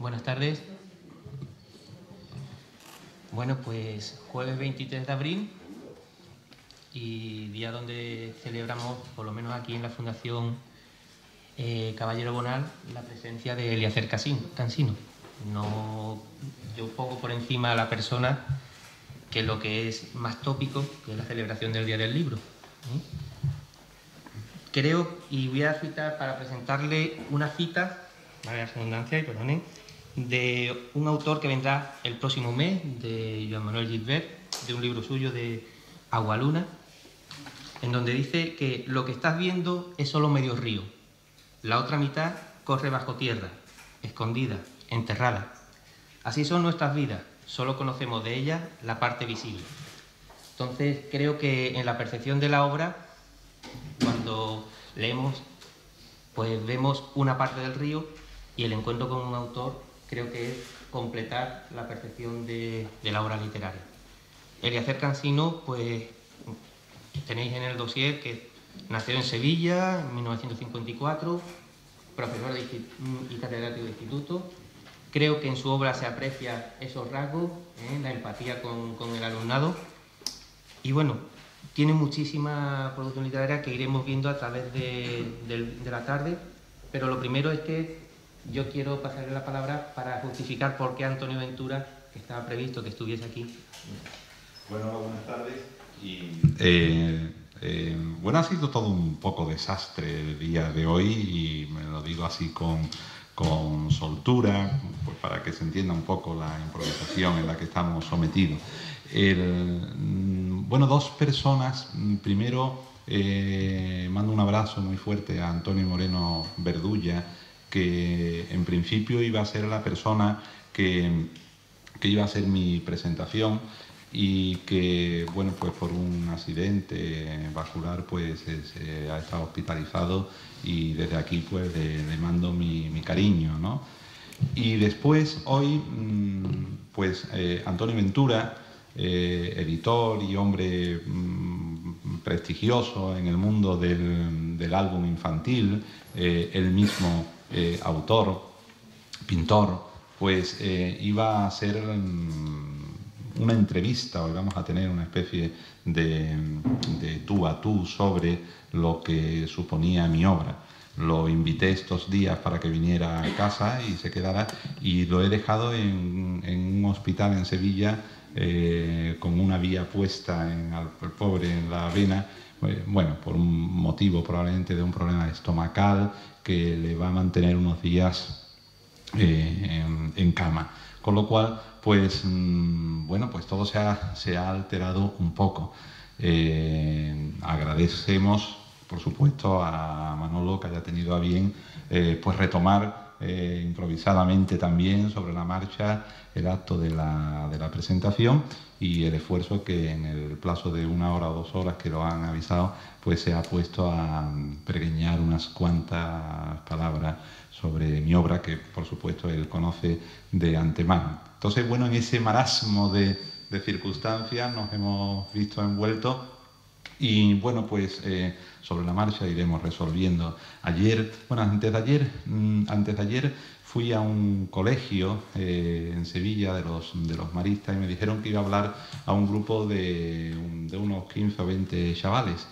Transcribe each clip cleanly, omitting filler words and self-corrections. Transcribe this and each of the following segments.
Buenas tardes. Bueno, pues jueves 23 de abril y día donde celebramos, por lo menos aquí en la Fundación Caballero Bonal, la presencia de Eliezer Cansino. No, yo pongo por encima a la persona que lo que es más tópico, que es la celebración del Día del Libro. Creo, y voy a citar para presentarle una cita, vale la redundancia, y perdonen, de un autor que vendrá el próximo mes, de Joan Manuel Gilbert, de un libro suyo de Agualuna, en donde dice que lo que estás viendo es solo medio río, la otra mitad corre bajo tierra, escondida, enterrada. Así son nuestras vidas, solo conocemos de ellas la parte visible. Entonces creo que en la percepción de la obra, cuando leemos, pues vemos una parte del río, y el encuentro con un autor creo que es completar la percepción de la obra literaria. Eliezer Cansino, pues tenéis en el dossier que nació en Sevilla en 1954, profesor y catedrático de instituto. Creo que en su obra se aprecia esos rasgos, la empatía con el alumnado. Y bueno, tiene muchísima producción literaria que iremos viendo a través de la tarde, pero lo primero es que yo quiero pasarle la palabra para justificar por qué Antonio Ventura, que estaba previsto que estuviese aquí. Bueno, buenas tardes. Bueno, ha sido todo un poco desastre el día de hoy, y me lo digo así con soltura, pues para que se entienda un poco la improvisación en la que estamos sometidos. Bueno, dos personas. Primero, mando un abrazo muy fuerte a Antonio Moreno Verdulla, que en principio iba a ser la persona que iba a hacer mi presentación, y que, bueno, pues por un accidente vascular pues se ha estado hospitalizado, y desde aquí pues le mando mi cariño, ¿no? Y después hoy pues Antonio Ventura, editor y hombre prestigioso en el mundo del álbum infantil, él mismo autor, pintor, pues iba a hacer una entrevista. Hoy vamos a tener una especie de tú a tú sobre lo que suponía mi obra. Lo invité estos días para que viniera a casa y se quedara, y lo he dejado en un hospital en Sevilla, con una vía puesta al pobre en la vena, bueno, por un motivo probablemente de un problema estomacal que le va a mantener unos días en cama. Con lo cual, pues, bueno, pues todo se ha alterado un poco. Agradecemos, por supuesto, a Manolo que haya tenido a bien pues retomar improvisadamente también sobre la marcha el acto de la presentación, y el esfuerzo que en el plazo de 1 hora o 2 horas que lo han avisado, pues se ha puesto a pergeñar unas cuantas palabras sobre mi obra, que por supuesto él conoce de antemano. Entonces, bueno, en ese marasmo de circunstancias nos hemos visto envueltos, y bueno, pues sobre la marcha iremos resolviendo. Ayer, bueno, antes de ayer fui a un colegio en Sevilla de los maristas, y me dijeron que iba a hablar a un grupo de unos 15 o 20 chavales,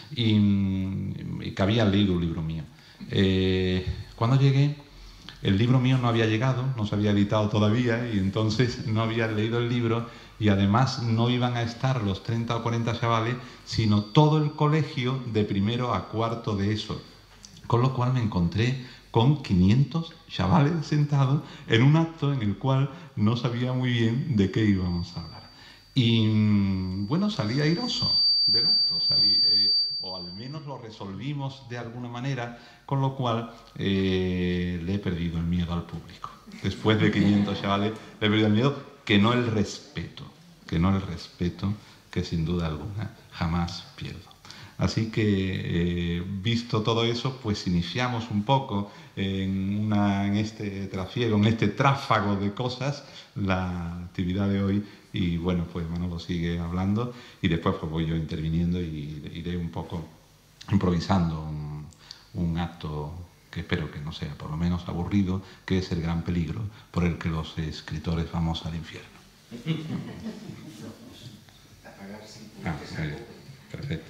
y que habían leído un libro mío. Cuando llegué, el libro mío no había llegado, no se había editado todavía, y entonces no habían leído el libro, y además no iban a estar los 30 o 40 chavales, sino todo el colegio de primero a cuarto de eso. Con lo cual me encontré con 500 chavales sentados en un acto en el cual no sabía muy bien de qué íbamos a hablar. Y bueno, salí airoso del acto, o al menos lo resolvimos de alguna manera, con lo cual le he perdido el miedo al público. Después de 500 chavales le he perdido el miedo, que no el respeto, que sin duda alguna jamás pierdo. Así que, visto todo eso, pues iniciamos un poco en este trafiego, en este tráfago de cosas, la actividad de hoy. Y bueno, pues Manolo sigue hablando, y después pues voy yo interviniendo, y iré un poco improvisando un acto que espero que no sea por lo menos aburrido, que es el gran peligro por el que los escritores vamos al infierno. Perfecto.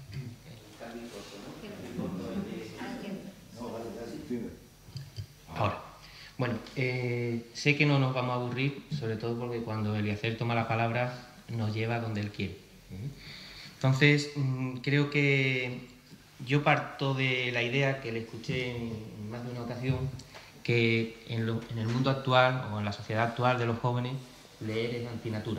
Ahora, bueno, sé que no nos vamos a aburrir, sobre todo porque cuando Eliezer toma la palabra nos lleva donde él quiere. Entonces, creo que yo parto de la idea que le escuché en más de una ocasión, que en el mundo actual o en la sociedad actual de los jóvenes, leer es antinatura.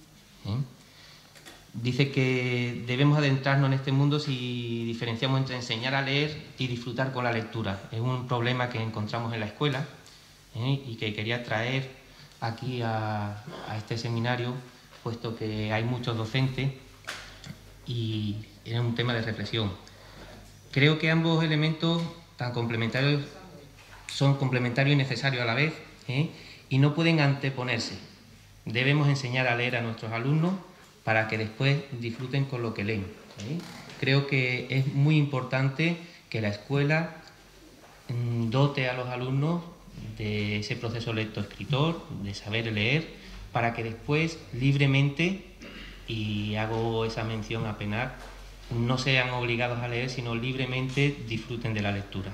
Dice que debemos adentrarnos en este mundo si diferenciamos entre enseñar a leer y disfrutar con la lectura. Es un problema que encontramos en la escuela y que quería traer aquí a este seminario, puesto que hay muchos docentes y es un tema de reflexión. Creo que ambos elementos tan complementarios son complementarios y necesarios a la vez y no pueden anteponerse. Debemos enseñar a leer a nuestros alumnos para que después disfruten con lo que leen. Creo que es muy importante que la escuela dote a los alumnos de ese proceso lectoescritor, de saber leer, para que después libremente, y hago esa mención a Penar, no sean obligados a leer, sino libremente disfruten de la lectura.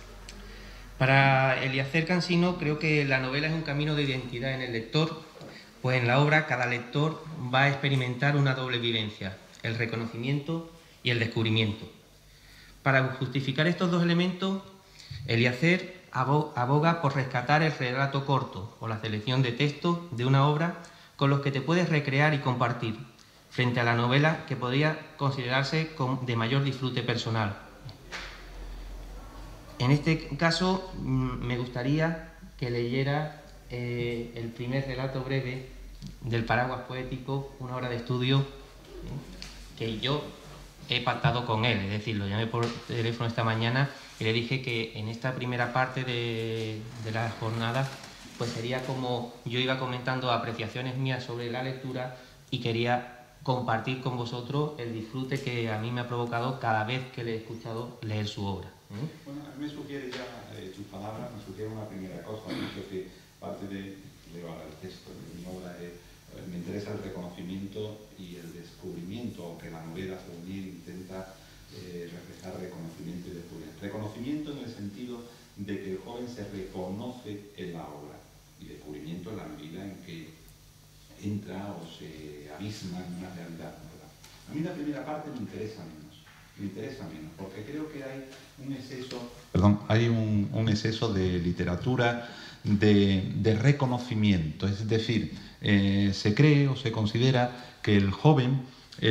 Para Eliezer Cansino creo que la novela es un camino de identidad en el lector, pues en la obra cada lector va a experimentar una doble vivencia, el reconocimiento y el descubrimiento. Para justificar estos dos elementos, Eliezer aboga por rescatar el relato corto o la selección de textos de una obra con los que te puedes recrear y compartir, frente a la novela que podría considerarse de mayor disfrute personal. En este caso, me gustaría que leyera el primer relato breve del Paraguas Poético, una obra de estudio que yo he pactado con él, es decir, lo llamé por teléfono esta mañana y le dije que en esta primera parte de la jornada pues sería como yo iba comentando apreciaciones mías sobre la lectura y quería compartir con vosotros el disfrute que a mí me ha provocado cada vez que le he escuchado leer su obra. Bueno, a mí me sugiere ya tus palabras, me sugiere una primera cosa, que parte de el texto de mi obra me interesa el reconocimiento y el descubrimiento, aunque la novela juvenil intenta reflejar reconocimiento y descubrimiento. Reconocimiento en el sentido de que el joven se reconoce en la obra y descubrimiento en la medida en que entra o se abisma en una realidad nueva. A mí la primera parte me interesa menos, porque creo que hay un exceso de literatura de reconocimiento, es decir, se cree o se considera que el joven,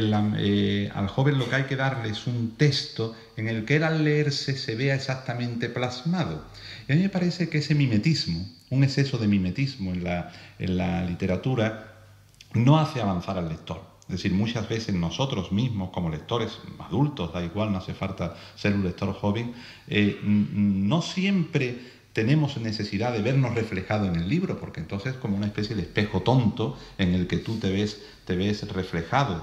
al joven lo que hay que darle es un texto en el que él al leerse se vea exactamente plasmado. Y a mí me parece que ese mimetismo, un exceso de mimetismo en la literatura, no hace avanzar al lector. Es decir, muchas veces nosotros mismos, como lectores adultos, da igual, no hace falta ser un lector joven, no siempre tenemos necesidad de vernos reflejados en el libro, porque entonces es como una especie de espejo tonto en el que tú te ves reflejado,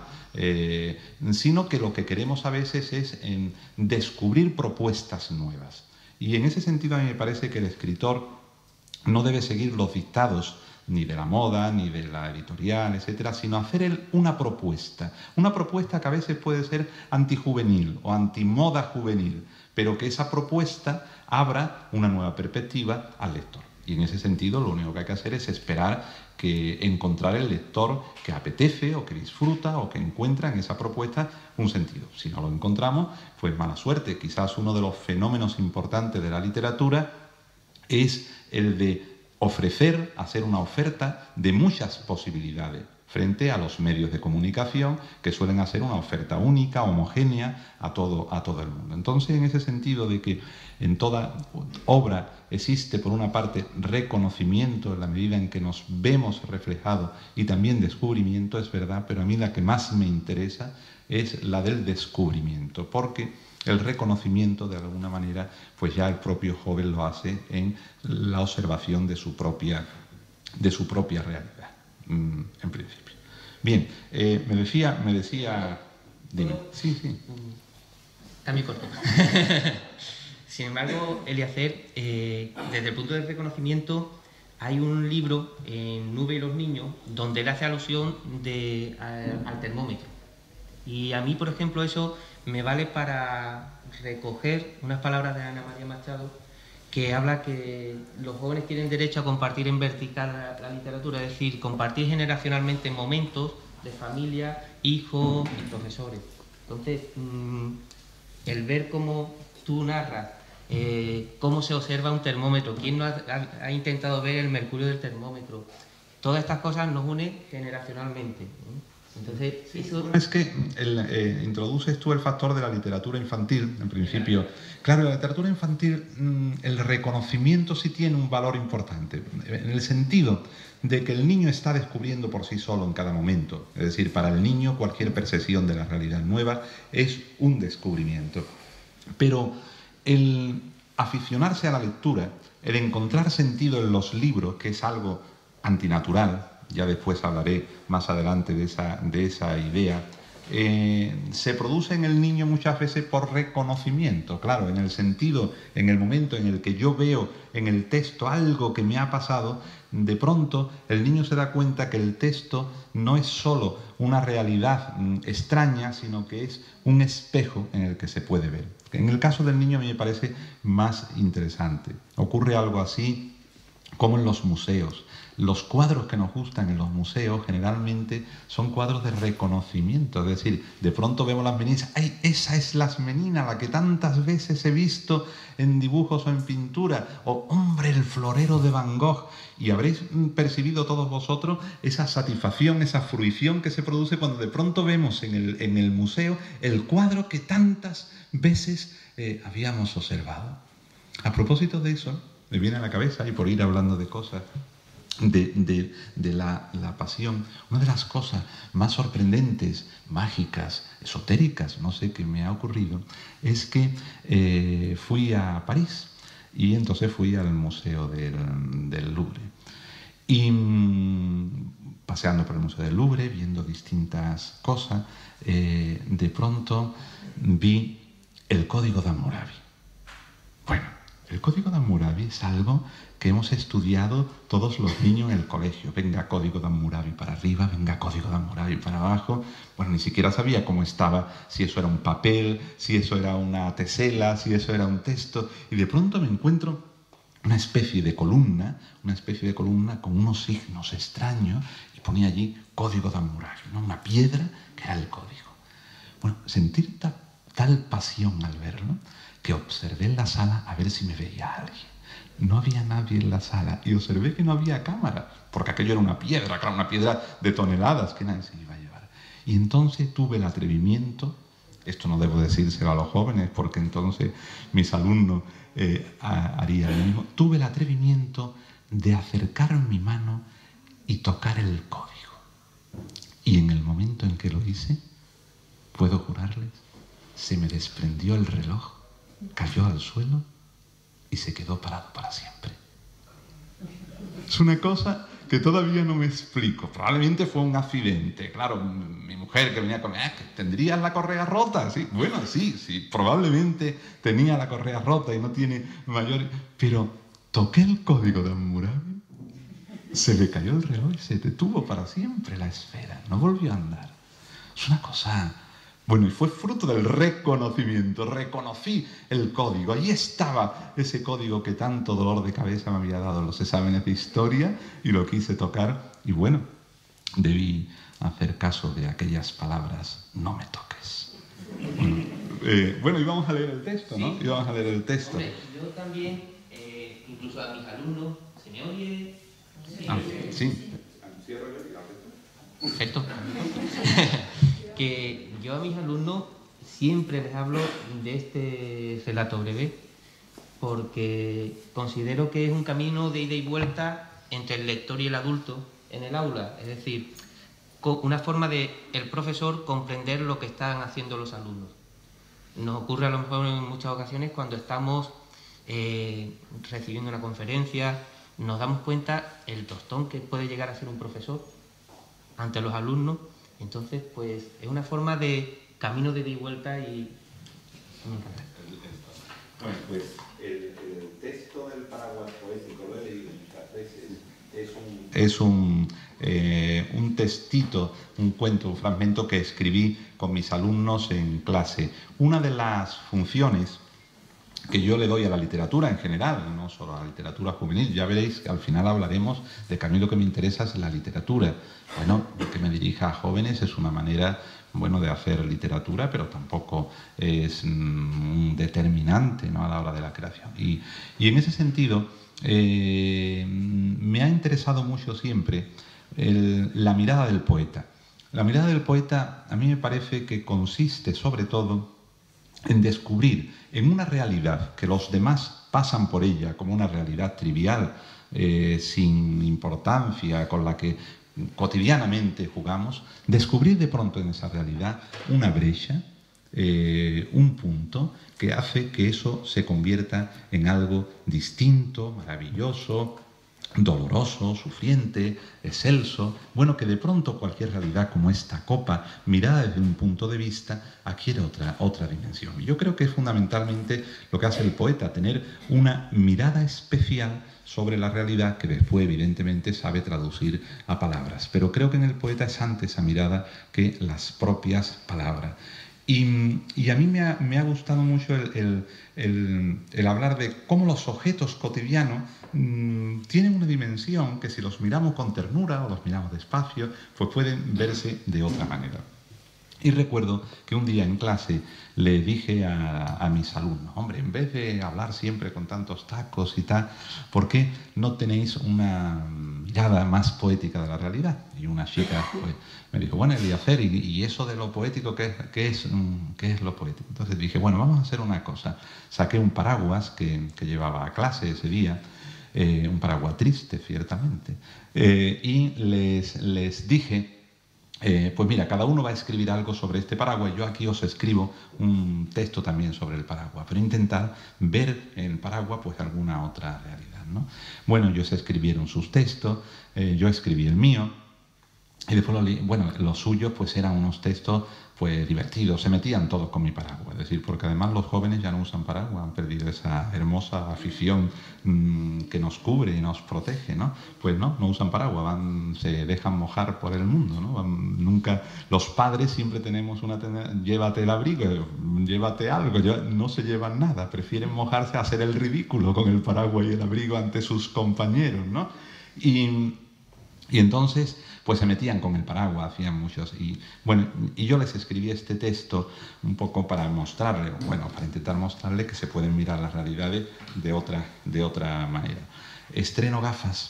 sino que lo que queremos a veces es descubrir propuestas nuevas. Y en ese sentido a mí me parece que el escritor no debe seguir los dictados ni de la moda, ni de la editorial, etcétera, sino hacer él una propuesta que a veces puede ser antijuvenil o antimoda juvenil, pero que esa propuesta abra una nueva perspectiva al lector. Y en ese sentido lo único que hay que hacer es esperar que encontrar el lector que apetece o que disfruta o que encuentra en esa propuesta un sentido. Si no lo encontramos, pues mala suerte. Quizás uno de los fenómenos importantes de la literatura es el de hacer una oferta de muchas posibilidades frente a los medios de comunicación que suelen hacer una oferta única, homogénea a todo el mundo. Entonces, en ese sentido de que en toda obra existe, por una parte, reconocimiento en la medida en que nos vemos reflejados y también descubrimiento, es verdad, pero a mí la que más me interesa es la del descubrimiento, porque el reconocimiento, de alguna manera, pues ya el propio joven lo hace en la observación de su propia realidad, en principio. Bien, me decía... Dime. Sí. Está muy corto. Sin embargo, Eliezer, desde el punto de reconocimiento, hay un libro, en Nube y los niños, donde él hace alusión al termómetro. Y a mí, por ejemplo, eso me vale para recoger unas palabras de Ana María Machado, que habla que los jóvenes tienen derecho a compartir en vertical la literatura, es decir, compartir generacionalmente momentos de familia, hijos y profesores. Entonces, el ver cómo tú narras, cómo se observa un termómetro, quién no ha intentado ver el mercurio del termómetro, todas estas cosas nos unen generacionalmente, ¿no? Entonces, eso... Es que introduces tú el factor de la literatura infantil, en principio. Claro, la literatura infantil, el reconocimiento sí tiene un valor importante, en el sentido de que el niño está descubriendo por sí solo en cada momento. Es decir, para el niño cualquier percepción de la realidad nueva es un descubrimiento. Pero el aficionarse a la lectura, el encontrar sentido en los libros, que es algo antinatural, ya después hablaré más adelante de esa idea, se produce en el niño muchas veces por reconocimiento, claro, en el sentido, en el momento en el que yo veo en el texto algo que me ha pasado, de pronto el niño se da cuenta que el texto no es solo una realidad extraña, sino que es un espejo en el que se puede ver. En el caso del niño a mí me parece más interesante. Ocurre algo así como en los museos. Los cuadros que nos gustan en los museos generalmente son cuadros de reconocimiento, es decir, de pronto vemos las meninas, ¡ay, esa es la menina, la que tantas veces he visto en dibujos o en pintura! O ¡hombre, el florero de Van Gogh! Y habréis percibido todos vosotros esa satisfacción, esa fruición que se produce cuando de pronto vemos en el museo el cuadro que tantas veces habíamos observado. A propósito de eso, me viene a la cabeza, y por ir hablando de cosas, de la pasión, una de las cosas más sorprendentes, mágicas, esotéricas, no sé qué me ha ocurrido, es que fui a París y entonces fui al Museo del Louvre. Y paseando por el Museo del Louvre, viendo distintas cosas, de pronto vi el Código de Hammurabi. Bueno, el Código de Hammurabi es algo que hemos estudiado todos los niños en el colegio. Venga Código de Hammurabi para arriba, venga Código de Hammurabi para abajo. Bueno, ni siquiera sabía cómo estaba, si eso era un papel, si eso era una tesela, si eso era un texto. Y de pronto me encuentro una especie de columna con unos signos extraños y ponía allí Código de Hammurabi, ¿no? Una piedra que era el código. Bueno, sentir tal pasión al verlo que observé en la sala a ver si me veía alguien. No había nadie en la sala y observé que no había cámara, porque aquello era una piedra, claro, una piedra de toneladas que nadie se iba a llevar. Y entonces tuve el atrevimiento, esto no debo decírselo a los jóvenes porque entonces mis alumnos harían lo mismo, tuve el atrevimiento de acercar mi mano y tocar el código. Y en el momento en que lo hice, puedo jurarles, se me desprendió el reloj, cayó al suelo y se quedó parado para siempre. Es una cosa que todavía no me explico. Probablemente fue un accidente. Claro, mi mujer que venía conmigo, ¿que tendrías la correa rota? Sí, bueno, sí, probablemente tenía la correa rota y no tiene mayor... Pero toqué el Código de Hammurabi, se le cayó el reloj y se detuvo para siempre la esfera. No volvió a andar. Es una cosa... Bueno, y fue fruto del reconocimiento. Reconocí el código. Ahí estaba ese código que tanto dolor de cabeza me había dado en los exámenes de historia y lo quise tocar. Y bueno, debí hacer caso de aquellas palabras, no me toques. Bueno, íbamos a leer el texto, ¿no? Sí. Íbamos a leer el texto. Hombre, yo también, incluso a mis alumnos, ¿se me oye? Sí. Ah, sí. Perfecto. Que yo a mis alumnos siempre les hablo de este relato breve porque considero que es un camino de ida y vuelta entre el lector y el adulto en el aula, es decir, una forma de el profesor comprender lo que están haciendo los alumnos. Nos ocurre a lo mejor en muchas ocasiones cuando estamos recibiendo una conferencia, nos damos cuenta el tostón que puede llegar a ser un profesor ante los alumnos. Entonces, pues, es una forma de camino de ida y vuelta y me encanta. Bueno, pues es un textito, un cuento, un fragmento que escribí con mis alumnos en clase. Una de las funciones que yo le doy a la literatura en general, no solo a la literatura juvenil, ya veréis que al final hablaremos de que a mí lo que me interesa es la literatura. Bueno, que me dirija a jóvenes es una manera, bueno, de hacer literatura, pero tampoco es un determinante, ¿no?, a la hora de la creación. Y en ese sentido, me ha interesado mucho siempre la mirada del poeta. La mirada del poeta a mí me parece que consiste sobre todo en descubrir en una realidad que los demás pasan por ella como una realidad trivial, sin importancia, con la que cotidianamente jugamos, descubrir de pronto en esa realidad una brecha, un punto que hace que eso se convierta en algo distinto, maravilloso, doloroso, sufriente, excelso, bueno, que de pronto cualquier realidad como esta copa, mirada desde un punto de vista, adquiere otra dimensión. Y yo creo que es fundamentalmente lo que hace el poeta, tener una mirada especial sobre la realidad que después, evidentemente, sabe traducir a palabras. Pero creo que en el poeta es antes esa mirada que las propias palabras. Y a mí me ha gustado mucho el hablar de cómo los objetos cotidianos tienen una dimensión que si los miramos con ternura o los miramos despacio, pues pueden verse de otra manera. Y recuerdo que un día en clase le dije a mis alumnos, hombre, en vez de hablar siempre con tantos tacos y tal, ¿por qué no tenéis una mirada más poética de la realidad? Y una chica pues, me dijo, bueno, Eliezer, ¿y eso de lo poético qué es lo poético? Entonces dije, bueno, vamos a hacer una cosa. Saqué un paraguas que llevaba a clase ese día, un paraguas triste, ciertamente, y les dije, pues mira, cada uno va a escribir algo sobre este paraguas. Yo aquí os escribo un texto también sobre el paraguas, pero intentad ver en el paraguas pues alguna otra realidad, ¿no? Bueno, ellos escribieron sus textos, yo escribí el mío, y después los suyos pues eran unos textos pues divertidos, se metían todos con mi paraguas, es decir, porque además los jóvenes ya no usan paraguas, han perdido esa hermosa afición que nos cubre y nos protege, ¿no? Pues no usan paraguas, se dejan mojar por el mundo, ¿no? Nunca, los padres siempre tenemos llévate el abrigo, llévate algo, no se llevan nada, prefieren mojarse a hacer el ridículo con el paraguas y el abrigo ante sus compañeros, ¿no? Y entonces, pues se metían con el paraguas, hacían muchos. Y yo les escribí este texto un poco para mostrarle, para intentar mostrarle que se pueden mirar las realidades de otra manera. Estreno gafas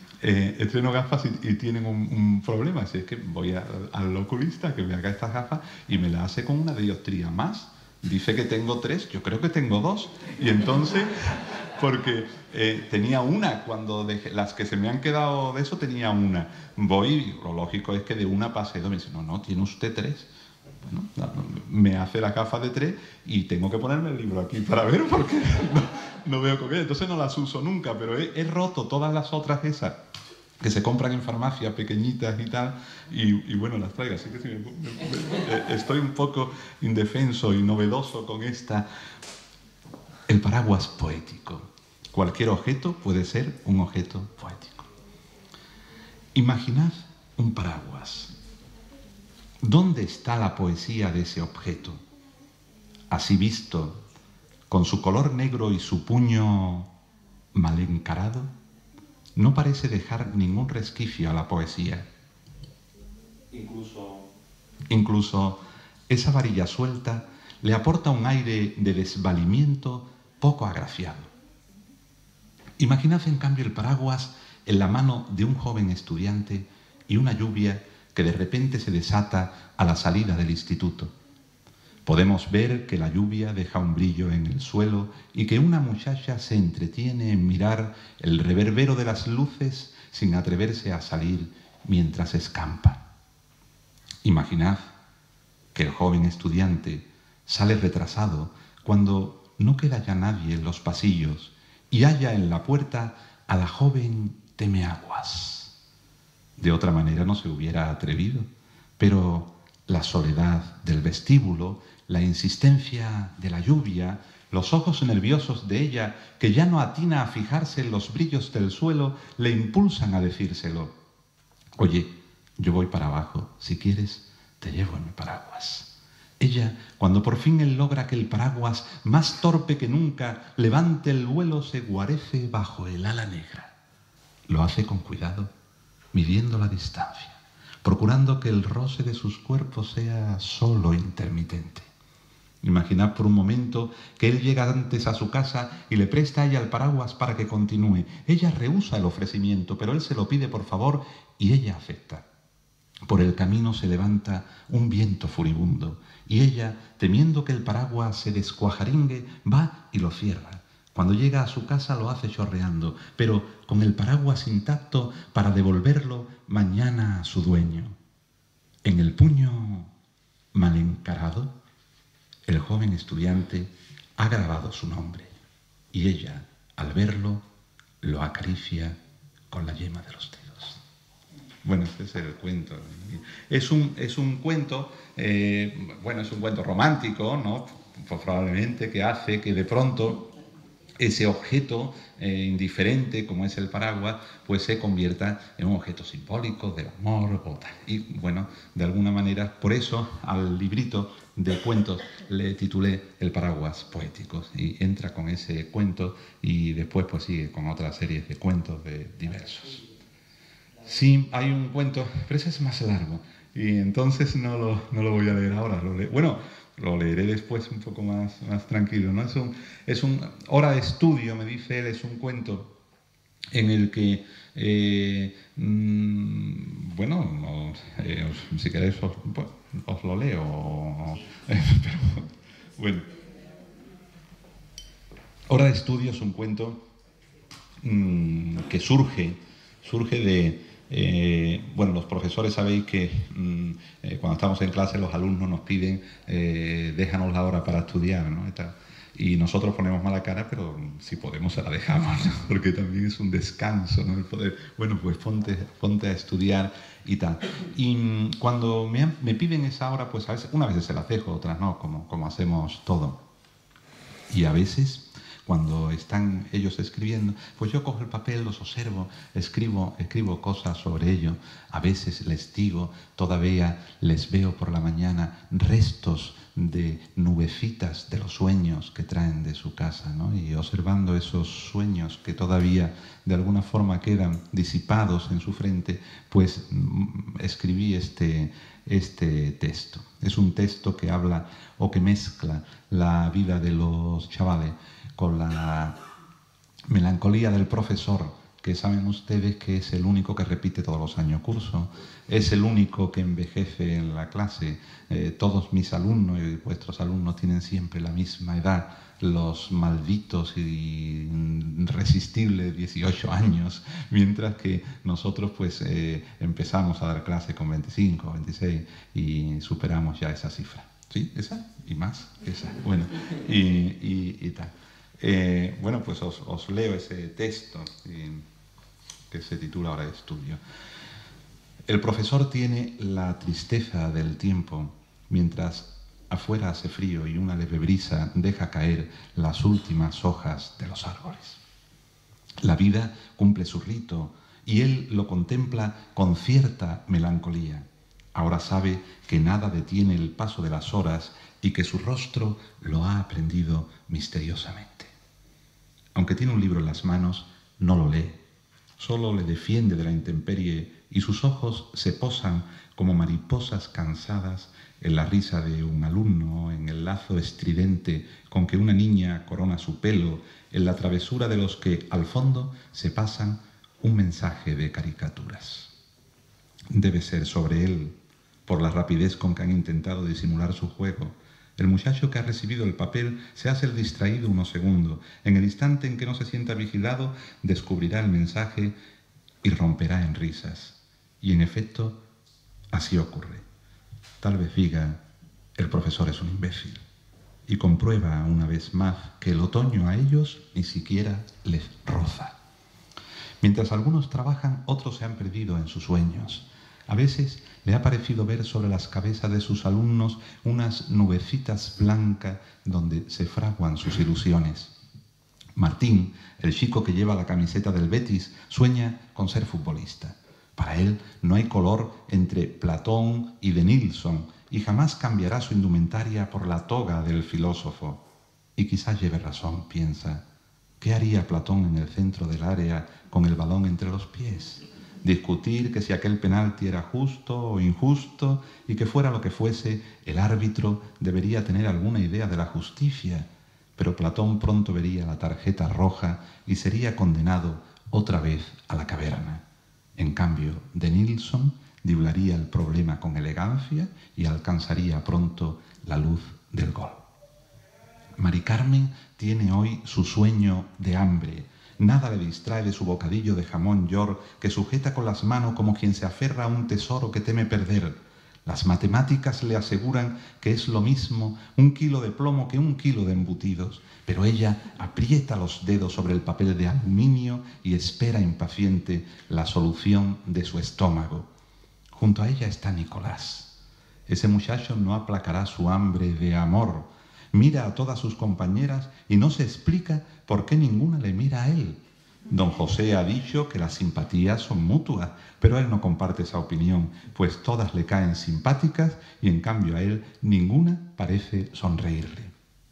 y tienen un problema. Si es que voy al oculista que me haga estas gafas y me las hace con una dioptría más. Dice que tengo 3, yo creo que tengo 2. Y entonces, porque tenía una, cuando dejé, las que se me han quedado de eso tenía una. Lo lógico es que de una pase 2. Me dice, no, tiene usted 3. Bueno, me hace la gafa de 3 y tengo que ponerme el libro aquí para ver porque no veo con ella. Entonces no las uso nunca, pero he roto todas las otras esas que se compran en farmacias pequeñitas y tal, y bueno, las traigo. Así que sí, estoy un poco indefenso y novedoso con el paraguas poético. Cualquier objeto puede ser un objeto poético. Imaginad un paraguas. ¿Dónde está la poesía de ese objeto? Así visto, con su color negro y su puño mal encarado, no parece dejar ningún resquicio a la poesía. Incluso esa varilla suelta le aporta un aire de desvalimiento poco agraciado. Imaginad en cambio el paraguas en la mano de un joven estudiante y una lluvia que de repente se desata a la salida del instituto. Podemos ver que la lluvia deja un brillo en el suelo y que una muchacha se entretiene en mirar el reverbero de las luces sin atreverse a salir mientras escampa. Imaginad que el joven estudiante sale retrasado cuando no queda ya nadie en los pasillos y halla en la puerta a la joven temeaguas. De otra manera no se hubiera atrevido, pero la soledad del vestíbulo, la insistencia de la lluvia, Los ojos nerviosos de ella, que ya no atina a fijarse en los brillos del suelo, le impulsan a decírselo. Oye, yo voy para abajo, si quieres, te llevo en mi paraguas. Ella, cuando por fin él logra que el paraguas, más torpe que nunca, levante el vuelo, se guarece bajo el ala negra. Lo hace con cuidado, midiendo la distancia, procurando que el roce de sus cuerpos sea solo intermitente. Imaginad por un momento que él llega antes a su casa y le presta a ella el paraguas para que continúe. Ella rehúsa el ofrecimiento, pero él se lo pide por favor y ella acepta. Por el camino se levanta un viento furibundo y ella, temiendo que el paraguas se descuajaringue, va y lo cierra. Cuando llega a su casa lo hace chorreando, pero con el paraguas intacto para devolverlo mañana a su dueño. En el puño mal encarado, el joven estudiante ha grabado su nombre y ella, al verlo, lo acaricia con la yema de los dedos. Bueno, este es el cuento. Es un cuento, bueno, es un cuento romántico, ¿no? Pues probablemente que hace que de pronto ese objeto indiferente como es el paraguas, pues se convierta en un objeto simbólico del amor o tal. Y bueno, de alguna manera, por eso al librito de cuentos le titulé El paraguas poéticos, y entra con ese cuento y después pues sigue con otras series de cuentos diversos. Sí, hay un cuento, pero ese es más largo y entonces no lo voy a leer ahora. Lo leeré después un poco más tranquilo, ¿no? Es un hora de estudio, me dice él, es un cuento en el que, si queréis os lo leo, pero bueno. Hora de estudio es un cuento que surge de... los profesores sabéis que cuando estamos en clase los alumnos nos piden déjanos la hora para estudiar, ¿no? Y nosotros ponemos mala cara, pero si podemos se la dejamos, ¿no? Porque también es un descanso, ¿no? El poder, bueno, pues ponte a estudiar y tal. Y cuando me piden esa hora, pues a veces, unas veces se las dejo, otras no, como hacemos todo. Y a veces, cuando están ellos escribiendo, pues yo cojo el papel, los observo, escribo cosas sobre ello. A veces les digo, todavía les veo por la mañana restos de nubecitas de los sueños que traen de su casa, ¿no? Y observando esos sueños que todavía de alguna forma quedan disipados en su frente, pues escribí este texto. Es un texto que habla o que mezcla la vida de los chavales con la melancolía del profesor, que saben ustedes que es el único que repite todos los años curso, es el único que envejece en la clase. Todos mis alumnos y vuestros alumnos tienen siempre la misma edad, los malditos y irresistibles 18 años, mientras que nosotros pues empezamos a dar clase con 25, 26 y superamos ya esa cifra. ¿Sí? ¿Esa? ¿Y más? Esa. Bueno, y tal. Pues os leo ese texto que se titula Hora de estudio. El profesor tiene la tristeza del tiempo mientras afuera hace frío y una leve brisa deja caer las últimas hojas de los árboles. La vida cumple su rito y él lo contempla con cierta melancolía. Ahora sabe que nada detiene el paso de las horas y que su rostro lo ha aprendido misteriosamente. Aunque tiene un libro en las manos, no lo lee. Solo le defiende de la intemperie y sus ojos se posan como mariposas cansadas en la risa de un alumno, en el lazo estridente con que una niña corona su pelo, en la travesura de los que al fondo se pasan un mensaje de caricaturas. Debe ser sobre él, por la rapidez con que han intentado disimular su juego. El muchacho que ha recibido el papel se hace el distraído unos segundos. En el instante en que no se sienta vigilado, descubrirá el mensaje y romperá en risas. Y en efecto, así ocurre. Tal vez diga, el profesor es un imbécil. Y comprueba una vez más que el otoño a ellos ni siquiera les roza. Mientras algunos trabajan, otros se han perdido en sus sueños. A veces le ha parecido ver sobre las cabezas de sus alumnos unas nubecitas blancas donde se fraguan sus ilusiones. Martín, el chico que lleva la camiseta del Betis, sueña con ser futbolista. Para él no hay color entre Platón y de Nilsson y jamás cambiará su indumentaria por la toga del filósofo. Y quizás lleve razón, piensa. ¿Qué haría Platón en el centro del área con el balón entre los pies? Discutir que si aquel penalti era justo o injusto y que fuera lo que fuese, el árbitro debería tener alguna idea de la justicia. Pero Platón pronto vería la tarjeta roja y sería condenado otra vez a la caverna. En cambio, de Nilsson divularía el problema con elegancia y alcanzaría pronto la luz del gol. Mari Carmen tiene hoy su sueño de hambre. Nada le distrae de su bocadillo de jamón york que sujeta con las manos como quien se aferra a un tesoro que teme perder. Las matemáticas le aseguran que es lo mismo 1 kilo de plomo que 1 kilo de embutidos, pero ella aprieta los dedos sobre el papel de aluminio y espera impaciente la solución de su estómago. Junto a ella está Nicolás. Ese muchacho no aplacará su hambre de amor. Mira a todas sus compañeras y no se explica por qué ninguna le mira a él. Don José ha dicho que las simpatías son mutuas, pero él no comparte esa opinión, pues todas le caen simpáticas y en cambio a él ninguna parece sonreírle.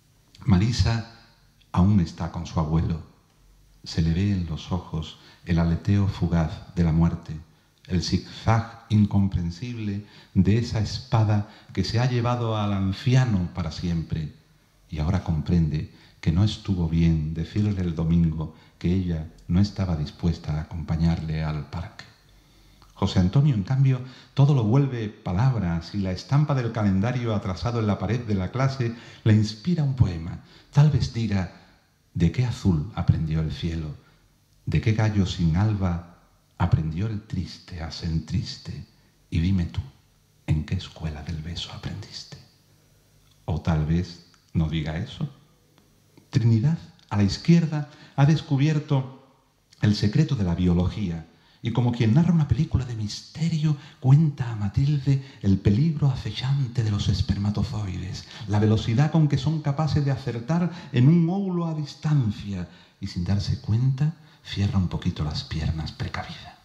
Marisa aún está con su abuelo. Se le ve en los ojos el aleteo fugaz de la muerte, el zigzag incomprensible de esa espada que se ha llevado al anciano para siempre. Y ahora comprende que no estuvo bien decirle el domingo que ella no estaba dispuesta a acompañarle al parque. José Antonio, en cambio, todo lo vuelve palabras y la estampa del calendario atrasado en la pared de la clase le inspira un poema. Tal vez diga: ¿de qué azul aprendió el cielo? ¿De qué gallo sin alba aprendió el triste a ser triste? Y dime tú, ¿en qué escuela del beso aprendiste? O tal vez no diga eso. Trinidad, a la izquierda, ha descubierto el secreto de la biología y como quien narra una película de misterio, cuenta a Matilde el peligro acechante de los espermatozoides, la velocidad con que son capaces de acertar en un óvulo a distancia y sin darse cuenta cierra un poquito las piernas precavida.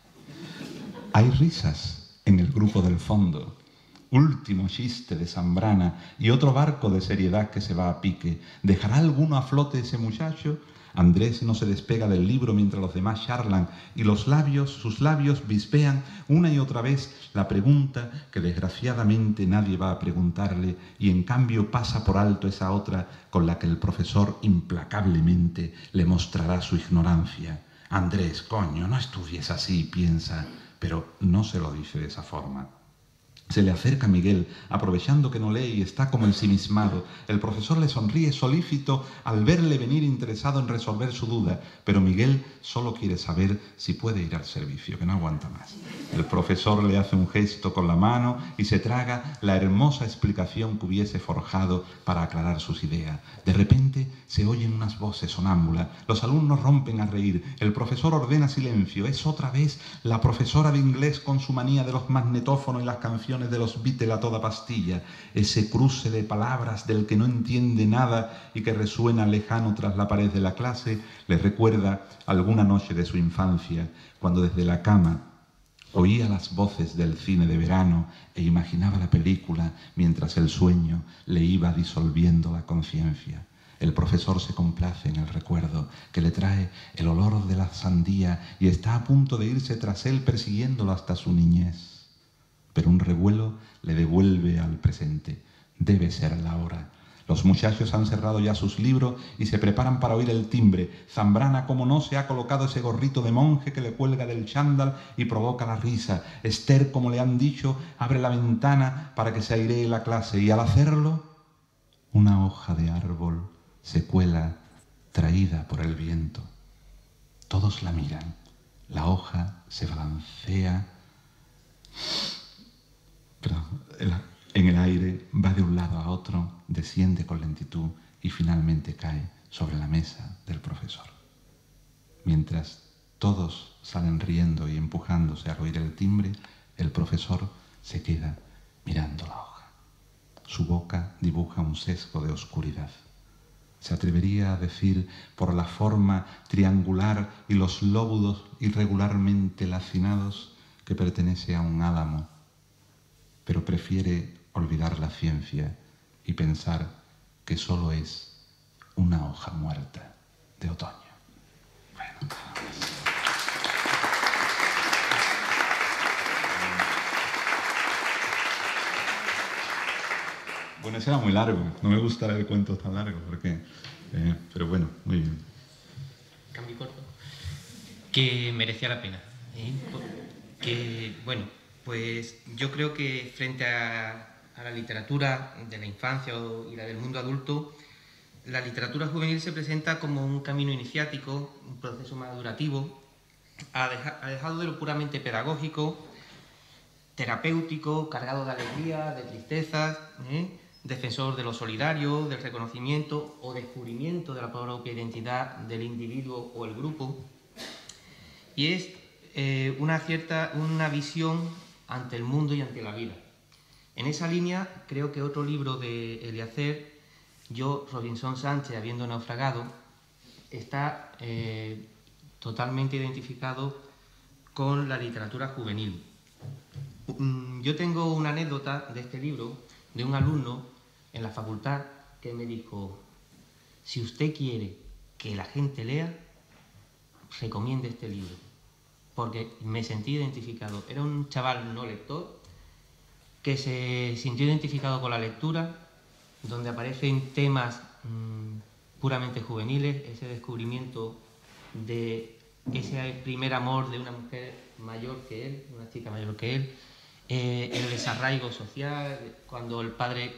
Hay risas en el grupo del fondo. Último chiste de Zambrana y otro barco de seriedad que se va a pique. ¿Dejará alguno a flote ese muchacho? Andrés no se despega del libro mientras los demás charlan y sus labios bispean una y otra vez la pregunta que desgraciadamente nadie va a preguntarle y en cambio pasa por alto esa otra con la que el profesor implacablemente le mostrará su ignorancia. Andrés, coño, no estudies así, piensa, pero no se lo dice de esa forma. Se le acerca Miguel, aprovechando que no lee y está como ensimismado. El profesor le sonríe solícito al verle venir interesado en resolver su duda, pero Miguel solo quiere saber si puede ir al servicio, que no aguanta más. El profesor le hace un gesto con la mano y se traga la hermosa explicación que hubiese forjado para aclarar sus ideas. De repente se oyen unas voces sonámbulas, los alumnos rompen a reír, el profesor ordena silencio. Es otra vez la profesora de inglés con su manía de los magnetófonos y las canciones de los Beatles a toda pastilla, ese cruce de palabras del que no entiende nada y que resuena lejano tras la pared de la clase, le recuerda alguna noche de su infancia, cuando desde la cama oía las voces del cine de verano e imaginaba la película mientras el sueño le iba disolviendo la conciencia. El profesor se complace en el recuerdo, que le trae el olor de la sandía y está a punto de irse tras él persiguiéndolo hasta su niñez. Pero un revuelo le devuelve al presente. Debe ser la hora. Los muchachos han cerrado ya sus libros y se preparan para oír el timbre. Zambrana, como no, se ha colocado ese gorrito de monje que le cuelga del chándal y provoca la risa. Esther, como le han dicho, abre la ventana para que se airee la clase y al hacerlo, una hoja de árbol se cuela traída por el viento. Todos la miran. La hoja se balancea, pero en el aire va de un lado a otro, desciende con lentitud y finalmente cae sobre la mesa del profesor. Mientras todos salen riendo y empujándose al oír el timbre, El profesor se queda mirando la hoja. Su boca dibuja un sesgo de oscuridad. Se atrevería a decir, por la forma triangular y los lóbulos irregularmente lacinados, que pertenece a un álamo, pero prefiere olvidar la ciencia y pensar que solo es una hoja muerta de otoño. Bueno, nada más. Bueno, ese era muy largo. No me gusta leer cuentos tan largos, porque, pero bueno, muy bien. Cambio corto. Que merecía la pena. Que, bueno, pues yo creo que frente a la literatura de la infancia y la del mundo adulto, la literatura juvenil se presenta como un camino iniciático, un proceso madurativo, alejado de lo puramente pedagógico, terapéutico, cargado de alegría, de tristezas, defensor de lo solidario, del reconocimiento o descubrimiento de la propia identidad del individuo o el grupo. Y es una visión ante el mundo y ante la vida. En esa línea, creo que otro libro de Eliacer, Yo, Robinson Sánchez, habiendo naufragado, está totalmente identificado con la literatura juvenil. Yo tengo una anécdota de este libro, de un alumno en la facultad que me dijo: si usted quiere que la gente lea, recomiende este libro, porque me sentí identificado. Era un chaval no lector que se sintió identificado con la lectura, donde aparecen temas puramente juveniles, ese descubrimiento de ese primer amor de una mujer mayor que él, una chica mayor que él, el desarraigo social, cuando el padre,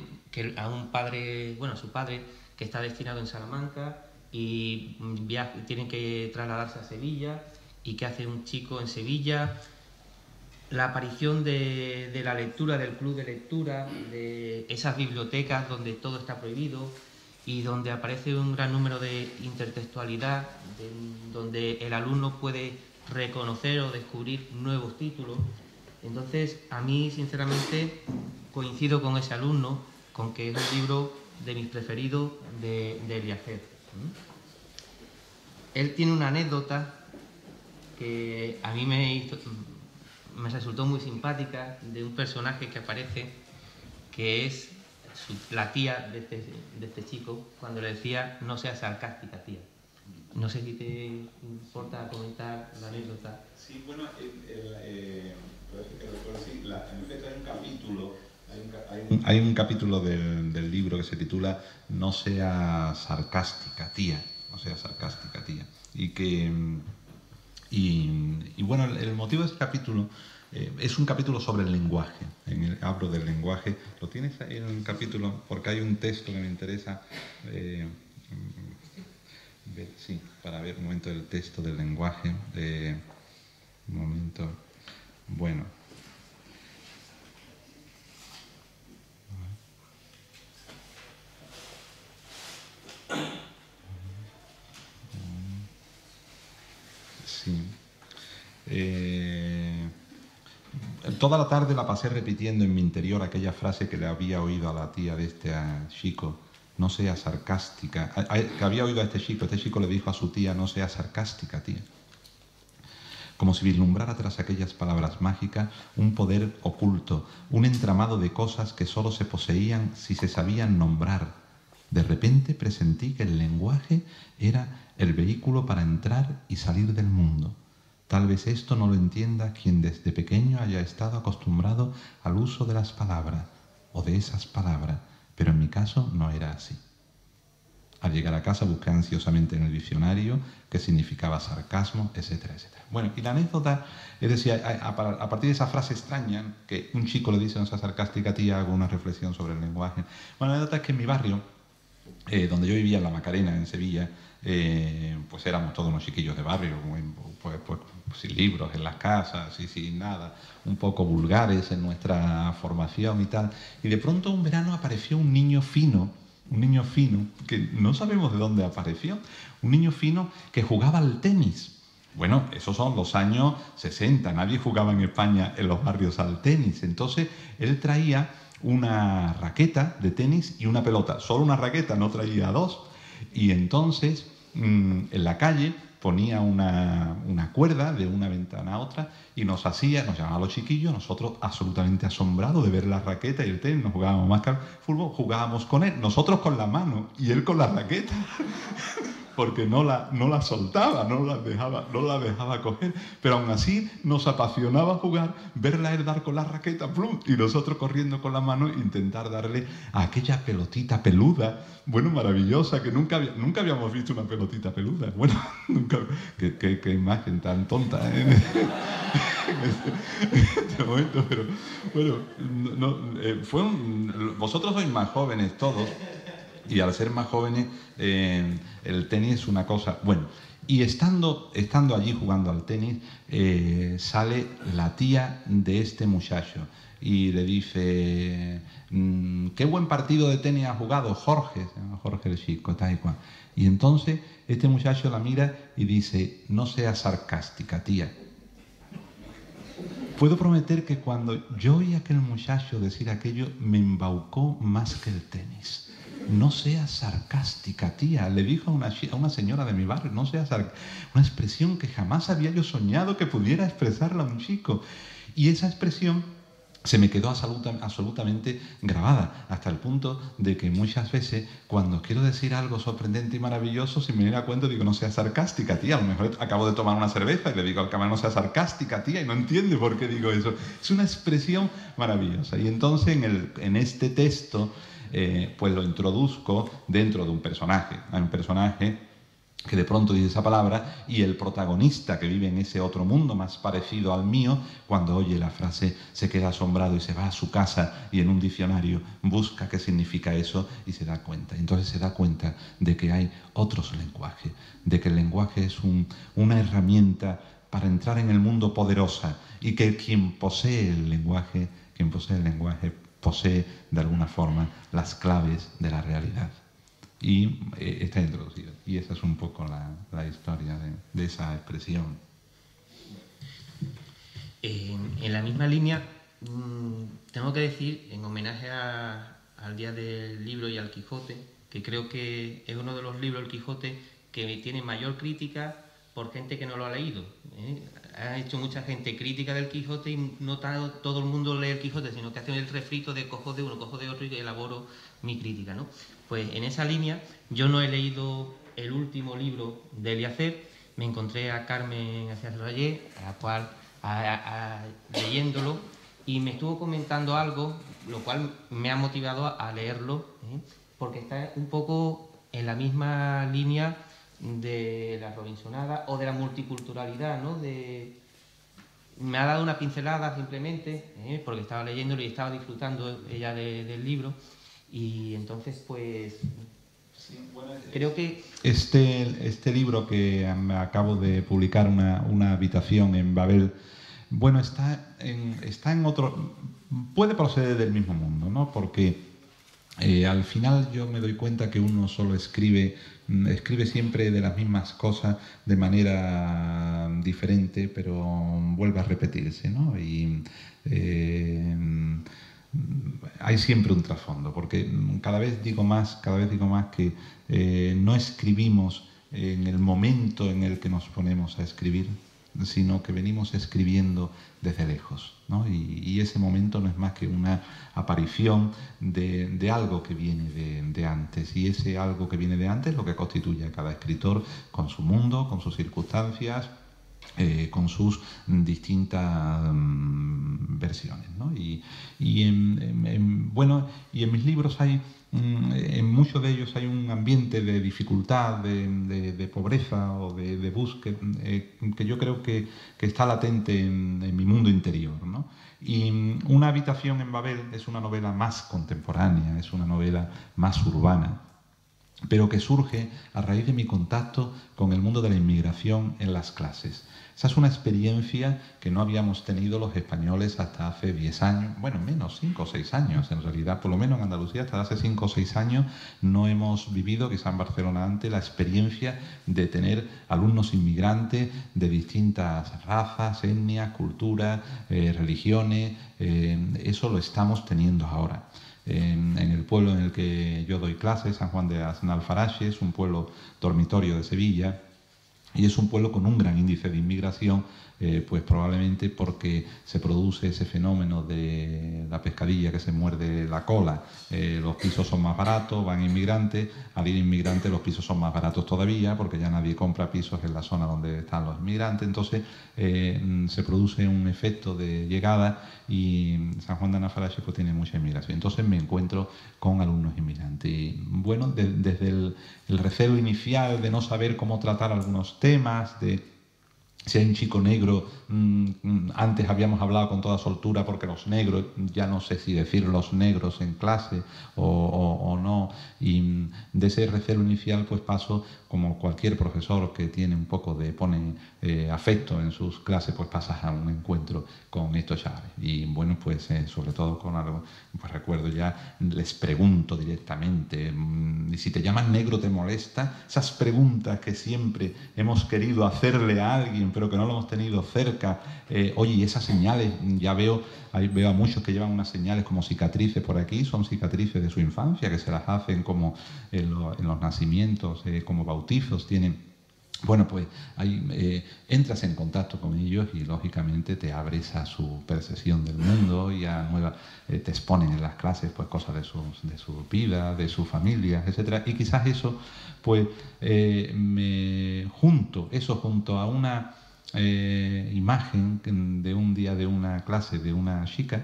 su padre, que está destinado en Salamanca y tienen que trasladarse a Sevilla, y qué hace un chico en Sevilla, la aparición de la lectura, del club de lectura, de esas bibliotecas donde todo está prohibido y donde aparece un gran número de intertextualidad, donde el alumno puede reconocer o descubrir nuevos títulos. Entonces, a mí, sinceramente, coincido con ese alumno, con que es un libro de mis preferidos de Eliacer. Él tiene una anécdota que a mí me resultó muy simpática, de un personaje que aparece, que es la tía de este chico, cuando le decía: no seas sarcástica, tía. No sé si te importa comentar la anécdota. Sí, bueno, en efecto hay un capítulo del libro que se titula No sea sarcástica, tía. No sea sarcástica, tía. Y bueno, el motivo de este capítulo es un capítulo sobre el lenguaje. Hablo del lenguaje. ¿Lo tienes ahí en el capítulo? Porque hay un texto que me interesa. Sí, para ver un momento el texto del lenguaje. Un momento. Bueno. Sí. Toda la tarde la pasé repitiendo en mi interior aquella frase que le había oído a la tía de este chico: no sea sarcástica. Que había oído a este chico le dijo a su tía: no sea sarcástica, tía. Como si vislumbrara tras aquellas palabras mágicas un poder oculto, un entramado de cosas que solo se poseían si se sabían nombrar. De repente presentí que el lenguaje era el vehículo para entrar y salir del mundo. Tal vez esto no lo entienda quien desde pequeño haya estado acostumbrado al uso de las palabras, o de esas palabras, pero en mi caso no era así. Al llegar a casa busqué ansiosamente en el diccionario qué significaba sarcasmo, etcétera, etcétera. Bueno, y la anécdota, es decir, a partir de esa frase extraña, que un chico le dice: no sea sarcástica, tía, hago una reflexión sobre el lenguaje. Bueno, la anécdota es que en mi barrio, donde yo vivía, en La Macarena, en Sevilla, pues éramos todos unos chiquillos de barrio, pues sin libros en las casas y sin nada, un poco vulgares en nuestra formación y tal. Y de pronto un verano apareció un niño fino, que no sabemos de dónde apareció, un niño fino que jugaba al tenis. Bueno, esos son los años 60, nadie jugaba en España en los barrios al tenis. Entonces, él traía una raqueta de tenis y una pelota, solo una raqueta, no traía dos. Y entonces, en la calle ponía una cuerda de una ventana a otra y nos llamaba a los chiquillos, nosotros absolutamente asombrados de ver la raqueta y el tenis, nos jugábamos más que al fútbol, jugábamos con él, nosotros con la mano y él con la raqueta. Porque no la soltaba, no la dejaba coger, pero aún así nos apasionaba jugar, verla él dar con la raqueta, plum, y nosotros corriendo con la mano intentar darle a aquella pelotita peluda, bueno, maravillosa, que nunca habíamos visto una pelotita peluda, bueno, nunca, qué imagen tan tonta, ¿eh? en este momento, pero bueno, vosotros sois más jóvenes todos. Y al ser más jóvenes, el tenis es una cosa... Bueno, y estando allí jugando al tenis, sale la tía de este muchacho y le dice, qué buen partido de tenis ha jugado Jorge, se llama Jorge el chico, tal y cual. Y entonces este muchacho la mira y dice, no seas sarcástica, tía. Puedo prometer que cuando yo oí a aquel muchacho decir aquello, me embaucó más que el tenis. No seas sarcástica, tía, le dijo a una señora de mi barrio, no seas sarcástica. Una expresión que jamás había yo soñado que pudiera expresarla un chico. Y esa expresión se me quedó absolutamente grabada, hasta el punto de que muchas veces, cuando quiero decir algo sorprendente y maravilloso, si me viene a cuento, digo, no seas sarcástica, tía. A lo mejor acabo de tomar una cerveza y le digo al camarero, no seas sarcástica, tía, y no entiende por qué digo eso. Es una expresión maravillosa. Y entonces, en este texto, pues lo introduzco dentro de un personaje. Hay un personaje que de pronto dice esa palabra y el protagonista que vive en ese otro mundo más parecido al mío, cuando oye la frase se queda asombrado y se va a su casa y en un diccionario busca qué significa eso y se da cuenta. Entonces se da cuenta de que hay otros lenguajes, de que el lenguaje es una herramienta para entrar en el mundo poderosa y que quien posee el lenguaje posee de alguna forma las claves de la realidad. Y está introducido. Y esa es un poco la historia de esa expresión. En la misma línea, tengo que decir, en homenaje al Día del Libro y al Quijote, que creo que es uno de los libros, el Quijote, que tiene mayor crítica por gente que no lo ha leído. Ha hecho mucha gente crítica del Quijote y no todo el mundo lee el Quijote, sino que hace el refrito de cojo de uno, cojo de otro y elaboro mi crítica, ¿no? Pues en esa línea yo no he leído el último libro de Eliacer, me encontré a Carmen Rayé, a la cual leyéndolo, y me estuvo comentando algo, lo cual me ha motivado a leerlo, porque está un poco en la misma línea de la Robinsonada o de la multiculturalidad, ¿no? Me ha dado una pincelada simplemente, porque estaba leyéndolo y estaba disfrutando ella del libro, y entonces pues sí, bueno, creo que... Este libro que acabo de publicar, una habitación en Babel, bueno, está en otro... puede proceder del mismo mundo, ¿no? Porque al final yo me doy cuenta que uno solo escribe siempre de las mismas cosas de manera diferente, pero vuelve a repetirse, ¿no? Y hay siempre un trasfondo, porque cada vez digo más que no escribimos en el momento en el que nos ponemos a escribir, sino que venimos escribiendo desde lejos, ¿no? Y ese momento no es más que una aparición de algo que viene de antes, y ese algo que viene de antes es lo que constituye a cada escritor con su mundo, con sus circunstancias, con sus distintas versiones, ¿no? Y en mis libros hay, en muchos de ellos hay un ambiente de dificultad, de pobreza o de búsqueda, que yo creo que está latente en mi mundo interior, ¿no? Y Una habitación en Babel es una novela más contemporánea, es una novela más urbana, pero que surge a raíz de mi contacto con el mundo de la inmigración en las clases. Esa es una experiencia que no habíamos tenido los españoles hasta hace 10 años, bueno, menos, 5 o 6 años en realidad, por lo menos en Andalucía hasta hace 5 o 6 años no hemos vivido, quizá en Barcelona antes, la experiencia de tener alumnos inmigrantes de distintas razas, etnias, culturas, religiones. Eso lo estamos teniendo ahora. En el pueblo en el que yo doy clases, San Juan de Aznalfarache, es un pueblo dormitorio de Sevilla, y es un pueblo con un gran índice de inmigración, pues probablemente porque se produce ese fenómeno de la pescadilla que se muerde la cola. Los pisos son más baratos, van inmigrantes, al ir inmigrantes los pisos son más baratos todavía porque ya nadie compra pisos en la zona donde están los inmigrantes, entonces se produce un efecto de llegada y San Juan de Aznalfarache pues tiene mucha inmigración. Entonces me encuentro con alumnos inmigrantes. Y bueno, desde el recelo inicial de no saber cómo tratar algunos temas, de si hay un chico negro, antes habíamos hablado con toda soltura porque los negros, ya no sé si decir los negros en clase o no, y de ese recelo inicial pues paso, como cualquier profesor que tiene un poco de, pone afecto en sus clases, pues pasas a un encuentro con estos chavales. Y bueno, pues sobre todo con algo, pues recuerdo ya, les pregunto directamente, si te llaman negro te molesta, esas preguntas que siempre hemos querido hacerle a alguien pero que no lo hemos tenido cerca. Oye, y esas señales, ya veo a muchos que llevan unas señales como cicatrices por aquí, son cicatrices de su infancia, que se las hacen como en los nacimientos, como bautizos, tienen. Bueno, pues ahí entras en contacto con ellos y lógicamente te abres a su percepción del mundo y a nuevas, te exponen en las clases pues cosas de su vida, de su familia, etcétera. Y quizás eso, pues me junto a una imagen de un día de una clase de una chica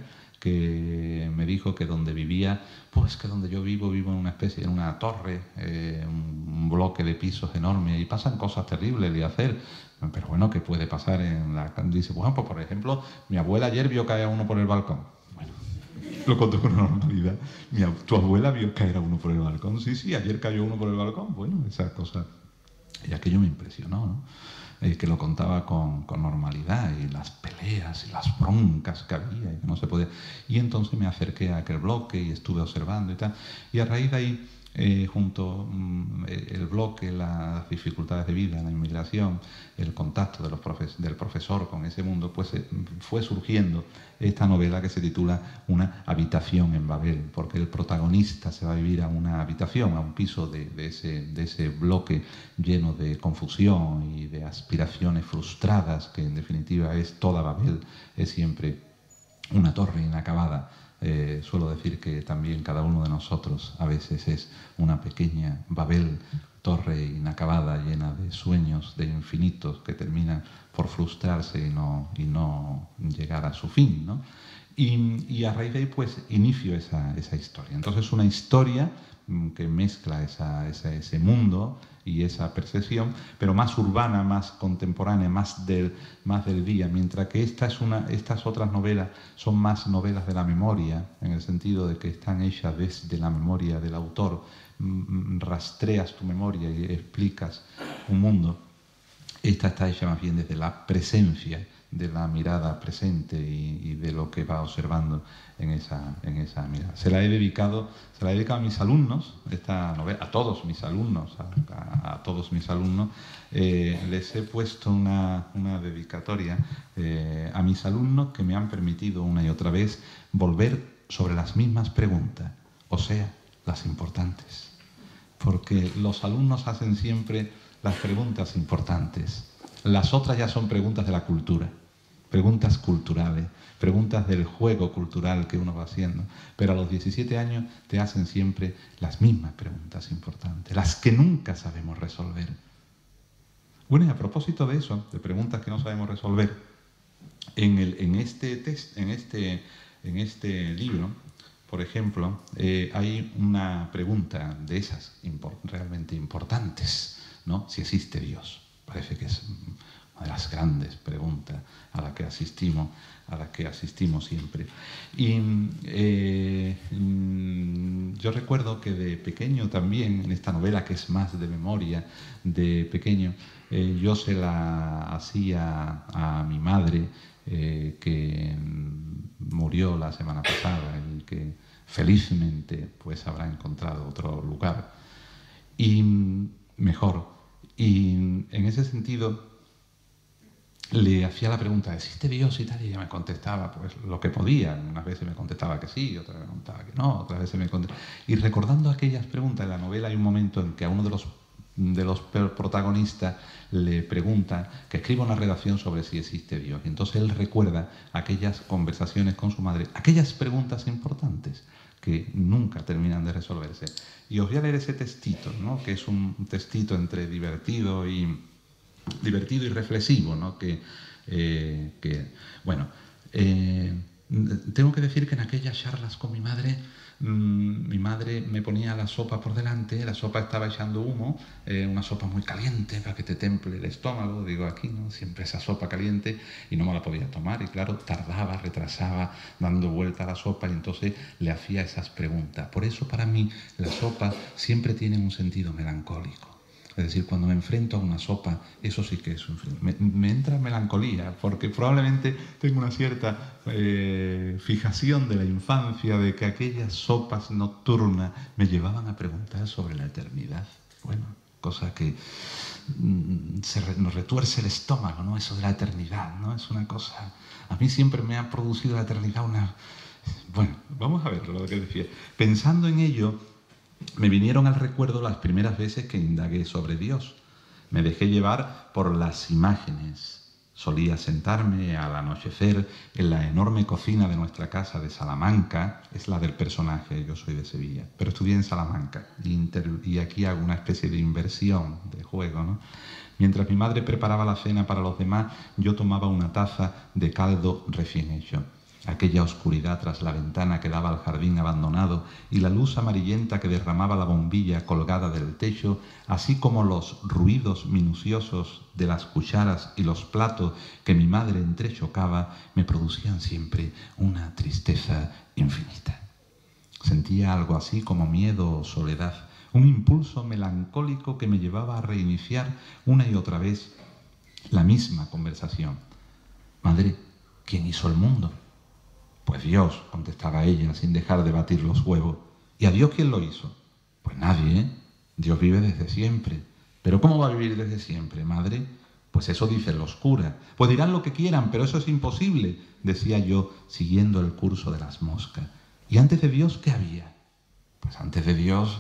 que me dijo que donde vivía, pues que donde yo vivo en una especie, en una torre, un bloque de pisos enorme y pasan cosas terribles de hacer. Pero bueno, ¿qué puede pasar en la...? Dice, bueno, pues por ejemplo, mi abuela ayer vio caer a uno por el balcón. Bueno, lo contó con normalidad. ¿Tu abuela vio caer a uno por el balcón? Sí, ayer cayó uno por el balcón. Bueno, esas cosas. Y aquello me impresionó, ¿no? Que lo contaba con normalidad, y las peleas y las broncas que había y que no se podía. Y entonces me acerqué a aquel bloque y estuve observando y tal. Y a raíz de ahí, junto el bloque, las dificultades de vida, la inmigración, el contacto del profesor con ese mundo, pues fue surgiendo esta novela que se titula Una habitación en Babel, porque el protagonista se va a vivir a una habitación, a un piso de ese bloque lleno de confusión y de aspiraciones frustradas, que en definitiva es toda Babel, es siempre una torre inacabada. Suelo decir que también cada uno de nosotros a veces es una pequeña Babel, torre inacabada, llena de sueños, de infinitos que terminan por frustrarse y no llegar a su fin, ¿no? Y a raíz de ahí pues inicio esa historia. Entonces una historia que mezcla ese mundo y esa percepción, pero más urbana, más contemporánea, más del día, mientras que estas otras novelas son más novelas de la memoria, en el sentido de que están hechas desde la memoria del autor, rastreas tu memoria y explicas un mundo. Esta está hecha más bien desde la presencia, de la mirada presente y de lo que va observando en esa mirada. Se la he dedicado a mis alumnos, esta novela, a todos mis alumnos, a todos mis alumnos. Les he puesto una dedicatoria a mis alumnos que me han permitido una y otra vez volver sobre las mismas preguntas, o sea, las importantes. Porque los alumnos hacen siempre las preguntas importantes. Las otras ya son preguntas de la cultura, preguntas culturales, preguntas del juego cultural que uno va haciendo. Pero a los 17 años te hacen siempre las mismas preguntas importantes, las que nunca sabemos resolver. Bueno, y a propósito de eso, de preguntas que no sabemos resolver, en este libro, por ejemplo, hay una pregunta de esas realmente importantes, ¿no? Si existe Dios. Parece que es una de las grandes preguntas a las que asistimos siempre. Y yo recuerdo que de pequeño también, en esta novela que es más de memoria, de pequeño, yo se la hacía a mi madre, que murió la semana pasada y que felizmente pues habrá encontrado otro lugar y mejor. Y en ese sentido le hacía la pregunta, ¿existe Dios y tal? Y ella me contestaba pues lo que podía. Unas veces me contestaba que sí, otras veces me contestaba que no, otras veces me contestaba. Y recordando aquellas preguntas, en la novela hay un momento en que a uno de los protagonistas le pregunta que escriba una redacción sobre si existe Dios. Y entonces él recuerda aquellas conversaciones con su madre, aquellas preguntas importantes que nunca terminan de resolverse. Y os voy a leer ese textito, ¿no? Que es un textito entre divertido y reflexivo, ¿no? Tengo que decir que en aquellas charlas con mi madre me ponía la sopa por delante, la sopa estaba echando humo, una sopa muy caliente para que te temple el estómago, digo aquí, ¿no? Siempre esa sopa caliente, y no me la podía tomar, y claro, tardaba, retrasaba, dando vuelta a la sopa, y entonces le hacía esas preguntas. Por eso para mí la sopa siempre tiene un sentido melancólico. Es decir, cuando me enfrento a una sopa, eso sí que es un... Me entra melancolía, porque probablemente tengo una cierta fijación de la infancia, de que aquellas sopas nocturnas me llevaban a preguntar sobre la eternidad. Bueno, cosa que nos retuerce el estómago, ¿no? Eso de la eternidad, ¿no? Es una cosa... A mí siempre me ha producido la eternidad una... Bueno, vamos a ver lo que decía. Pensando en ello, me vinieron al recuerdo las primeras veces que indagué sobre Dios. Me dejé llevar por las imágenes. Solía sentarme al anochecer en la enorme cocina de nuestra casa de Salamanca. Es la del personaje, yo soy de Sevilla, pero estudié en Salamanca y aquí hago una especie de inversión, de juego, ¿no? Mientras mi madre preparaba la cena para los demás, yo tomaba una taza de caldo recién hecho. Aquella oscuridad tras la ventana que daba al jardín abandonado y la luz amarillenta que derramaba la bombilla colgada del techo, así como los ruidos minuciosos de las cucharas y los platos que mi madre entrechocaba, me producían siempre una tristeza infinita. Sentía algo así como miedo o soledad, un impulso melancólico que me llevaba a reiniciar una y otra vez la misma conversación. Madre, ¿quién hizo el mundo? Pues Dios, contestaba ella, sin dejar de batir los huevos. ¿Y a Dios quién lo hizo? Pues nadie, ¿eh? Dios vive desde siempre. ¿Pero cómo va a vivir desde siempre, madre? Pues eso dicen los curas. Pues dirán lo que quieran, pero eso es imposible, decía yo, siguiendo el curso de las moscas. ¿Y antes de Dios qué había? Pues antes de Dios,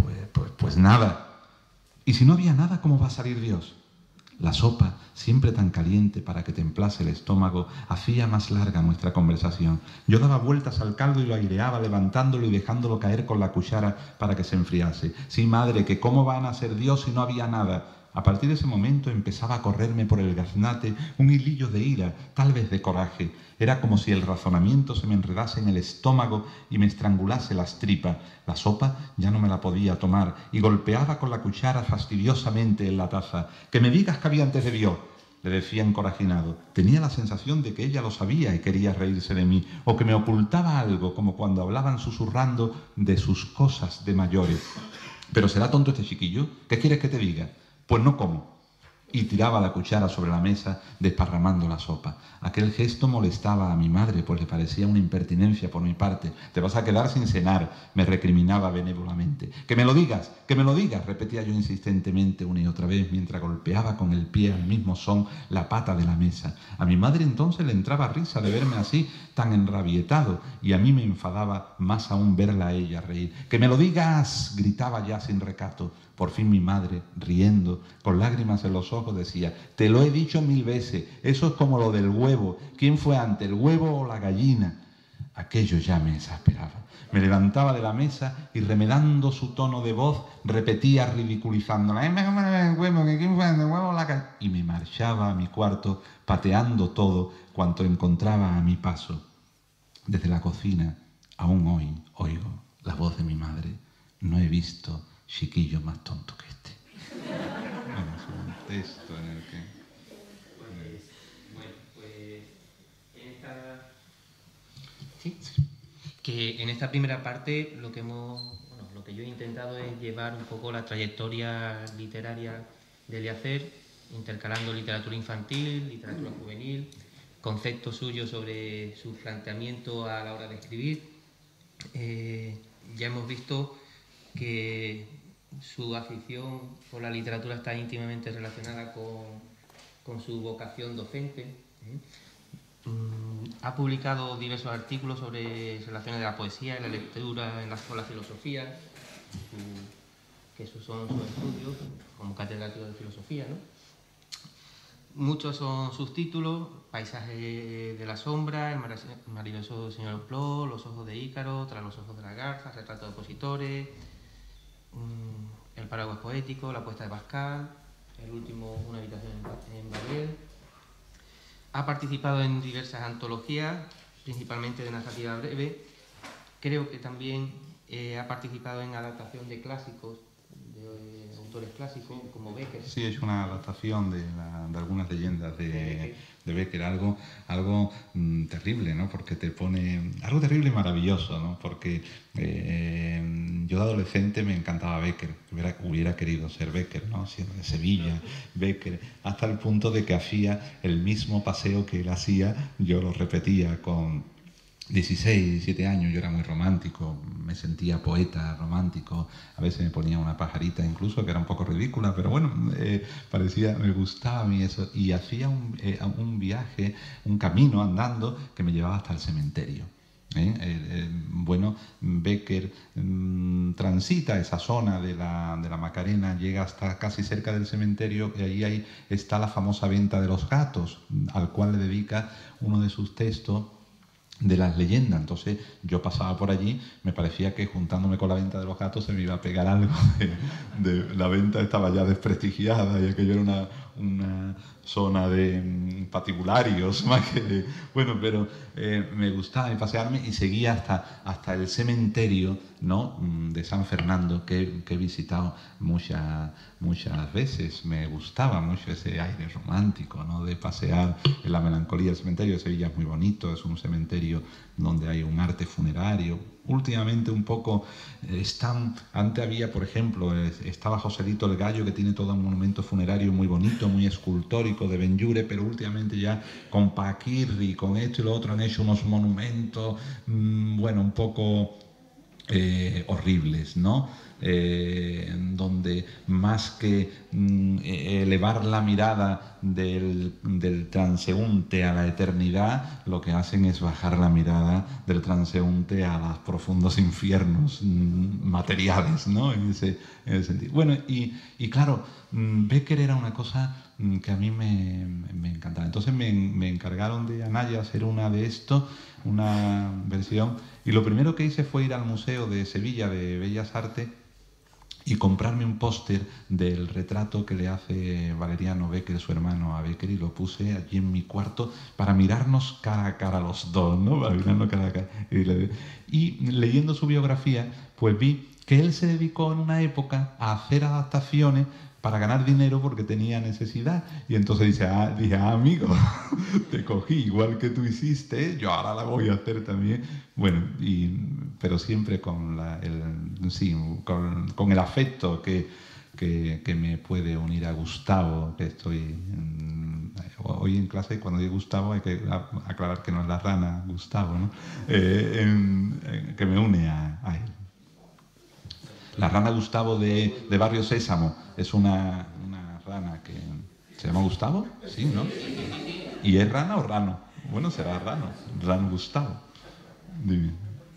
pues nada. ¿Y si no había nada, cómo va a salir Dios? La sopa, siempre tan caliente para que templase el estómago, hacía más larga nuestra conversación. Yo daba vueltas al caldo y lo aireaba, levantándolo y dejándolo caer con la cuchara para que se enfriase. Sí, madre, que cómo van a ser Dios si no había nada. A partir de ese momento empezaba a correrme por el gaznate un hilillo de ira, tal vez de coraje. Era como si el razonamiento se me enredase en el estómago y me estrangulase las tripas. La sopa ya no me la podía tomar y golpeaba con la cuchara fastidiosamente en la taza. «Que me digas que había antes de Dios», le decía encorajinado. Tenía la sensación de que ella lo sabía y quería reírse de mí, o que me ocultaba algo, como cuando hablaban susurrando de sus cosas de mayores. «¿Pero será tonto este chiquillo? ¿Qué quieres que te diga?» «Pues no como». Y tiraba la cuchara sobre la mesa, desparramando la sopa. Aquel gesto molestaba a mi madre, pues le parecía una impertinencia por mi parte. «Te vas a quedar sin cenar», me recriminaba benévolamente. «Que me lo digas, repetía yo insistentemente una y otra vez, mientras golpeaba con el pie al mismo son la pata de la mesa. A mi madre entonces le entraba risa de verme así, tan enrabietado, y a mí me enfadaba más aún verla a ella reír. «Que me lo digas», gritaba ya sin recato. Por fin mi madre, riendo, con lágrimas en los ojos, decía: «Te lo he dicho 1000 veces, eso es como lo del huevo. ¿Quién fue antes, el huevo o la gallina?» Aquello ya me exasperaba. Me levantaba de la mesa y, remedando su tono de voz, repetía ridiculizándola: ¿quién fue antes, el huevo o la gallina? Y me marchaba a mi cuarto pateando todo cuanto encontraba a mi paso. Desde la cocina, aún hoy, oigo la voz de mi madre: «No he visto chiquillo más tonto que este». Bueno, es un texto en el que... Que en esta primera parte lo que yo he intentado es llevar un poco la trayectoria literaria de Eliacer, intercalando literatura infantil, literatura juvenil, conceptos suyos sobre su planteamiento a la hora de escribir. Ya hemos visto que su afición por la literatura está íntimamente relacionada con su vocación docente. Ha publicado diversos artículos sobre relaciones de la poesía y la lectura con la filosofía, que esos son sus estudios como catedrático de filosofía, ¿no? Muchos son sus títulos: Paisaje de la sombra, El maravilloso señor Pló, Los ojos de Ícaro, Tras los ojos de la garza, Retrato de opositores, El paraguas poético, La apuesta de Pascal, el último, Una habitación en Babel. Ha participado en diversas antologías, principalmente de narrativa breve. Creo que también ha participado en adaptación de clásicos, de autores clásicos, como Becker. Sí, es una adaptación de algunas leyendas de Becker, algo terrible, ¿no? Porque te pone... Algo terrible y maravilloso, ¿no? Porque yo de adolescente me encantaba Becker, hubiera querido ser Becker, ¿no? Siendo de Sevilla, Becker, hasta el punto de que hacía el mismo paseo que él hacía, yo lo repetía con 16, 17 años. Yo era muy romántico, me sentía poeta romántico, a veces me ponía una pajarita incluso, que era un poco ridícula, pero bueno, me gustaba a mí eso, y hacía un viaje, un camino andando que me llevaba hasta el cementerio. Bueno, Becker transita esa zona de la Macarena, llega hasta casi cerca del cementerio, y ahí está la famosa venta de los gatos, al cual le dedica uno de sus textos de las leyendas. Entonces yo pasaba por allí, me parecía que juntándome con la venta de los gatos se me iba a pegar algo de la venta estaba ya desprestigiada, y aquello era una zona de patibularios más que de, bueno, pero me gustaba pasearme, y seguía hasta el cementerio, ¿no?, de San Fernando, que he visitado muchas veces. Me gustaba mucho ese aire romántico, ¿no?, de pasear en la melancolía del cementerio. De Sevilla es muy bonito, es un cementerio donde hay un arte funerario. Últimamente un poco antes había, por ejemplo, estaba Joselito el Gallo, que tiene todo un monumento funerario muy bonito, muy escultórico, de Benlliure, pero últimamente ya con Paquirri, con esto y lo otro, han hecho unos monumentos, bueno, un poco horribles, ¿no? Donde más que elevar la mirada del transeúnte a la eternidad, lo que hacen es bajar la mirada del transeúnte a los profundos infiernos materiales, ¿no? En ese sentido. Bueno, y claro, Becker era una cosa que a mí me encantaba. Entonces me encargaron de Anaya hacer una versión, y lo primero que hice fue ir al Museo de Sevilla de Bellas Artes y comprarme un póster del retrato que le hace Valeriano Becker, su hermano, a Becker, y lo puse allí en mi cuarto para mirarnos cara a cara los dos, ¿no? Para mirarnos cara a cara. Y leyendo su biografía, pues vi que él se dedicó en una época a hacer adaptaciones para ganar dinero porque tenía necesidad. Y entonces dije, amigo, te cogí igual que tú hiciste, yo ahora la voy a hacer también. Bueno, pero siempre con el afecto que me puede unir a Gustavo, que estoy hoy en clase. Cuando digo Gustavo hay que aclarar que no es la rana Gustavo, ¿no? Que me une a él. La rana Gustavo de Barrio Sésamo es una rana que se llama Gustavo, sí, ¿no? ¿Y es rana o rano? Bueno, será rano Gustavo. Dime.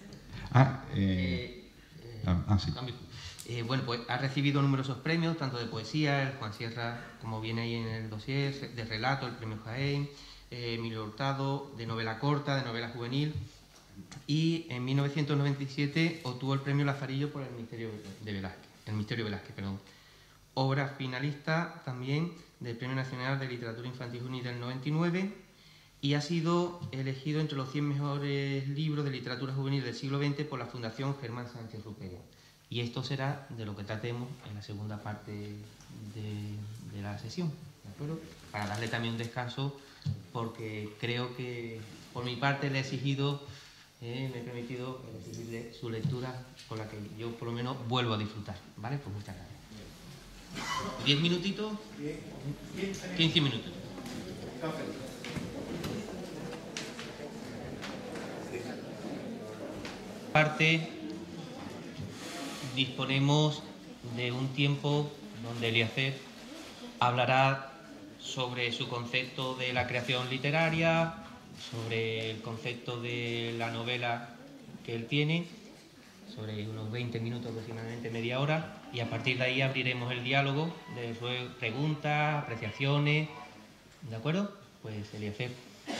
Sí. Bueno, pues ha recibido numerosos premios, tanto de poesía, el Juan Sierra, como viene ahí en el dossier, de relato, el premio Jaén, Emilio Hurtado, de novela corta, de novela juvenil, y en 1997 obtuvo el premio Lazarillo por El misterio Velázquez, obra finalista también del Premio Nacional de Literatura Infantil Juvenil del 99, y ha sido elegido entre los 100 mejores libros de literatura juvenil del siglo XX por la Fundación Germán Sánchez Rupera. Y esto será de lo que tratemos en la segunda parte de la sesión. acuerdo? Para darle también un descanso, porque creo que por mi parte le he exigido, me he permitido exigirle su lectura con la que yo por lo menos vuelvo a disfrutar, ¿vale? Pues muchas gracias. 10 minutitos, 15 minutos. Parte disponemos de un tiempo donde Eliezer hablará sobre su concepto de la creación literaria, sobre el concepto de la novela que él tiene, sobre unos 20 minutos, aproximadamente media hora, y a partir de ahí abriremos el diálogo de preguntas, apreciaciones, ¿de acuerdo? Pues Eliezer.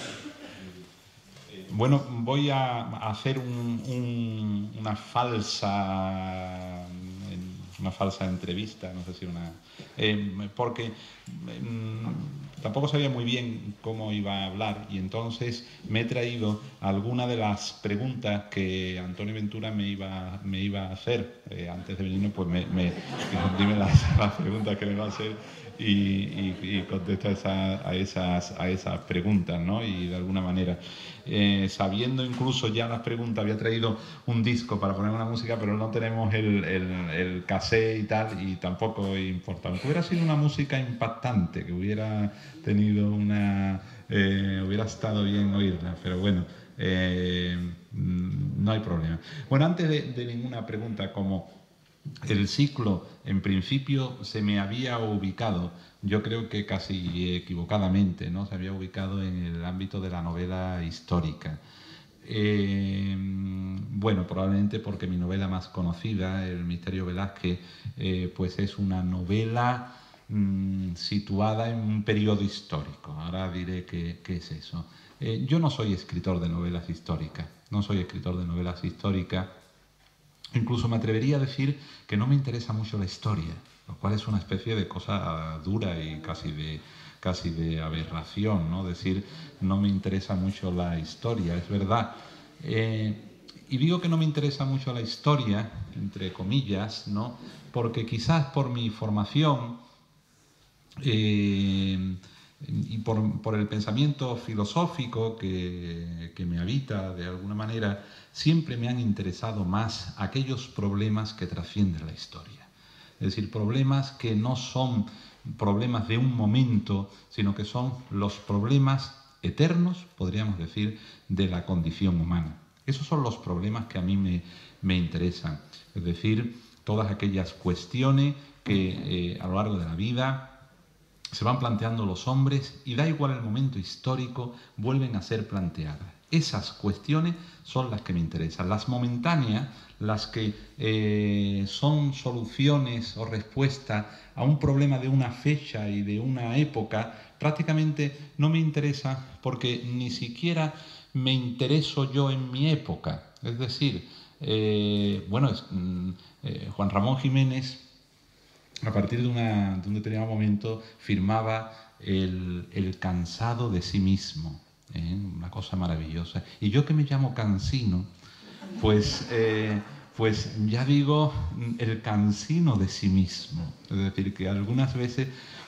Bueno, voy a hacer una falsa entrevista, no sé si porque tampoco sabía muy bien cómo iba a hablar, y entonces me he traído algunas de las preguntas que Antonio Ventura me iba a hacer antes de venirme. Pues dime las preguntas que me va a hacer y contesta a esas preguntas, ¿no? Y de alguna manera, sabiendo incluso ya las preguntas, había traído un disco para poner una música, pero no tenemos el cassette y tal, y tampoco importa. Aunque hubiera sido una música impactante, que hubiera tenido hubiera estado bien oírla, pero bueno, no hay problema. Bueno, antes de ninguna pregunta, como el ciclo en principio se me había ubicado, yo creo que casi equivocadamente, ¿no? Se había ubicado en el ámbito de la novela histórica. Bueno, probablemente porque mi novela más conocida, El Misterio Velázquez, pues es una novela situada en un periodo histórico. Ahora diré qué es eso. Yo no soy escritor de novelas históricas, Incluso me atrevería a decir que no me interesa mucho la historia, lo cual es una especie de cosa dura y casi de aberración, ¿no? Decir, no me interesa mucho la historia, es verdad. Y digo que no me interesa mucho la historia, entre comillas, ¿no? Porque quizás por mi formación y por el pensamiento filosófico que me habita de alguna manera, siempre me han interesado más aquellos problemas que trascienden la historia. Es decir, problemas que no son problemas de un momento, sino que son los problemas eternos, podríamos decir, de la condición humana. Esos son los problemas que a mí me interesan. Es decir, todas aquellas cuestiones que a lo largo de la vida se van planteando los hombres, y da igual el momento histórico, vuelven a ser planteadas. Esas cuestiones son las que me interesan. Las momentáneas, las que son soluciones o respuestas a un problema de una fecha y de una época, prácticamente no me interesa, porque ni siquiera me intereso yo en mi época. Es decir, Juan Ramón Jiménez, a partir de un determinado momento, firmaba el cansado de sí mismo, una cosa maravillosa. Y yo, que me llamo cansino, pues ya digo el cansino de sí mismo. Es decir, que algunas veces,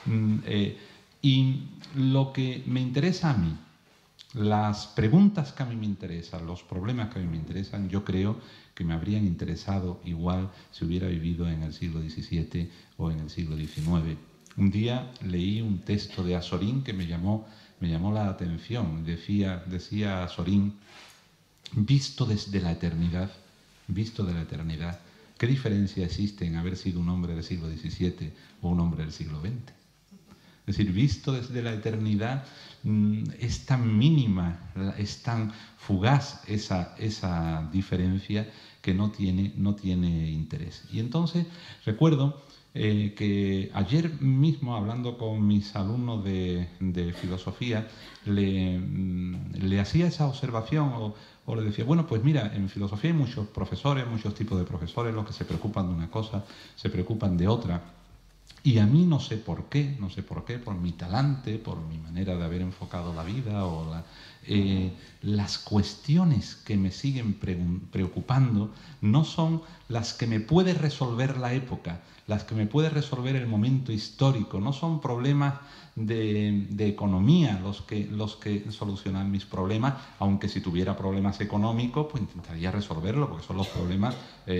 y lo que me interesa a mí, las preguntas que a mí me interesan, los problemas que a mí me interesan, yo creo que me habrían interesado igual si hubiera vivido en el siglo XVII o en el siglo XIX. Un día leí un texto de Azorín que me llamó la atención. Decía Azorín: visto desde la eternidad, ¿qué diferencia existe en haber sido un hombre del siglo XVII o un hombre del siglo XX? Es decir, visto desde la eternidad, es tan mínima, es tan fugaz esa diferencia, que no tiene interés. Y entonces recuerdo que ayer mismo, hablando con mis alumnos de filosofía, le hacía esa observación o le decía: bueno, pues mira, en filosofía hay muchos profesores, muchos tipos de profesores, los que se preocupan de una cosa, se preocupan de otra. Y a mí no sé por qué, por mi talante, por mi manera de haber enfocado la vida o las cuestiones que me siguen preocupando no son las que me puede resolver la época, las que me puede resolver el momento histórico, no son problemas de economía los que solucionan mis problemas, aunque si tuviera problemas económicos pues intentaría resolverlo, porque son los problemas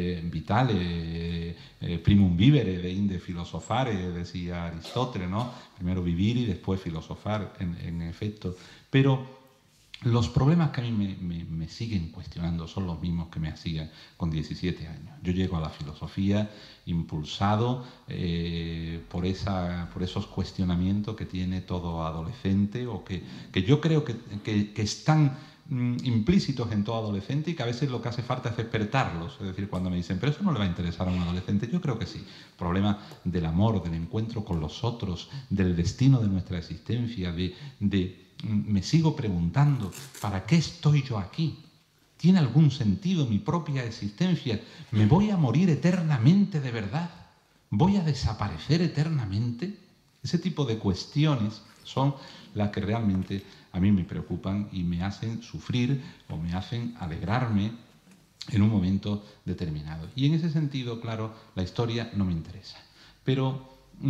vitales, primum vivere, de inde filosofare, decía Aristóteles, ¿no? Primero vivir y después filosofar, en efecto. Pero los problemas que a mí me siguen cuestionando son los mismos que me hacían con 17 años. Yo llego a la filosofía impulsado por esos cuestionamientos que tiene todo adolescente, o que yo creo que están implícitos en todo adolescente, y que a veces lo que hace falta es despertarlos. Es decir, cuando me dicen, pero eso no le va a interesar a un adolescente, yo creo que sí. Problema del amor, del encuentro con los otros, del destino de nuestra existencia, me sigo preguntando, ¿para qué estoy yo aquí? ¿Tiene algún sentido mi propia existencia? ¿Me voy a morir eternamente de verdad? ¿Voy a desaparecer eternamente? Ese tipo de cuestiones son las que realmente a mí me preocupan y me hacen sufrir o me hacen alegrarme en un momento determinado. Y en ese sentido, claro, la historia no me interesa. Pero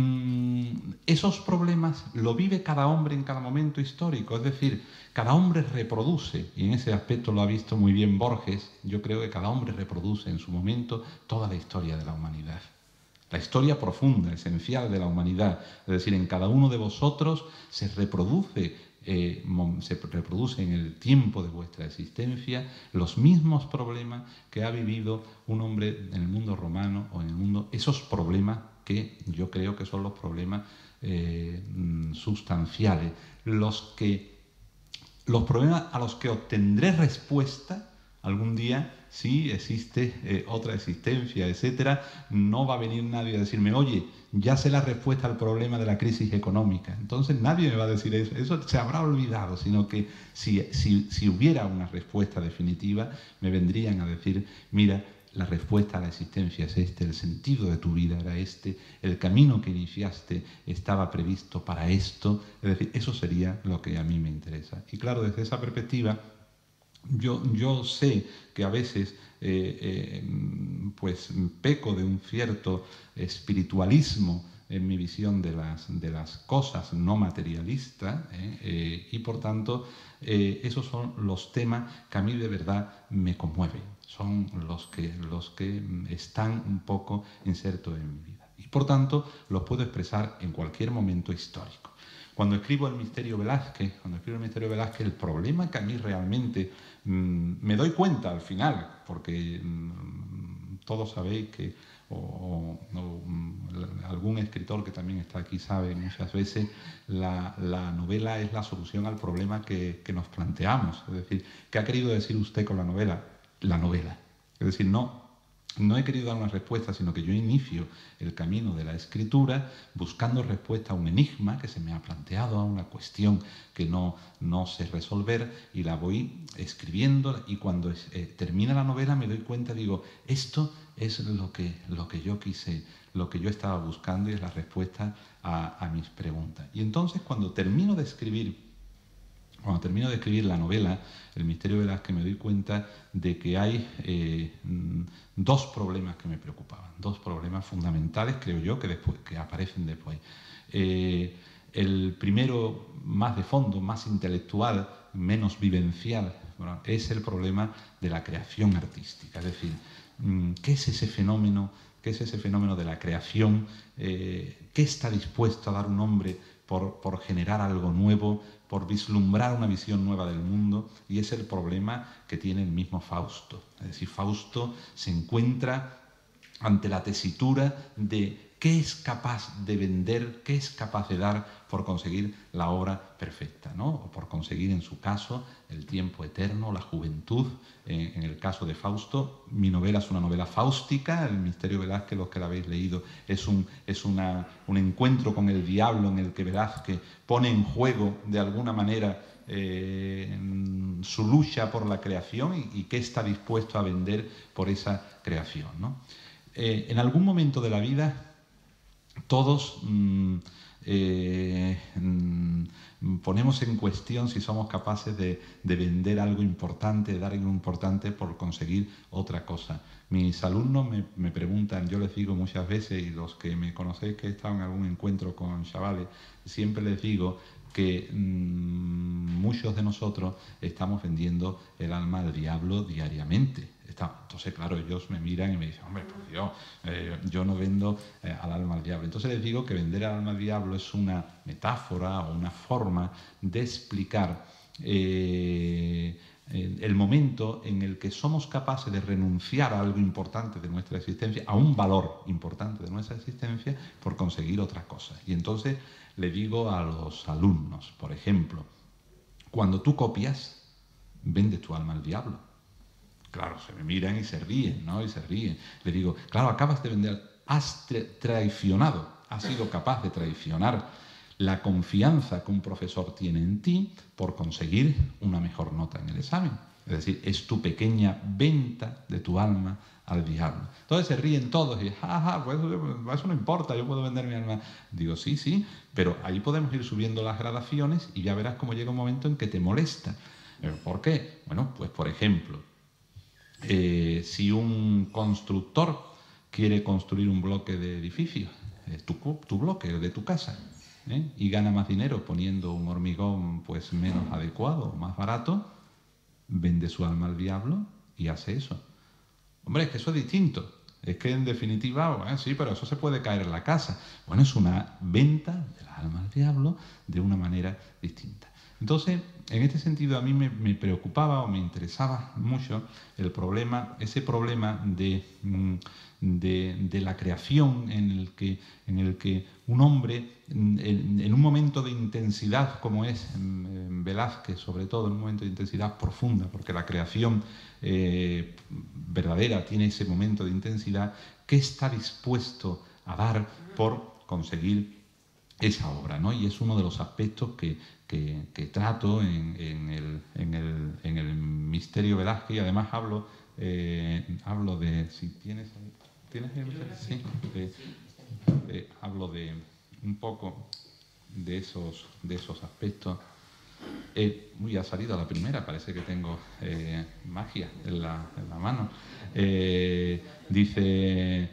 esos problemas lo vive cada hombre en cada momento histórico, es decir, cada hombre reproduce, y en ese aspecto lo ha visto muy bien Borges. Yo creo que cada hombre reproduce en su momento toda la historia de la humanidad, la historia profunda, esencial de la humanidad. Es decir, en cada uno de vosotros se reproduce en el tiempo de vuestra existencia los mismos problemas que ha vivido un hombre en el mundo romano o en el mundo, esos problemas que yo creo que son los problemas sustanciales, los problemas a los que obtendré respuesta algún día, si existe otra existencia, etcétera. No va a venir nadie a decirme, oye, ya sé la respuesta al problema de la crisis económica. Entonces nadie me va a decir eso se habrá olvidado, sino que si hubiera una respuesta definitiva, me vendrían a decir, mira, la respuesta a la existencia es este, el sentido de tu vida era este, el camino que iniciaste estaba previsto para esto. Es decir, eso sería lo que a mí me interesa. Y claro, desde esa perspectiva, yo sé que a veces pues peco de un cierto espiritualismo en mi visión de las cosas no materialistas, y por tanto esos son los temas que a mí de verdad me conmueven, son los que están un poco insertos en mi vida, y por tanto los puedo expresar en cualquier momento histórico. Cuando escribo el Misterio Velázquez, el problema que a mí realmente me doy cuenta al final, porque todos sabéis que, algún escritor que también está aquí sabe, muchas veces la novela es la solución al problema que nos planteamos. Es decir, ¿qué ha querido decir usted con la novela? La novela. Es decir, no he querido dar una respuesta, sino que yo inicio el camino de la escritura buscando respuesta a un enigma que se me ha planteado, a una cuestión que no sé resolver, y la voy escribiendo, y cuando termina la novela me doy cuenta, digo, esto es lo que yo quise, lo que yo estaba buscando, y es la respuesta a mis preguntas. Y entonces cuando termino de escribir la novela, El Misterio Velázquez, me doy cuenta de que hay dos problemas que me preocupaban, dos problemas fundamentales, creo yo, que aparecen después. El primero, más de fondo, más intelectual, menos vivencial, bueno, es el problema de la creación artística. Es decir, ¿qué es ese fenómeno? ¿Qué es ese fenómeno de la creación? ¿Qué está dispuesto a dar un hombre por generar algo nuevo, por vislumbrar una visión nueva del mundo? Y es el problema que tiene el mismo Fausto. Es decir, Fausto se encuentra ante la tesitura de qué es capaz de vender, qué es capaz de dar por conseguir la obra perfecta, ¿no? O por conseguir, en su caso, el tiempo eterno, la juventud. En el caso de Fausto, mi novela es una novela fáustica. El Misterio Velázquez, los que la habéis leído, es un encuentro con el diablo en el que Velázquez pone en juego, de alguna manera, su lucha por la creación y qué está dispuesto a vender por esa creación, ¿no? En algún momento de la vida todos ponemos en cuestión si somos capaces de vender algo importante, de dar algo importante por conseguir otra cosa. Mis alumnos me preguntan, yo les digo muchas veces, y los que me conocéis que he estado en algún encuentro con chavales, siempre les digo que muchos de nosotros estamos vendiendo el alma al diablo diariamente. Entonces, claro, ellos me miran y me dicen, hombre, por Dios, yo no vendo al alma al diablo. Entonces les digo que vender al alma al diablo es una metáfora o una forma de explicar el momento en el que somos capaces de renunciar a algo importante de nuestra existencia, a un valor importante de nuestra existencia, por conseguir otra cosa. Y entonces le digo a los alumnos, por ejemplo, cuando tú copias, vendes tu alma al diablo. Claro, se me miran y se ríen, ¿no? Y se ríen. Le digo, claro, acabas de vender, has traicionado, has sido capaz de traicionar la confianza que un profesor tiene en ti por conseguir una mejor nota en el examen. Es decir, es tu pequeña venta de tu alma al diablo. Entonces se ríen todos y jaja, pues eso no importa, yo puedo vender mi alma. Digo, sí, sí, pero ahí podemos ir subiendo las gradaciones y ya verás cómo llega un momento en que te molesta. ¿Por qué? Bueno, pues por ejemplo, si un constructor quiere construir un bloque de edificio, tu bloque de tu casa, y gana más dinero poniendo un hormigón pues menos adecuado, más barato, vende su alma al diablo y hace eso. Hombre, es que eso es distinto. Es que en definitiva, bueno, sí, pero eso se puede caer en la casa. Bueno, es una venta del alma al diablo de una manera distinta. Entonces, en este sentido a mí me preocupaba o me interesaba mucho el problema, ese problema de la creación en el que un hombre, en un momento de intensidad como es Velázquez, sobre todo en un momento de intensidad profunda, porque la creación verdadera tiene ese momento de intensidad, ¿qué está dispuesto a dar por conseguir esa obra, ¿no? Y es uno de los aspectos que trato en el misterio Velázquez, y además hablo de, si tienes sí, hablo de un poco de esos aspectos. Ya ha salido la primera, parece que tengo magia en la mano. Dice,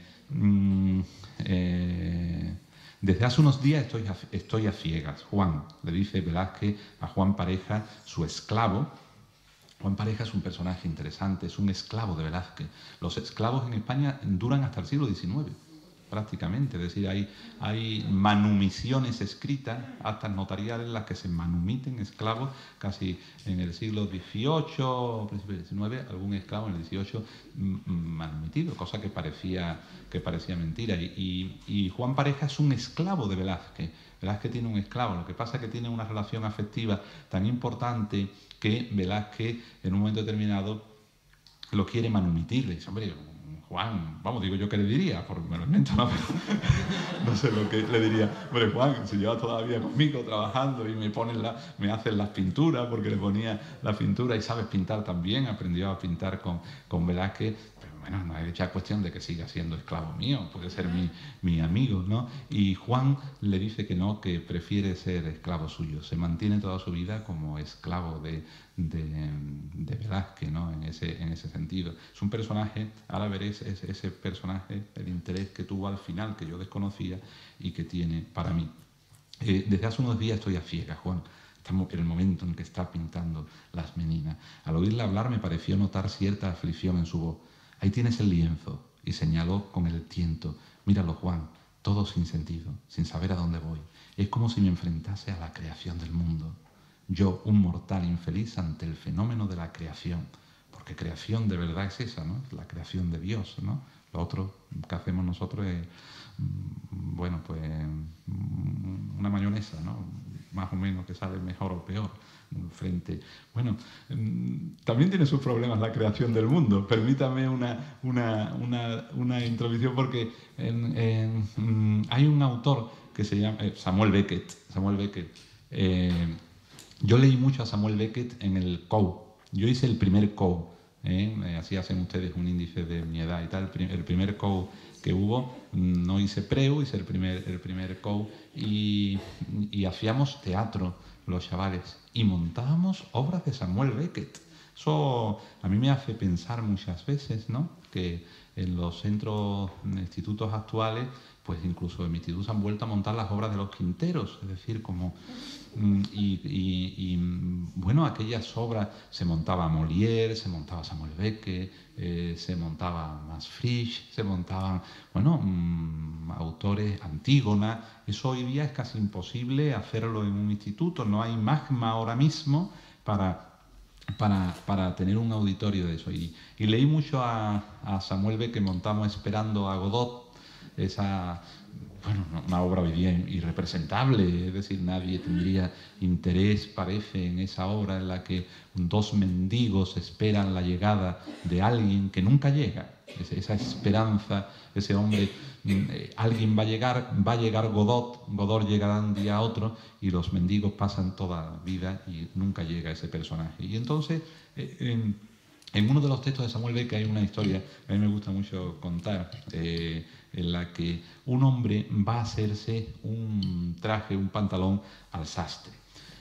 desde hace unos días estoy a ciegas. Juan, le dice Velázquez a Juan Pareja, su esclavo. Juan Pareja es un personaje interesante, es un esclavo de Velázquez. Los esclavos en España duran hasta el siglo XIX, prácticamente. Es decir, hay manumisiones escritas, actas notariales, en las que se manumiten esclavos casi en el siglo XVIII, principio del XIX, algún esclavo en el XVIII manumitido, cosa que parecía mentira. Y Juan Pareja es un esclavo de Velázquez. Velázquez tiene un esclavo, lo que pasa es que tiene una relación afectiva tan importante que Velázquez en un momento determinado lo quiere manumitir. Le dice, hombre, Juan, vamos, digo yo qué le diría, porque me lo invento, ¿no? No sé lo que le diría. Hombre, Juan, si lleva todavía conmigo trabajando y me hacen las pinturas, porque le ponía la pintura y sabes pintar también, aprendió a pintar con Velázquez. Bueno, no es ya cuestión de que siga siendo esclavo mío, puede ser mi amigo, ¿no? Y Juan le dice que no, que prefiere ser esclavo suyo. Se mantiene toda su vida como esclavo de Velázquez, ¿no? En ese sentido. Es un personaje, ahora veréis ese personaje, el interés que tuvo al final, que yo desconocía y que tiene para mí. Desde hace unos días estoy a ciegas, Juan. Estamos en el momento en que está pintando las meninas. Al oírle hablar me pareció notar cierta aflicción en su voz. Ahí tienes el lienzo, y señaló con el tiento. Míralo, Juan, todo sin sentido, sin saber a dónde voy. Es como si me enfrentase a la creación del mundo. Yo, un mortal infeliz ante el fenómeno de la creación. Porque creación de verdad es esa, ¿no? La creación de Dios, ¿no? Lo otro que hacemos nosotros es, bueno, pues una mayonesa, ¿no? Más o menos, que sabe mejor o peor. Bueno, también tiene sus problemas la creación del mundo. Permítame una introducción, porque hay un autor que se llama Samuel Beckett. Yo leí mucho a Samuel Beckett en el COU. Yo hice el primer COU Así hacen ustedes un índice de mi edad y tal. El primer COU que hubo, no hice preu, hice el primer COU y hacíamos teatro los chavales y montábamos obras de Samuel Beckett. Eso a mí me hace pensar muchas veces, ¿no?, que en los centros, institutos actuales, pues incluso en mi instituto se han vuelto a montar las obras de los Quinteros, es decir, como... bueno, aquellas obras se montaba Molière, se montaba Samuel Beckett, se montaba Max Frisch, se montaban, bueno, autores, Antígona. Eso hoy día es casi imposible hacerlo en un instituto, no hay magma ahora mismo para tener un auditorio de eso. Y leí mucho a Samuel Beckett, montamos Esperando a Godot, esa, bueno, una obra hoy día irrepresentable, es decir, nadie tendría interés, parece, en esa obra en la que dos mendigos esperan la llegada de alguien que nunca llega. Esa esperanza, ese hombre, alguien va a llegar Godot llegará un día a otro y los mendigos pasan toda la vida y nunca llega ese personaje. Y entonces, en uno de los textos de Samuel Beckett hay una historia que a mí me gusta mucho contar, en la que un hombre va a hacerse un traje, un pantalón al sastre.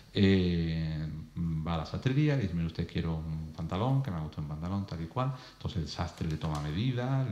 Va a la sastrería, le dice: mire usted, quiero un pantalón, que me gusta un pantalón tal y cual. Entonces el sastre le toma medida,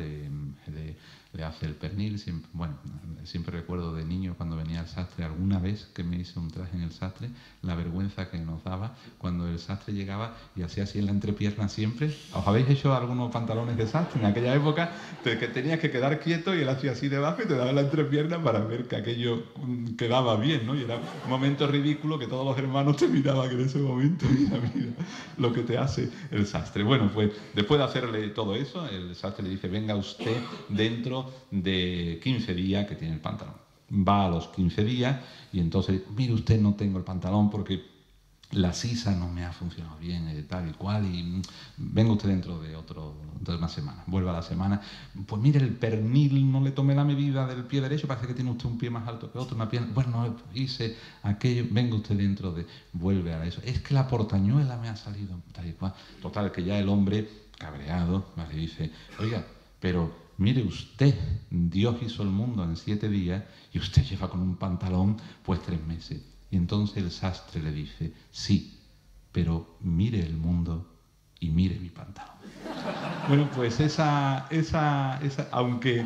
le hace el pernil. Siempre recuerdo de niño cuando venía el sastre, alguna vez que me hice un traje en el sastre, la vergüenza que nos daba cuando el sastre llegaba y hacía así en la entrepierna siempre. ¿Os habéis hecho algunos pantalones de sastre en aquella época? Que tenías que quedar quieto y él hacía así debajo y te daba la entrepierna para ver que aquello quedaba bien, ¿no? Y era un momento ridículo que todos los hermanos te miraban en ese momento. Mira lo que te hace el sastre. Bueno, pues después de hacerle todo eso, el sastre le dice: venga usted dentro de 15 días que tiene el pantalón. Va a los 15 días y entonces: mire usted, no tengo el pantalón porque la sisa no me ha funcionado bien, tal y cual, y venga usted dentro de una semana. Vuelve a la semana: pues mire, el pernil no le tomé la medida del pie derecho, parece que tiene usted un pie más alto que otro, una pierna, bueno, no hice aquello, venga usted dentro de... Vuelve a eso: es que la portañuela me ha salido, tal y cual. Total, que ya el hombre, cabreado, le dice: oiga, pero... mire usted, Dios hizo el mundo en 7 días y usted lleva con un pantalón pues 3 meses. Y entonces el sastre le dice: sí, pero mire el mundo y mire mi pantalón. Bueno, pues esa aunque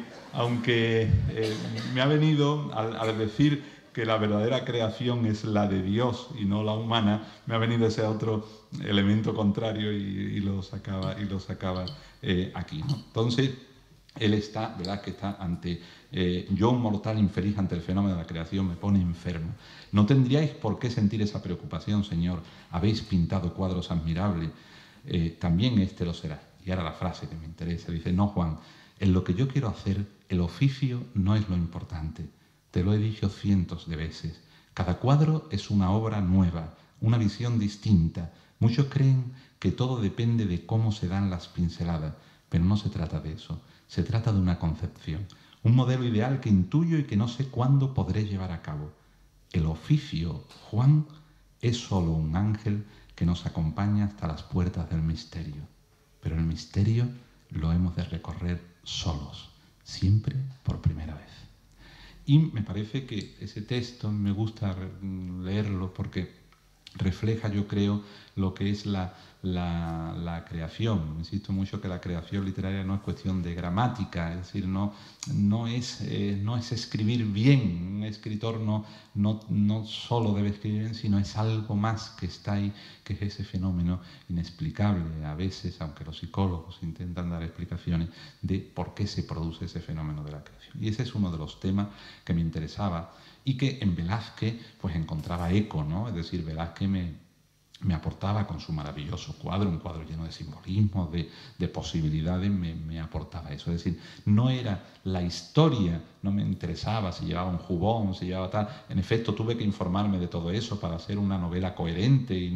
me ha venido al decir que la verdadera creación es la de Dios y no la humana, me ha venido ese otro elemento contrario y lo sacaba aquí, ¿no? Entonces, él está, ¿verdad?, que está ante... yo, un mortal infeliz ante el fenómeno de la creación, me pone enfermo. No tendríais por qué sentir esa preocupación, Señor. Habéis pintado cuadros admirables. También este lo será. Y ahora la frase que me interesa. Dice: no, Juan, en lo que yo quiero hacer, el oficio no es lo importante. Te lo he dicho cientos de veces. Cada cuadro es una obra nueva, una visión distinta. Muchos creen que todo depende de cómo se dan las pinceladas, pero no se trata de eso. Se trata de una concepción, un modelo ideal que intuyo y que no sé cuándo podré llevar a cabo. El oficio, Juan, es solo un ángel que nos acompaña hasta las puertas del misterio. Pero el misterio lo hemos de recorrer solos, siempre por primera vez. Y me parece que ese texto me gusta leerlo porque refleja, yo creo, lo que es la creación. Insisto mucho que la creación literaria no es cuestión de gramática, es decir, no es escribir bien. Un escritor no solo debe escribir bien, sino es algo más que está ahí, que es ese fenómeno inexplicable a veces, aunque los psicólogos intentan dar explicaciones de por qué se produce ese fenómeno de la creación. Y ese es uno de los temas que me interesaba y que en Velázquez pues encontraba eco, ¿no? Es decir, Velázquez me aportaba con su maravilloso cuadro, un cuadro lleno de simbolismo, de posibilidades, me aportaba eso. Es decir, no era la historia, no me interesaba si llevaba un jubón, si llevaba tal. En efecto, tuve que informarme de todo eso para hacer una novela coherente y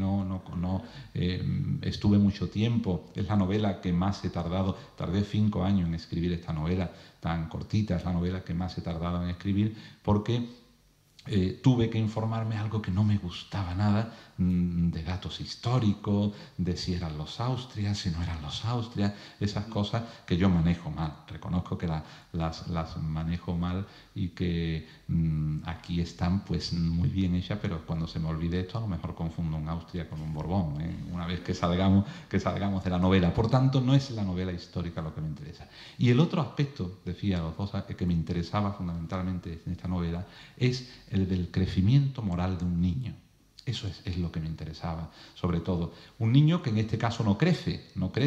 estuve mucho tiempo. Es la novela que más he tardado, tardé 5 años en escribir esta novela tan cortita, es la novela que más he tardado en escribir porque tuve que informarme algo que no me gustaba nada, de datos históricos, de si eran los Austrias, si no eran los Austrias, esas cosas que yo manejo mal. Reconozco que las manejo mal y que aquí están pues muy bien hechas, pero cuando se me olvide esto a lo mejor confundo un Austria con un Borbón, una vez que salgamos de la novela. Por tanto, no es la novela histórica lo que me interesa. Y el otro aspecto, decía los dos, que me interesaba fundamentalmente en esta novela, es el del crecimiento moral de un niño. Eso es lo que me interesaba, sobre todo. Un niño que en este caso no crece,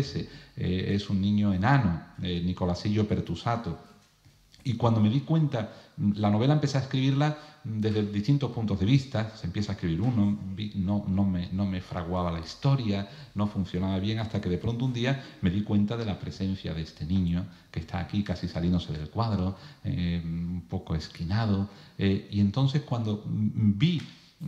es un niño enano, Nicolasillo Pertusato. Y cuando me di cuenta, la novela empecé a escribirla desde distintos puntos de vista. Se empieza a escribir uno, no me fraguaba la historia, no funcionaba bien, hasta que de pronto un día me di cuenta de la presencia de este niño que está aquí casi saliéndose del cuadro, un poco esquinado. Y entonces cuando vi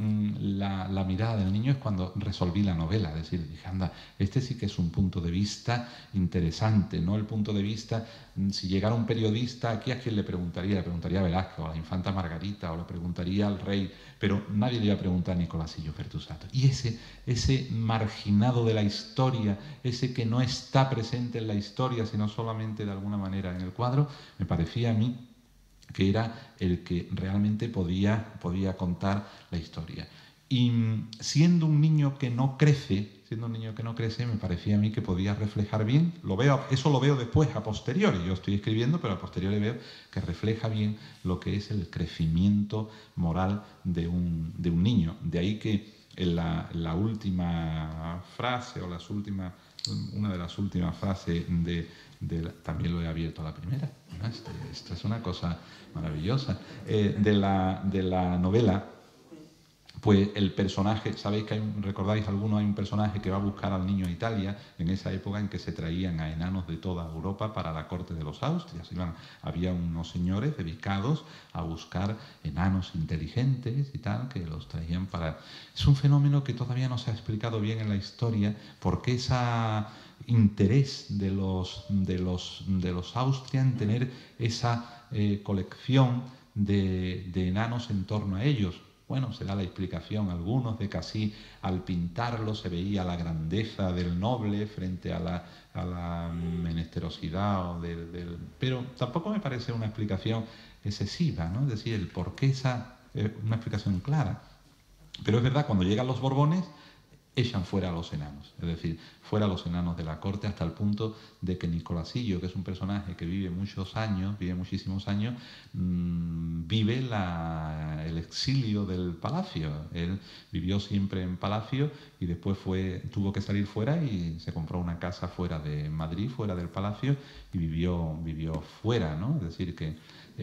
la mirada del niño es cuando resolví la novela. Es decir, dije, anda, este sí que es un punto de vista interesante, ¿no? El punto de vista, si llegara un periodista aquí, ¿a quién le preguntaría? Le preguntaría a Velázquez o a la infanta Margarita, o le preguntaría al rey, pero nadie le iba a preguntar a Nicolasillo Pertusato. Y ese marginado de la historia, ese que no está presente en la historia, sino solamente de alguna manera en el cuadro, me parecía a mí que era el que realmente podía contar la historia. Y siendo un niño que no crece, me parecía a mí que podía reflejar bien, eso lo veo después, a posteriori, yo estoy escribiendo, pero a posteriori veo que refleja bien lo que es el crecimiento moral de un niño. De ahí que en la última frase, una de las últimas frases también lo he abierto a la primera, ¿no? Esto es una cosa maravillosa. De la novela, pues el personaje, sabéis que recordáis alguno, hay un personaje que va a buscar al niño a Italia en esa época en que se traían a enanos de toda Europa para la corte de los Austrias. Había unos señores dedicados a buscar enanos inteligentes y tal, que los traían para... Es un fenómeno que todavía no se ha explicado bien en la historia, porque ese interés de los Austrias en tener esa colección de enanos en torno a ellos. Bueno, se da la explicación a algunos de que así al pintarlo se veía la grandeza del noble frente a la menesterosidad pero tampoco me parece una explicación excesiva, ¿no? Es decir, el por qué una explicación clara. Pero es verdad, cuando llegan los Borbones, echan fuera a los enanos, es decir, fuera a los enanos de la corte, hasta el punto de que Nicolasillo, que es un personaje que vive muchísimos años, vive el exilio del palacio. Él vivió siempre en palacio y después tuvo que salir fuera y se compró una casa fuera de Madrid, fuera del palacio, y vivió fuera, ¿no? Es decir, que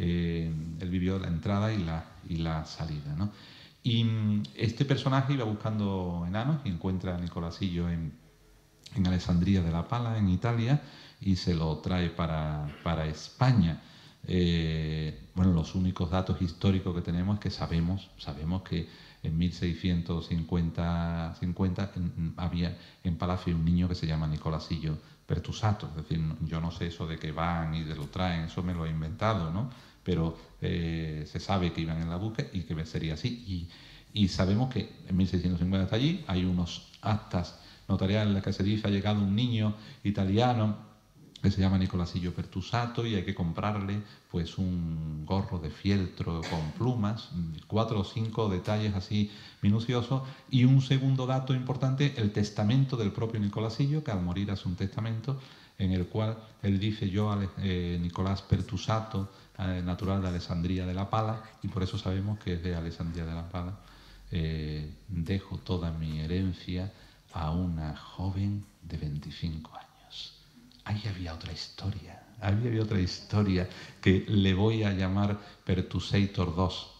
él vivió la entrada y la salida, ¿no? Y este personaje iba buscando enanos y encuentra a Nicolasillo en Alessandria de la Pala, en Italia, y se lo trae para España. Bueno, los únicos datos históricos que tenemos es que sabemos que en 1650 había en Palacio un niño que se llama Nicolasillo Pertusato. Es decir, yo no sé eso de que van y se lo traen, eso me lo he inventado, ¿no? Pero se sabe que iban en la búsqueda y que sería así. Y sabemos que en 1650 está allí, hay unos actas notariales en las que se dice ha llegado un niño italiano que se llama Nicolasillo Pertusato y hay que comprarle pues un gorro de fieltro con plumas, 4 o 5 detalles así minuciosos. Y un segundo dato importante, el testamento del propio Nicolasillo, que al morir hace un testamento en el cual él dice: yo, Nicolás Pertusato, natural de Alessandria de la Pala, y por eso sabemos que es de Alessandria de la Pala, dejo toda mi herencia a una joven de 25 años. Ahí había otra historia, que le voy a llamar Pertusator 2,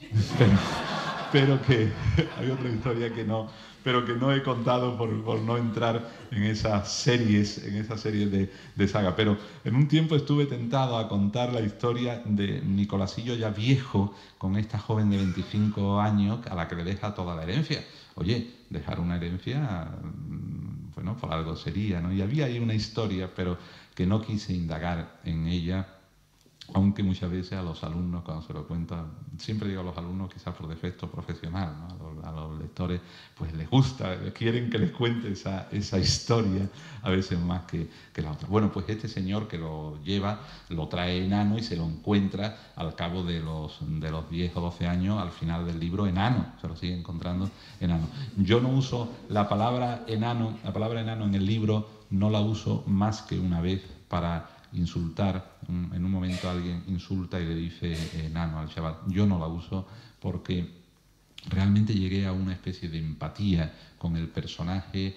pero que hay otra historia que no he contado por no entrar en esas series de saga. Pero en un tiempo estuve tentado a contar la historia de Nicolasillo ya viejo con esta joven de 25 años a la que le deja toda la herencia. Oye, dejar una herencia, bueno, por algo sería, ¿no? Y había ahí una historia, pero que no quise indagar en ella aunque muchas veces a los alumnos, cuando se lo cuentan, siempre digo a los alumnos, quizás por defecto profesional, ¿no? A los lectores, pues les gusta, quieren que les cuente esa historia, a veces más que la otra. Bueno, pues este señor que lo lleva, lo trae enano y se lo encuentra al cabo de los 10 o 12 años, al final del libro, enano, se lo sigue encontrando enano. Yo no uso la palabra enano en el libro, no la uso más que una vez para insultar. En un momento alguien insulta y le dice enano al chaval. Yo no la uso porque realmente llegué a una especie de empatía con el personaje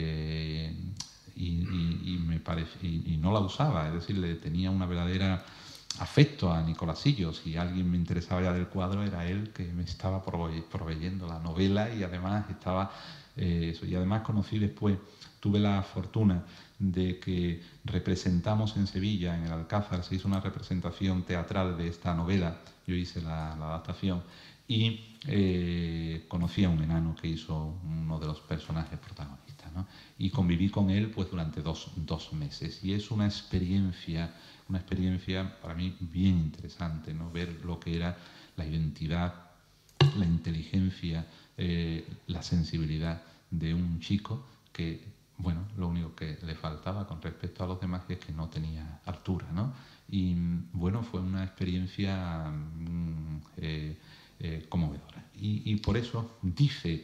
y no la usaba, es decir, le tenía una verdadera afecto a Nicolasillo. Si alguien me interesaba ya del cuadro, era él que me estaba proveyendo la novela y además estaba y además conocí después, tuve la fortuna de que representamos en Sevilla, en el Alcázar, se hizo una representación teatral de esta novela, yo hice la adaptación y conocí a un enano que hizo uno de los personajes protagonistas, ¿no? Y conviví con él pues durante dos meses y es una experiencia para mí bien interesante, ¿no? Ver lo que era la identidad, la inteligencia, la sensibilidad de un chico que, bueno, lo único que le faltaba con respecto a los demás es que no tenía altura, ¿no? Y bueno, fue una experiencia conmovedora. Y por eso dice,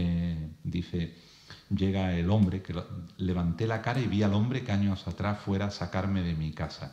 llega el hombre, que levanté la cara y vi al hombre que años atrás fuera a sacarme de mi casa.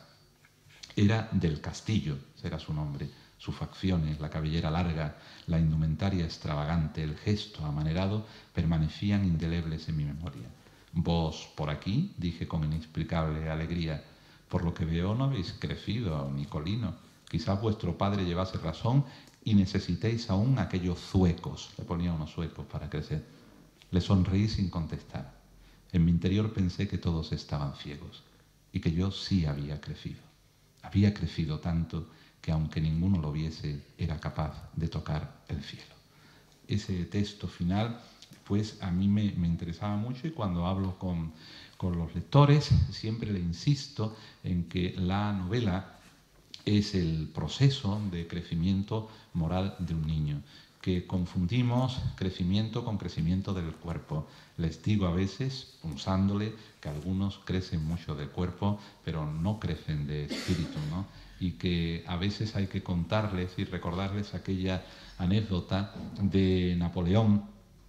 Era del Castillo, era su nombre. Sus facciones, la cabellera larga, la indumentaria extravagante, el gesto amanerado, permanecían indelebles en mi memoria. «¿Vos por aquí?», dije con inexplicable alegría. «Por lo que veo no habéis crecido, Nicolino. Quizás vuestro padre llevase razón y necesitéis aún aquellos zuecos». Le ponía unos zuecos para crecer. Le sonreí sin contestar. En mi interior pensé que todos estaban ciegos y que yo sí había crecido. Había crecido tanto que aunque ninguno lo viese, era capaz de tocar el cielo. Ese texto final, pues a mí me interesaba mucho y cuando hablo con los lectores siempre le insisto en que la novela es el proceso de crecimiento moral de un niño, que confundimos crecimiento con crecimiento del cuerpo. Les digo a veces, punzándole, que algunos crecen mucho de cuerpo, pero no crecen de espíritu, ¿no? Y que a veces hay que contarles y recordarles aquella anécdota de Napoleón,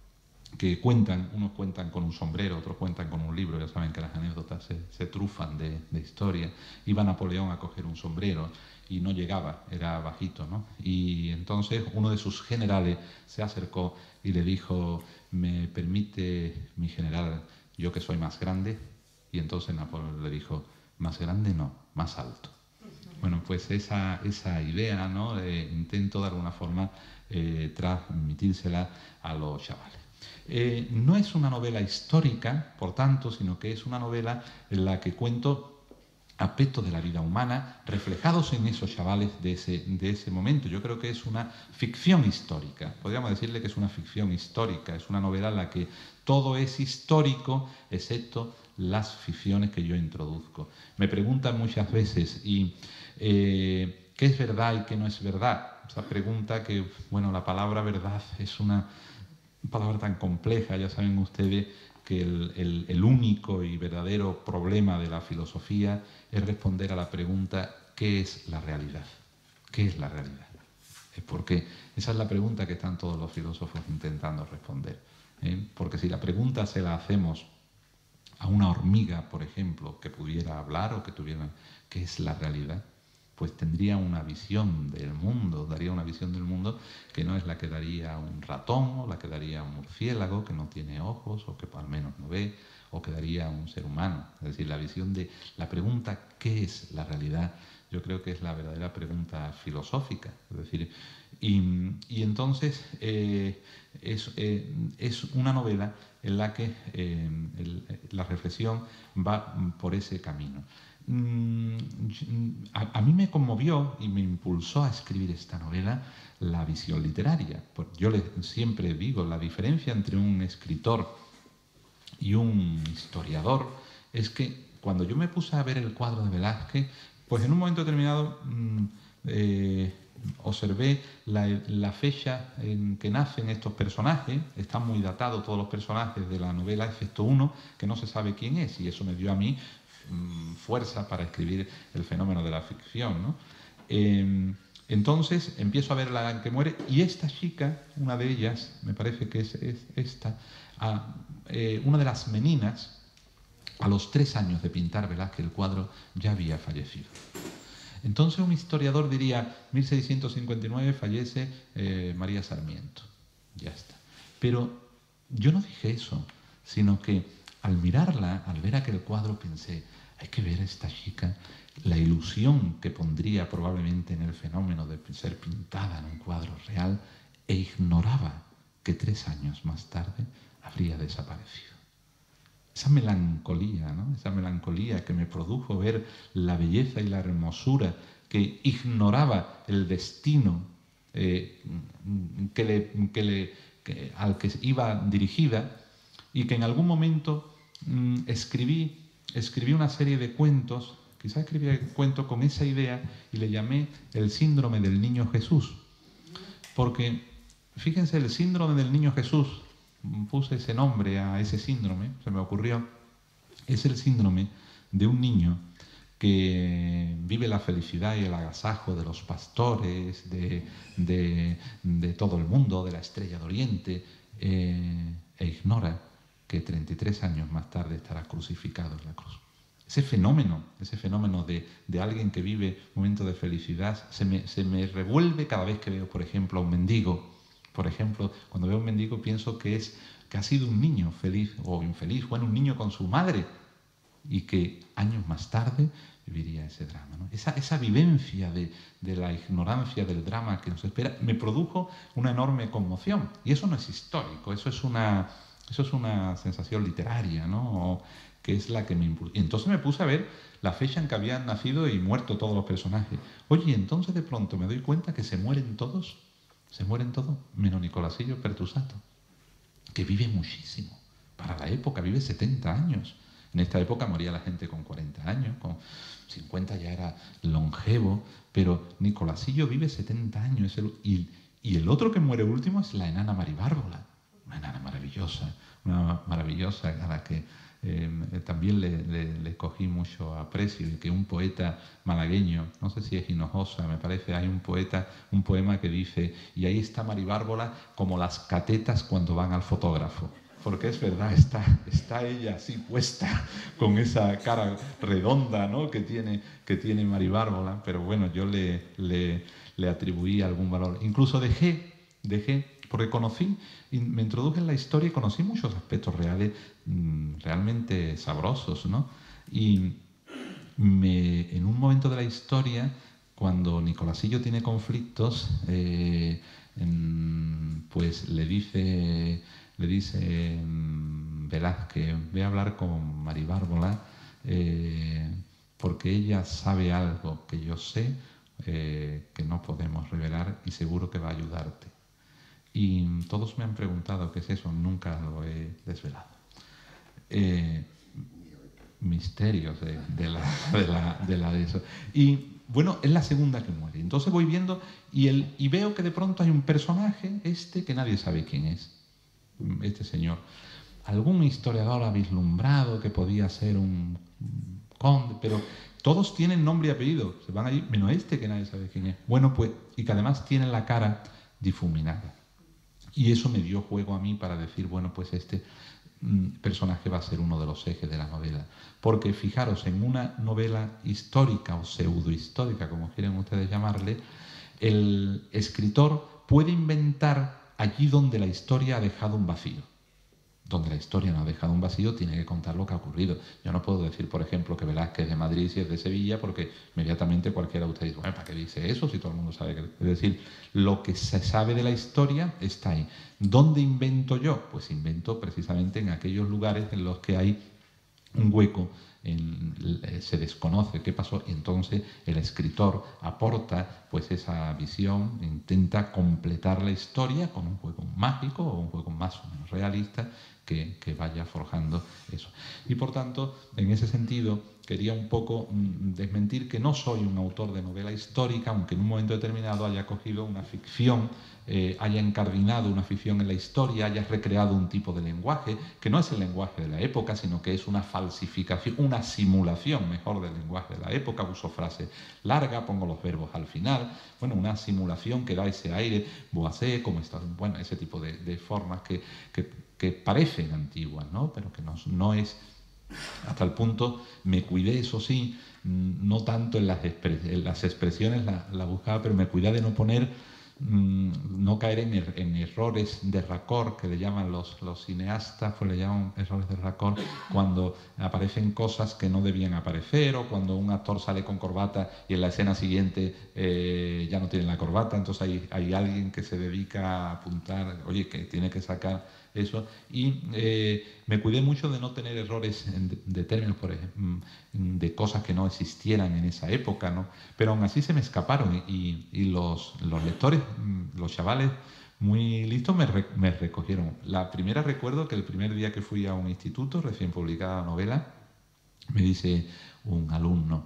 que unos cuentan con un sombrero, otros cuentan con un libro, ya saben que las anécdotas se trufan de historia. Iba Napoleón a coger un sombrero y no llegaba, era bajito, ¿no? Y entonces uno de sus generales se acercó y le dijo: «¿Me permite, mi general, yo que soy más grande?». Y entonces Napoleón le dijo: «Más grande no, más alto». Bueno, pues esa idea, ¿no? Intento de alguna forma transmitírsela a los chavales. No es una novela histórica, por tanto, sino que es una novela en la que cuento aspectos de la vida humana reflejados en esos chavales de ese momento. Yo creo que es una ficción histórica, podríamos decirle que es una ficción histórica, es una novela en la que todo es histórico, excepto las ficciones que yo introduzco. Me preguntan muchas veces, ¿qué es verdad y qué no es verdad? Esa pregunta que, bueno, la palabra verdad es una palabra tan compleja, ya saben ustedes que el único y verdadero problema de la filosofía es responder a la pregunta ¿qué es la realidad? ¿Qué es la realidad? Porque esa es la pregunta que están todos los filósofos intentando responder. Porque si la pregunta se la hacemos a una hormiga, por ejemplo, que pudiera hablar o que tuviera ¿qué es la realidad?, pues tendría una visión del mundo, daría una visión del mundo que no es la que daría un ratón o la que daría un murciélago que no tiene ojos o que al menos no ve, o que daría un ser humano. Es decir, la visión de la pregunta ¿qué es la realidad? Yo creo que es la verdadera pregunta filosófica. Es decir, y entonces es una novela en la que la reflexión va por ese camino. A mí me conmovió y me impulsó a escribir esta novela la visión literaria. Pues yo siempre digo, la diferencia entre un escritor y un historiador es que cuando yo me puse a ver el cuadro de Velázquez, Pues en un momento determinado observé la fecha en que nacen estos personajes. Están muy datados todos los personajes de la novela, excepto uno que no se sabe quién es, y eso me dio a mí fuerza para escribir el fenómeno de la ficción, ¿no? Entonces empiezo a ver la que muere, y esta chica, una de ellas, me parece que es esta, una de las meninas, a los 3 años de pintar Velázquez el cuadro, ya había fallecido. Entonces un historiador diría, 1659 fallece María Sarmiento, ya está. Pero yo no dije eso, sino que al mirarla, al ver aquel cuadro, pensé, hay que ver a esta chica, la ilusión que pondría probablemente en el fenómeno de ser pintada en un cuadro real, e ignoraba que 3 años más tarde habría desaparecido. Esa melancolía, ¿no? Esa melancolía que me produjo ver la belleza y la hermosura, que ignoraba el destino al que iba dirigida, y que en algún momento escribí una serie de cuentos, quizás escribí el cuento con esa idea, y le llamé el síndrome del niño Jesús. Porque, fíjense, el síndrome del niño Jesús, puse ese nombre a ese síndrome, se me ocurrió, es el síndrome de un niño que vive la felicidad y el agasajo de los pastores, de todo el mundo, de la Estrella de Oriente, e ignora que 33 años más tarde estará crucificado en la cruz. Ese fenómeno de alguien que vive momentos de felicidad se me revuelve cada vez que veo, por ejemplo, a un mendigo. Por ejemplo, cuando veo a un mendigo pienso que ha sido un niño feliz o infeliz, bueno, un niño con su madre, y que años más tarde viviría ese drama, ¿no? Esa vivencia de la ignorancia del drama que nos espera me produjo una enorme conmoción. Y eso no es histórico, eso es una sensación literaria, ¿no? Que es la que me impulsó. Y entonces me puse a ver la fecha en que habían nacido y muerto todos los personajes. Oye, entonces de pronto me doy cuenta que se mueren todos, menos Nicolasillo Pertusato, que vive muchísimo. Para la época vive 70 años. En esta época moría la gente con 40 años, con 50 ya era longevo, pero Nicolasillo vive 70 años. Y el otro que muere último es la enana Maribárbola, una enana maravillosa, a la que también le cogí mucho aprecio, y que un poeta malagueño, no sé si es Hinojosa, me parece, hay un poema que dice, y ahí está Maribárbola como las catetas cuando van al fotógrafo. Porque es verdad, está ella así puesta, con esa cara redonda, ¿no?, que tiene Maribárbola, pero bueno, yo le atribuí algún valor. Incluso dejé, porque conocí, y me introduje en la historia y conocí muchos aspectos reales, realmente sabrosos, ¿no? Y en un momento de la historia, cuando Nicolasillo tiene conflictos, pues le dice Velázquez, ve a hablar con Maribárbola, porque ella sabe algo que yo sé, que no podemos revelar, y seguro que va a ayudarte. Y todos me han preguntado qué es eso, nunca lo he desvelado. Misterios de eso. Y bueno, es la segunda que muere. Entonces voy viendo y veo que de pronto hay un personaje, que nadie sabe quién es, este señor. Algún historiador ha vislumbrado que podía ser un conde, pero todos tienen nombre y apellido, se van allí, menos que nadie sabe quién es. Bueno, pues, y que además tiene la cara difuminada. Y eso me dio juego a mí para decir, bueno, pues este personaje va a ser uno de los ejes de la novela. Porque fijaros, en una novela histórica o pseudohistórica, como quieren ustedes llamarle, el escritor puede inventar allí donde la historia ha dejado un vacío. Donde la historia no ha dejado un vacío, tiene que contar lo que ha ocurrido. Yo no puedo decir, por ejemplo, que Velázquez es de Madrid si es de Sevilla, porque inmediatamente cualquiera de ustedes dice, bueno, ¿para qué dice eso si todo el mundo sabe que...? Es decir, lo que se sabe de la historia está ahí. ¿Dónde invento yo? Pues invento precisamente en aquellos lugares en los que hay un hueco, se desconoce qué pasó, y entonces el escritor aporta pues esa visión, intenta completar la historia con un juego mágico o un juego más o menos realista, que vaya forjando eso. Y por tanto, en ese sentido, quería un poco desmentir que no soy un autor de novela histórica, aunque en un momento determinado haya cogido una ficción, haya encardinado una ficción en la historia, haya recreado un tipo de lenguaje, que no es el lenguaje de la época, sino que es una falsificación, una simulación, mejor, del lenguaje de la época. Uso frase larga, pongo los verbos al final, bueno, una simulación que da ese aire, boisé, como está, bueno, ese tipo de formas que parecen antiguas, ¿no? Pero que no es. Hasta el punto, me cuidé, eso sí, no tanto en las expresiones, la buscaba, pero me cuidé de no poner, no caer en errores de raccord, que le llaman los cineastas, pues le llaman errores de raccord, cuando aparecen cosas que no debían aparecer, o cuando un actor sale con corbata y en la escena siguiente ya no tiene la corbata, entonces hay alguien que se dedica a apuntar, oye, que tiene que sacar eso, y me cuidé mucho de no tener errores de términos, por ejemplo, de cosas que no existieran en esa época, ¿no? Pero aún así se me escaparon, y los lectores, los chavales muy listos, me recogieron. La primera, recuerdo que el primer día que fui a un instituto, recién publicada la novela, me dice un alumno,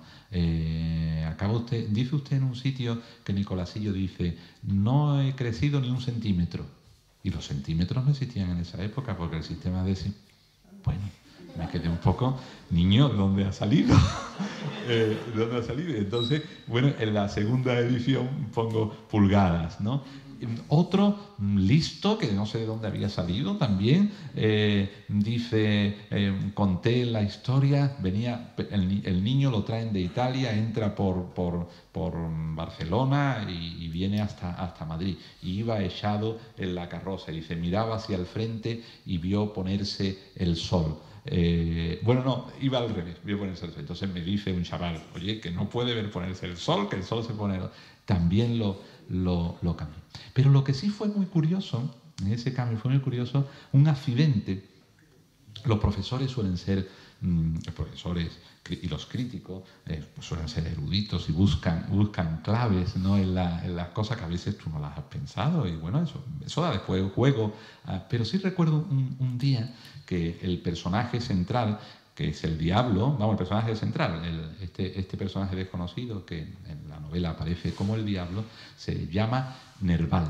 dice usted en un sitio que Nicolasillo dice, no he crecido ni un centímetro. Y los centímetros no existían en esa época, porque el sistema de... Bueno, me quedé un poco, niño, ¿dónde ha salido? ¿Dónde ha salido? Entonces, bueno, en la segunda edición pongo pulgadas, ¿no? Otro listo, que no sé de dónde había salido también, dice, conté la historia, venía, el niño lo traen de Italia, entra por Barcelona y viene hasta Madrid, y iba echado en la carroza, y dice, miraba hacia el frente y vio ponerse el sol. Bueno, no, iba al revés, vio ponerse el sol. Entonces me dice un chaval, oye, que no puede ver ponerse el sol, que el sol se pone... También lo cambió. Pero lo que sí fue muy curioso, en ese cambio fue muy curioso, un accidente. Los profesores suelen ser, profesores y los críticos pues suelen ser eruditos y buscan claves, ¿no? en las cosas que a veces tú no las has pensado, y bueno, eso da después juego. Pero sí recuerdo un día que el personaje central, que es el diablo, vamos, el personaje central, este personaje desconocido que en la novela aparece como el diablo, se llama Nerval.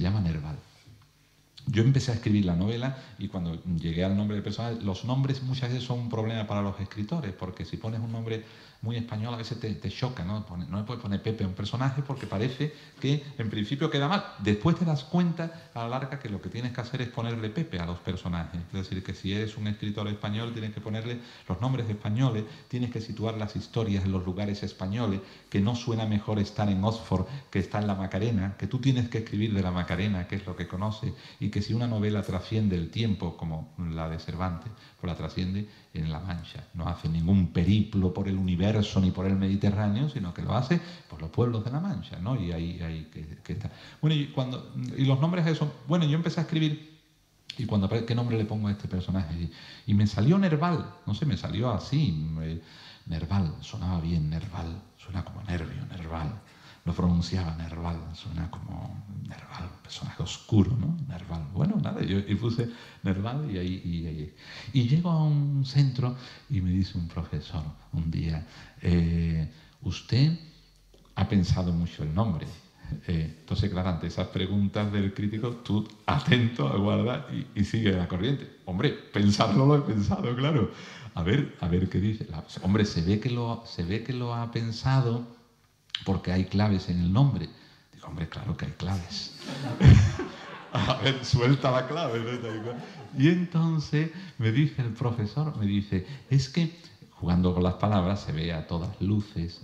Yo empecé a escribir la novela, y cuando llegué al nombre del personaje, los nombres muchas veces son un problema para los escritores, porque si pones un nombre muy español a veces te choca, ¿no? No le puedes poner Pepe a un personaje porque parece que en principio queda mal. Después te das cuenta a la larga que lo que tienes que hacer es ponerle Pepe a los personajes. Es decir, que si eres un escritor español tienes que ponerle los nombres españoles, tienes que situar las historias en los lugares españoles, que no suena mejor estar en Oxford que estar en la Macarena, que tú tienes que escribir de la Macarena, que es lo que conoces, y que si una novela trasciende el tiempo, como la de Cervantes, pues la trasciende en La Mancha. No hace ningún periplo por el universo ni por el Mediterráneo, sino que lo hace por los pueblos de La Mancha, ¿no? Y ahí que está. Bueno, y los nombres de eso... Bueno, yo empecé a escribir, y cuando ¿qué nombre le pongo a este personaje? Y me salió Nerval, no sé, me salió así, Nerval, sonaba bien, Nerval, suena como nervio, Nerval. Lo pronunciaba Nerval, suena como Nerval, un personaje oscuro, ¿no? Nerval. Bueno, nada, yo puse Nerval y llego a un centro y me dice un profesor un día, usted ha pensado mucho el nombre. Entonces, claro, ante esas preguntas del crítico, tú atento, aguarda y sigue la corriente. Hombre, pensarlo lo he pensado, claro. A ver qué dice. Hombre, se ve que lo ha pensado, porque hay claves en el nombre. Digo, hombre, claro que hay claves. A ver, suelta la clave, ¿no? Y entonces me dice el profesor, me dice, es que, jugando con las palabras, se ve a todas luces,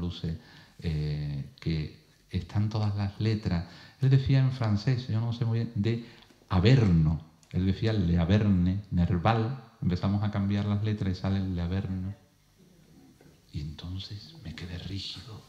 que están todas las letras. Él decía en francés, yo no sé muy bien, de Averno. Él decía Le Averne, Nerval. Empezamos a cambiar las letras y sale Le Averno. Y entonces me quedé rígido,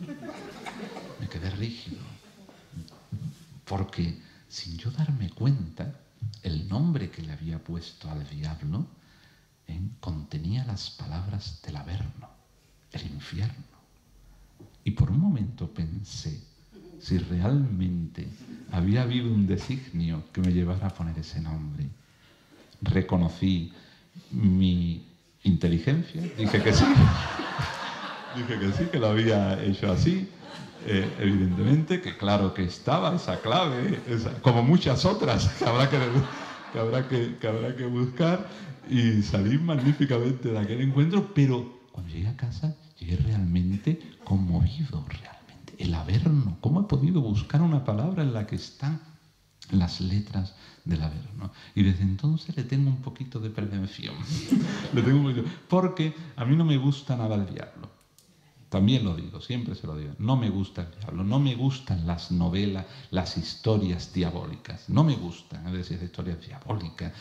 porque sin yo darme cuenta, el nombre que le había puesto al diablo contenía las palabras del Averno, el infierno. Y por un momento pensé si realmente había habido un designio que me llevara a poner ese nombre. reconocí mi inteligencia, dije que sí, que lo había hecho así, evidentemente, que claro que estaba esa clave, como muchas otras que habrá que buscar, y salí magníficamente de aquel encuentro, pero cuando llegué a casa llegué realmente conmovido, realmente. El Averno, ¿cómo he podido buscar una palabra en la que están las letras del Averno? Y desde entonces le tengo un poquito de prevención. Porque a mí no me gusta nada el diablo. También lo digo, siempre se lo digo. No me gusta el diablo, no me gustan las novelas, las historias diabólicas. No me gustan, es decir, historias diabólicas,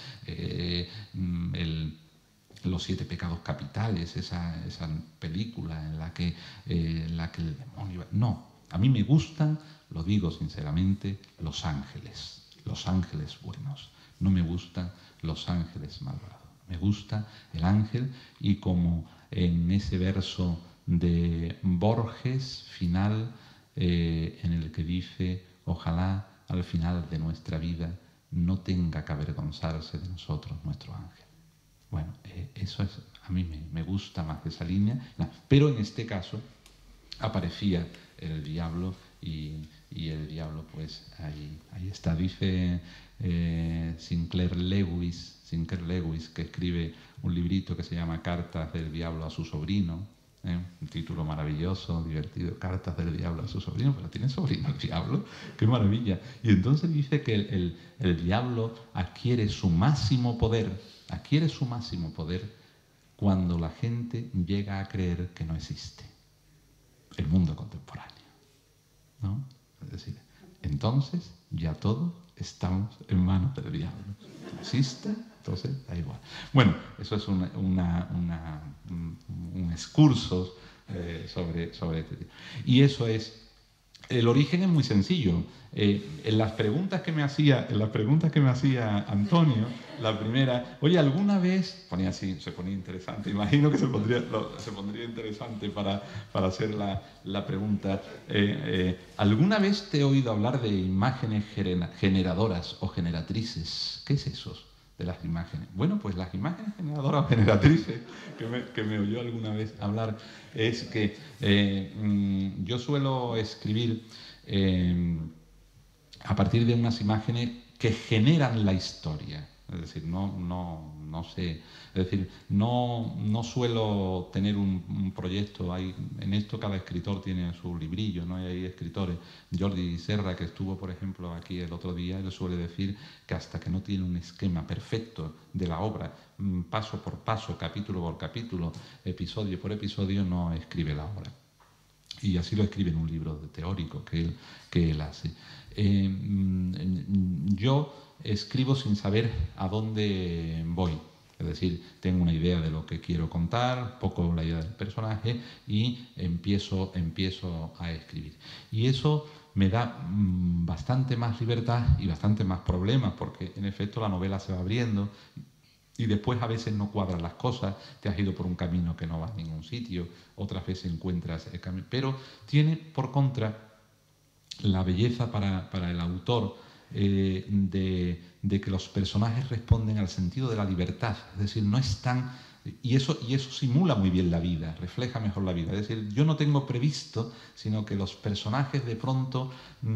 los 7 pecados capitales, esa película en la que el demonio... No, a mí me gustan, lo digo sinceramente, los ángeles buenos. No me gustan los ángeles malvados. Me gusta el ángel, y como en ese verso de Borges final, en el que dice: ojalá al final de nuestra vida no tenga que avergonzarse de nosotros nuestro ángel. Bueno, eso es, a mí me gusta más esa línea, pero en este caso aparecía el diablo, y el diablo pues ahí está. Dice Sinclair Lewis, que escribe un librito que se llama Cartas del diablo a su sobrino, un título maravilloso, divertido, Cartas del diablo a su sobrino, pero tiene sobrino el diablo, qué maravilla. Y entonces dice que el diablo adquiere su máximo poder cuando la gente llega a creer que no existe el mundo contemporáneo, ¿no? Es decir, entonces ya todos estamos en manos del diablo. No existe, entonces da igual. Bueno, eso es un excursus sobre este tema. Y eso es... El origen es muy sencillo. En las preguntas que me hacía Antonio, la primera: oye, ¿alguna vez? Ponía así, se ponía interesante. Imagino que se pondría interesante para hacer la pregunta. ¿Alguna vez te he oído hablar de imágenes generadoras o generatrices? ¿Qué es eso de las imágenes? Bueno, pues las imágenes generadoras o generatrices que me oyó alguna vez hablar es que yo suelo escribir a partir de unas imágenes que generan la historia. Es decir, no sé, es decir, no suelo tener un proyecto. En esto cada escritor tiene su librillo, ¿no? Y hay escritores. Jordi Serra, que estuvo, por ejemplo, aquí el otro día, él suele decir que hasta que no tiene un esquema perfecto de la obra, paso por paso, capítulo por capítulo, episodio por episodio, no escribe la obra. Y así lo escribe en un libro teórico que él hace. Yo escribo sin saber a dónde voy. Es decir, tengo una idea de lo que quiero contar, poco la idea del personaje, y empiezo a escribir. Y eso me da bastante más libertad y bastante más problemas, porque en efecto la novela se va abriendo y después a veces no cuadran las cosas, te has ido por un camino que no va a ningún sitio, otras veces encuentras el camino. Pero tiene por contra la belleza para el autor de que los personajes responden al sentido de la libertad. Es decir, no están... Y eso simula muy bien la vida, refleja mejor la vida. Es decir, yo no tengo previsto, sino que los personajes de pronto,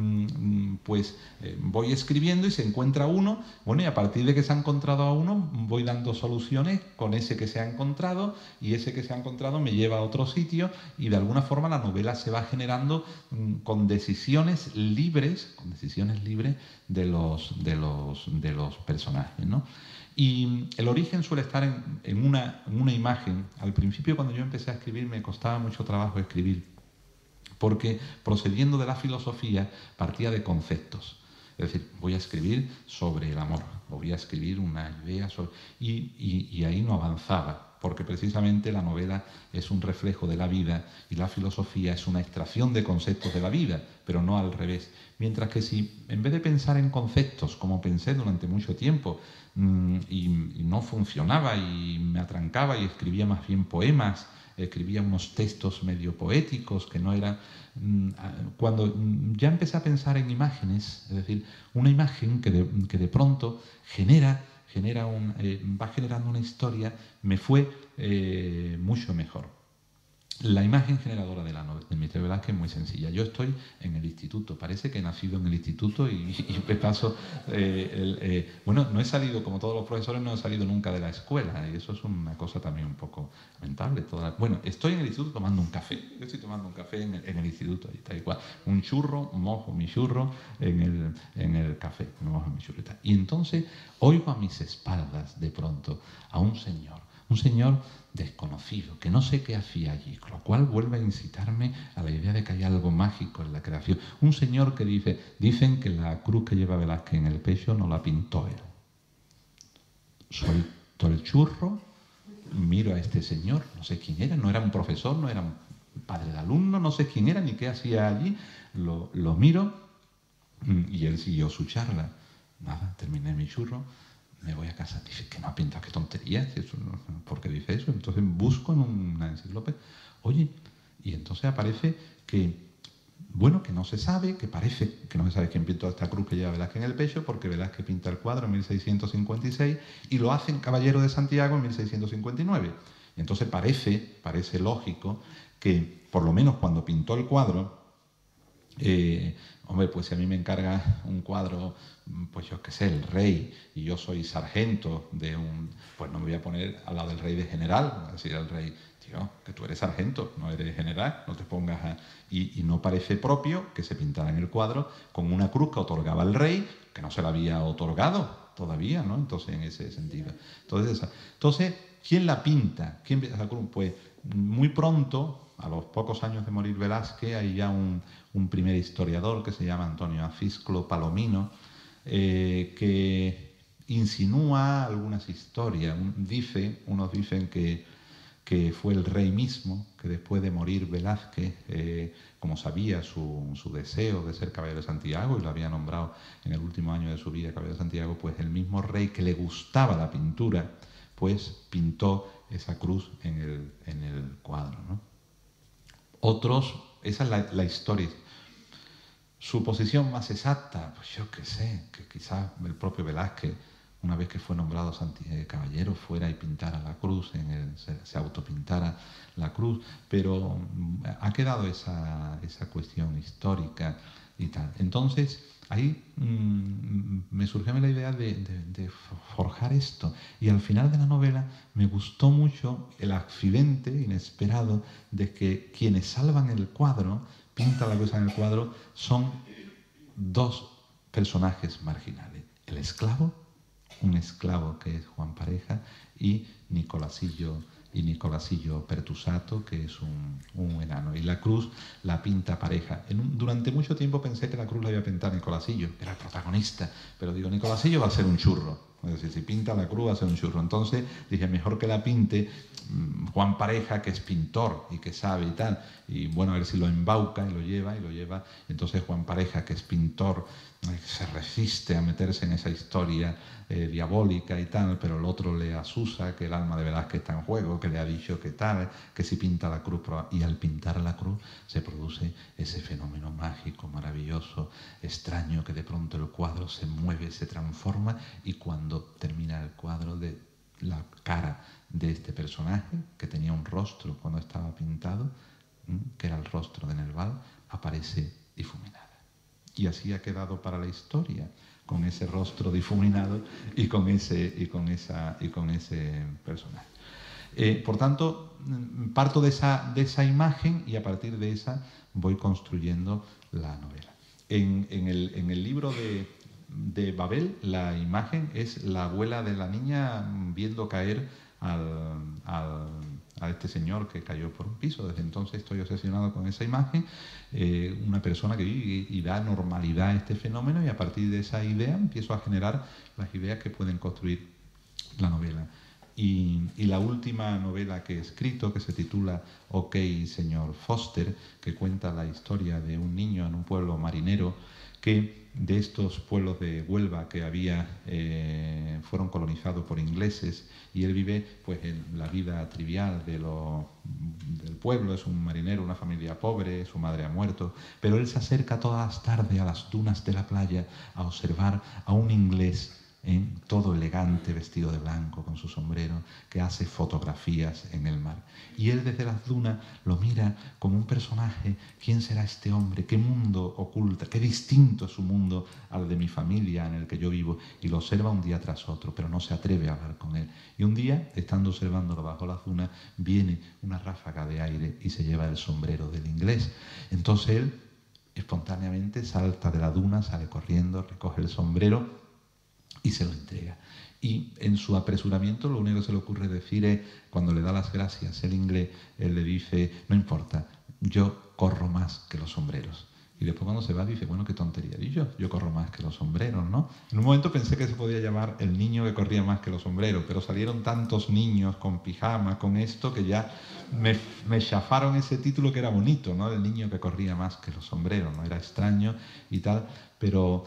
voy escribiendo y se encuentra uno, bueno, y a partir de que se ha encontrado a uno, voy dando soluciones con ese que se ha encontrado, y ese que se ha encontrado me lleva a otro sitio, y de alguna forma la novela se va generando con decisiones libres de los personajes, ¿no? Y el origen suele estar en una imagen. Al principio, cuando yo empecé a escribir, me costaba mucho trabajo escribir, porque procediendo de la filosofía partía de conceptos. Es decir, voy a escribir sobre el amor, o voy a escribir una idea sobre... Y ahí no avanzaba, porque precisamente la novela es un reflejo de la vida y la filosofía es una extracción de conceptos de la vida, pero no al revés. Mientras que si, en vez de pensar en conceptos, como pensé durante mucho tiempo, y no funcionaba y me atrancaba y escribía más bien poemas, escribía unos textos medio poéticos que no eran... Cuando ya empecé a pensar en imágenes, es decir, una imagen que de pronto genera va generando una historia, me fue mucho mejor. La imagen generadora de Misterio Velázquez es muy sencilla. Yo estoy en el instituto, parece que he nacido en el instituto y me paso... bueno, no he salido, como todos los profesores, no he salido nunca de la escuela y eso es una cosa también un poco lamentable. Bueno, estoy en el instituto tomando un café. Yo estoy tomando un café en el instituto, ahí está igual. Un churro, mojo mi churro en el café, me mojo mi churro y tal. Y entonces oigo a mis espaldas de pronto a un señor desconocido, que no sé qué hacía allí, con lo cual vuelve a incitarme a la idea de que hay algo mágico en la creación. Un señor que dicen que la cruz que lleva Velázquez en el pecho no la pintó él. Suelto el churro, miro a este señor, no sé quién era, no era un profesor, no era un padre de alumno, no sé quién era ni qué hacía allí, lo miro y él siguió su charla. Nada, terminé mi churro, me voy a casa. Dice que no ha pintado, qué tontería, ¿por qué dice eso? Entonces busco en una enciclopedia, oye, y entonces aparece que, bueno, que no se sabe, que parece que no se sabe quién pintó esta cruz que lleva Velázquez en el pecho, porque Velázquez pinta el cuadro en 1656 y lo hace en Caballero de Santiago en 1659. Y entonces parece lógico que, por lo menos cuando pintó el cuadro, hombre, pues si a mí me encarga un cuadro, pues yo qué sé, el rey, y yo soy sargento de pues no me voy a poner al lado del rey de general, voy a decir al rey, tío, que tú eres sargento, no eres general, no te pongas a... Y no parece propio que se pintara en el cuadro con una cruz que otorgaba el rey, que no se la había otorgado todavía, ¿no? Entonces, en ese sentido. Entonces ¿quién la pinta? ¿Quién pinta esa cruz? Pues muy pronto, a los pocos años de morir Velázquez, hay ya un primer historiador que se llama Antonio Afisclo Palomino, que insinúa algunas historias. Unos dicen que fue el rey mismo, que después de morir Velázquez, como sabía su deseo de ser caballero de Santiago, y lo había nombrado en el último año de su vida caballero de Santiago, pues el mismo rey que le gustaba la pintura, pues pintó esa cruz en el cuadro, ¿no? Otros, esa es la historia. Su posición más exacta, pues yo qué sé, que quizás el propio Velázquez, una vez que fue nombrado caballero, fuera y pintara la cruz, se autopintara la cruz, pero ha quedado esa cuestión histórica y tal. Entonces, ahí me surgió la idea de forjar esto, y al final de la novela me gustó mucho el accidente inesperado de que quienes salvan el cuadro, pinta la cruz en el cuadro, son dos personajes marginales: el esclavo, un esclavo que es Juan Pareja, y Nicolasillo Pertusato, que es un enano. Y la cruz la pinta Pareja. Durante mucho tiempo pensé que la cruz la iba a pintar Nicolasillo, que era el protagonista, pero digo, Nicolasillo va a ser un churro. Es decir, si pinta la cruz va a ser un churro. Entonces dije, mejor que la pinte Juan Pareja, que es pintor y que sabe y tal, y bueno, a ver si lo embauca y lo lleva. Entonces Juan Pareja, que es pintor, se resiste a meterse en esa historia diabólica y tal, pero el otro le asusa que el alma de Velázquez está en juego, que le ha dicho que tal, que si pinta la cruz, y al pintar la cruz se produce ese fenómeno mágico, maravilloso, extraño, que de pronto el cuadro se mueve, se transforma, y cuando termina el cuadro, de la cara de este personaje, que tenía un rostro cuando estaba pintado, que era el rostro de Nerval, aparece difuminada. Y así ha quedado para la historia, con ese rostro difuminado y con ese personaje. Por tanto, parto de esa imagen, y a partir de esa voy construyendo la novela. En el libro de Babel, la imagen es la abuela de la niña viendo caer a este señor que cayó por un piso. Desde entonces estoy obsesionado con esa imagen, una persona que vive y da normalidad a este fenómeno, y a partir de esa idea empiezo a generar las ideas que pueden construir la novela. Y la última novela que he escrito, que se titula Ok, señor Foster, que cuenta la historia de un niño en un pueblo marinero, que de estos pueblos de Huelva que fueron colonizados por ingleses, y él vive pues en la vida trivial del pueblo. Es un marinero, una familia pobre, su madre ha muerto, pero él se acerca todas las tardes a las dunas de la playa a observar a un inglés todo elegante, vestido de blanco, con su sombrero, que hace fotografías en el mar. Y él desde las dunas lo mira como un personaje. ¿Quién será este hombre? ¿Qué mundo oculta? ¿Qué distinto es su mundo al de mi familia en el que yo vivo? Y lo observa un día tras otro, pero no se atreve a hablar con él. Y un día, estando observándolo bajo las dunas, viene una ráfaga de aire y se lleva el sombrero del inglés. Entonces él espontáneamente salta de la duna, sale corriendo, recoge el sombrero y se lo entrega. Y en su apresuramiento lo único que se le ocurre decir es, cuando le da las gracias el inglés, él le dice, no importa, yo corro más que los sombreros. Y después cuando se va dice, bueno, qué tontería, y yo corro más que los sombreros, ¿no? En un momento pensé que se podía llamar el niño que corría más que los sombreros, pero salieron tantos niños con pijama, con esto, que ya me chafaron ese título que era bonito, ¿no? El niño que corría más que los sombreros, ¿no? Era extraño y tal, pero...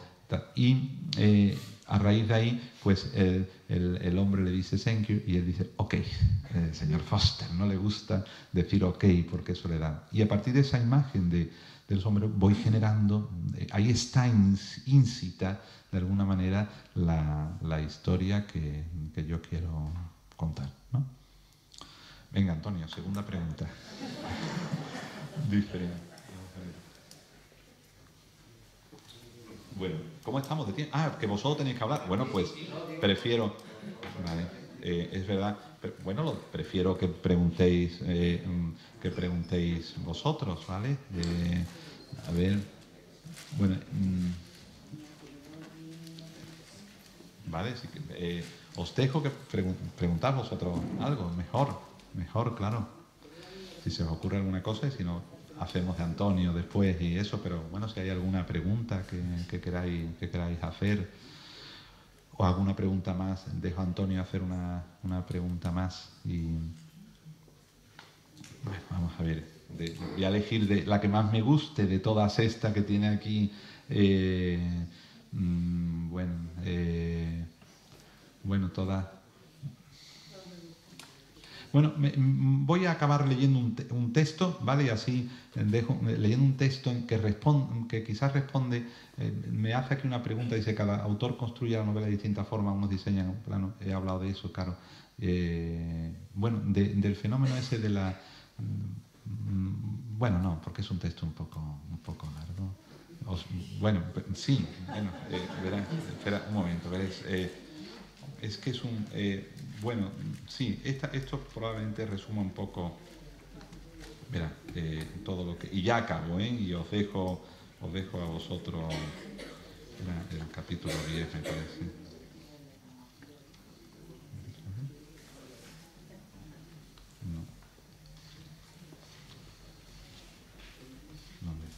a raíz de ahí, pues el hombre le dice thank you y él dice ok, señor Foster. No le gusta decir ok porque eso le da. Y a partir de esa imagen del sombrero voy generando, ahí está incita de alguna manera la historia que yo quiero contar, ¿no? Venga, Antonio, segunda pregunta. Diferente. Bueno, ¿cómo estamos de tiempo? Ah, que vosotros tenéis que hablar. Bueno, pues prefiero... Vale, es verdad. Bueno, prefiero que preguntéis vosotros, ¿vale? A ver... Bueno... vale, sí que, os dejo que preguntar vosotros algo. Mejor, claro. Si se os ocurre alguna cosa y si no... hacemos de Antonio después y eso, pero bueno, si hay alguna pregunta que queráis hacer o alguna pregunta más, dejo a Antonio hacer una pregunta más y bueno, vamos a ver, voy a elegir de la que más me guste de todas estas que tiene aquí. Bueno, todas. Bueno, voy a acabar leyendo un texto, ¿vale? Y así dejo leyendo un texto en que quizás responde, me hace aquí una pregunta, dice, cada autor construye la novela de distintas formas, unos diseñan un plano, he hablado de eso, claro. Bueno, del fenómeno ese de la... bueno, no, porque es un texto un poco largo. Bueno, sí, bueno, verás, espera un momento, verás... es que es un... bueno, sí, esto probablemente resuma un poco, verá, todo lo que... Y ya acabo, ¿eh? Y os dejo a vosotros el capítulo 10, me parece. No. ¿Dónde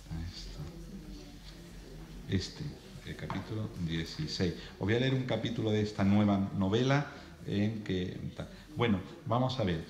está esto? El capítulo 16. Os voy a leer un capítulo de esta nueva novela en que... Bueno, vamos a ver.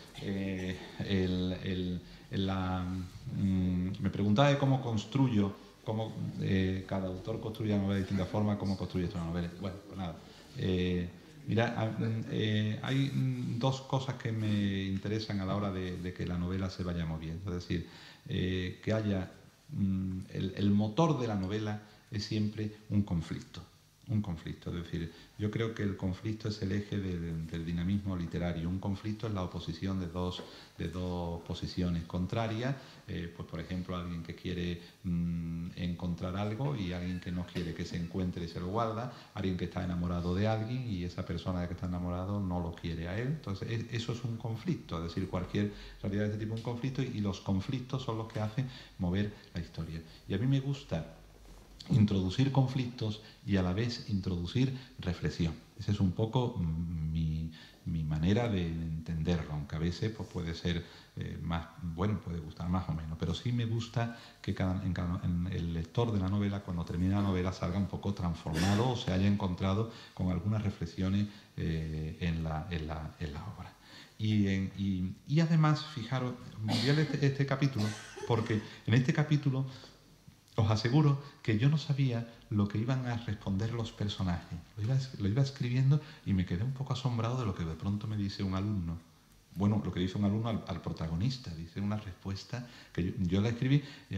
Me preguntaba de cómo construyo, cómo cada autor construye la novela de distinta forma, cómo construye esta novela. Bueno, pues nada. Mira, hay dos cosas que me interesan a la hora de que la novela se vaya moviendo. Es decir, que haya... el motor de la novela es siempre un conflicto, es decir, yo creo que el conflicto es el eje del dinamismo literario. Un conflicto es la oposición de dos posiciones contrarias, pues por ejemplo alguien que quiere encontrar algo y alguien que no quiere que se encuentre y se lo guarda, alguien que está enamorado de alguien y esa persona de que está enamorado no lo quiere a él. Entonces eso es un conflicto, es decir, cualquier realidad de este tipo es un conflicto y los conflictos son los que hacen mover la historia. Y a mí me gusta introducir conflictos y a la vez introducir reflexión. Esa es un poco mi manera de entenderlo, aunque a veces pues, puede ser más, bueno, puede gustar más o menos, pero sí me gusta que el lector de la novela, cuando termine la novela, salga un poco transformado o se haya encontrado con algunas reflexiones en la obra. Y además, fijaros, voy a leer este capítulo, porque en este capítulo os aseguro que yo no sabía lo que iban a responder los personajes. Lo iba escribiendo y me quedé un poco asombrado de lo que de pronto me dice un alumno. Bueno, lo que dice un alumno al protagonista, dice una respuesta que yo la escribí,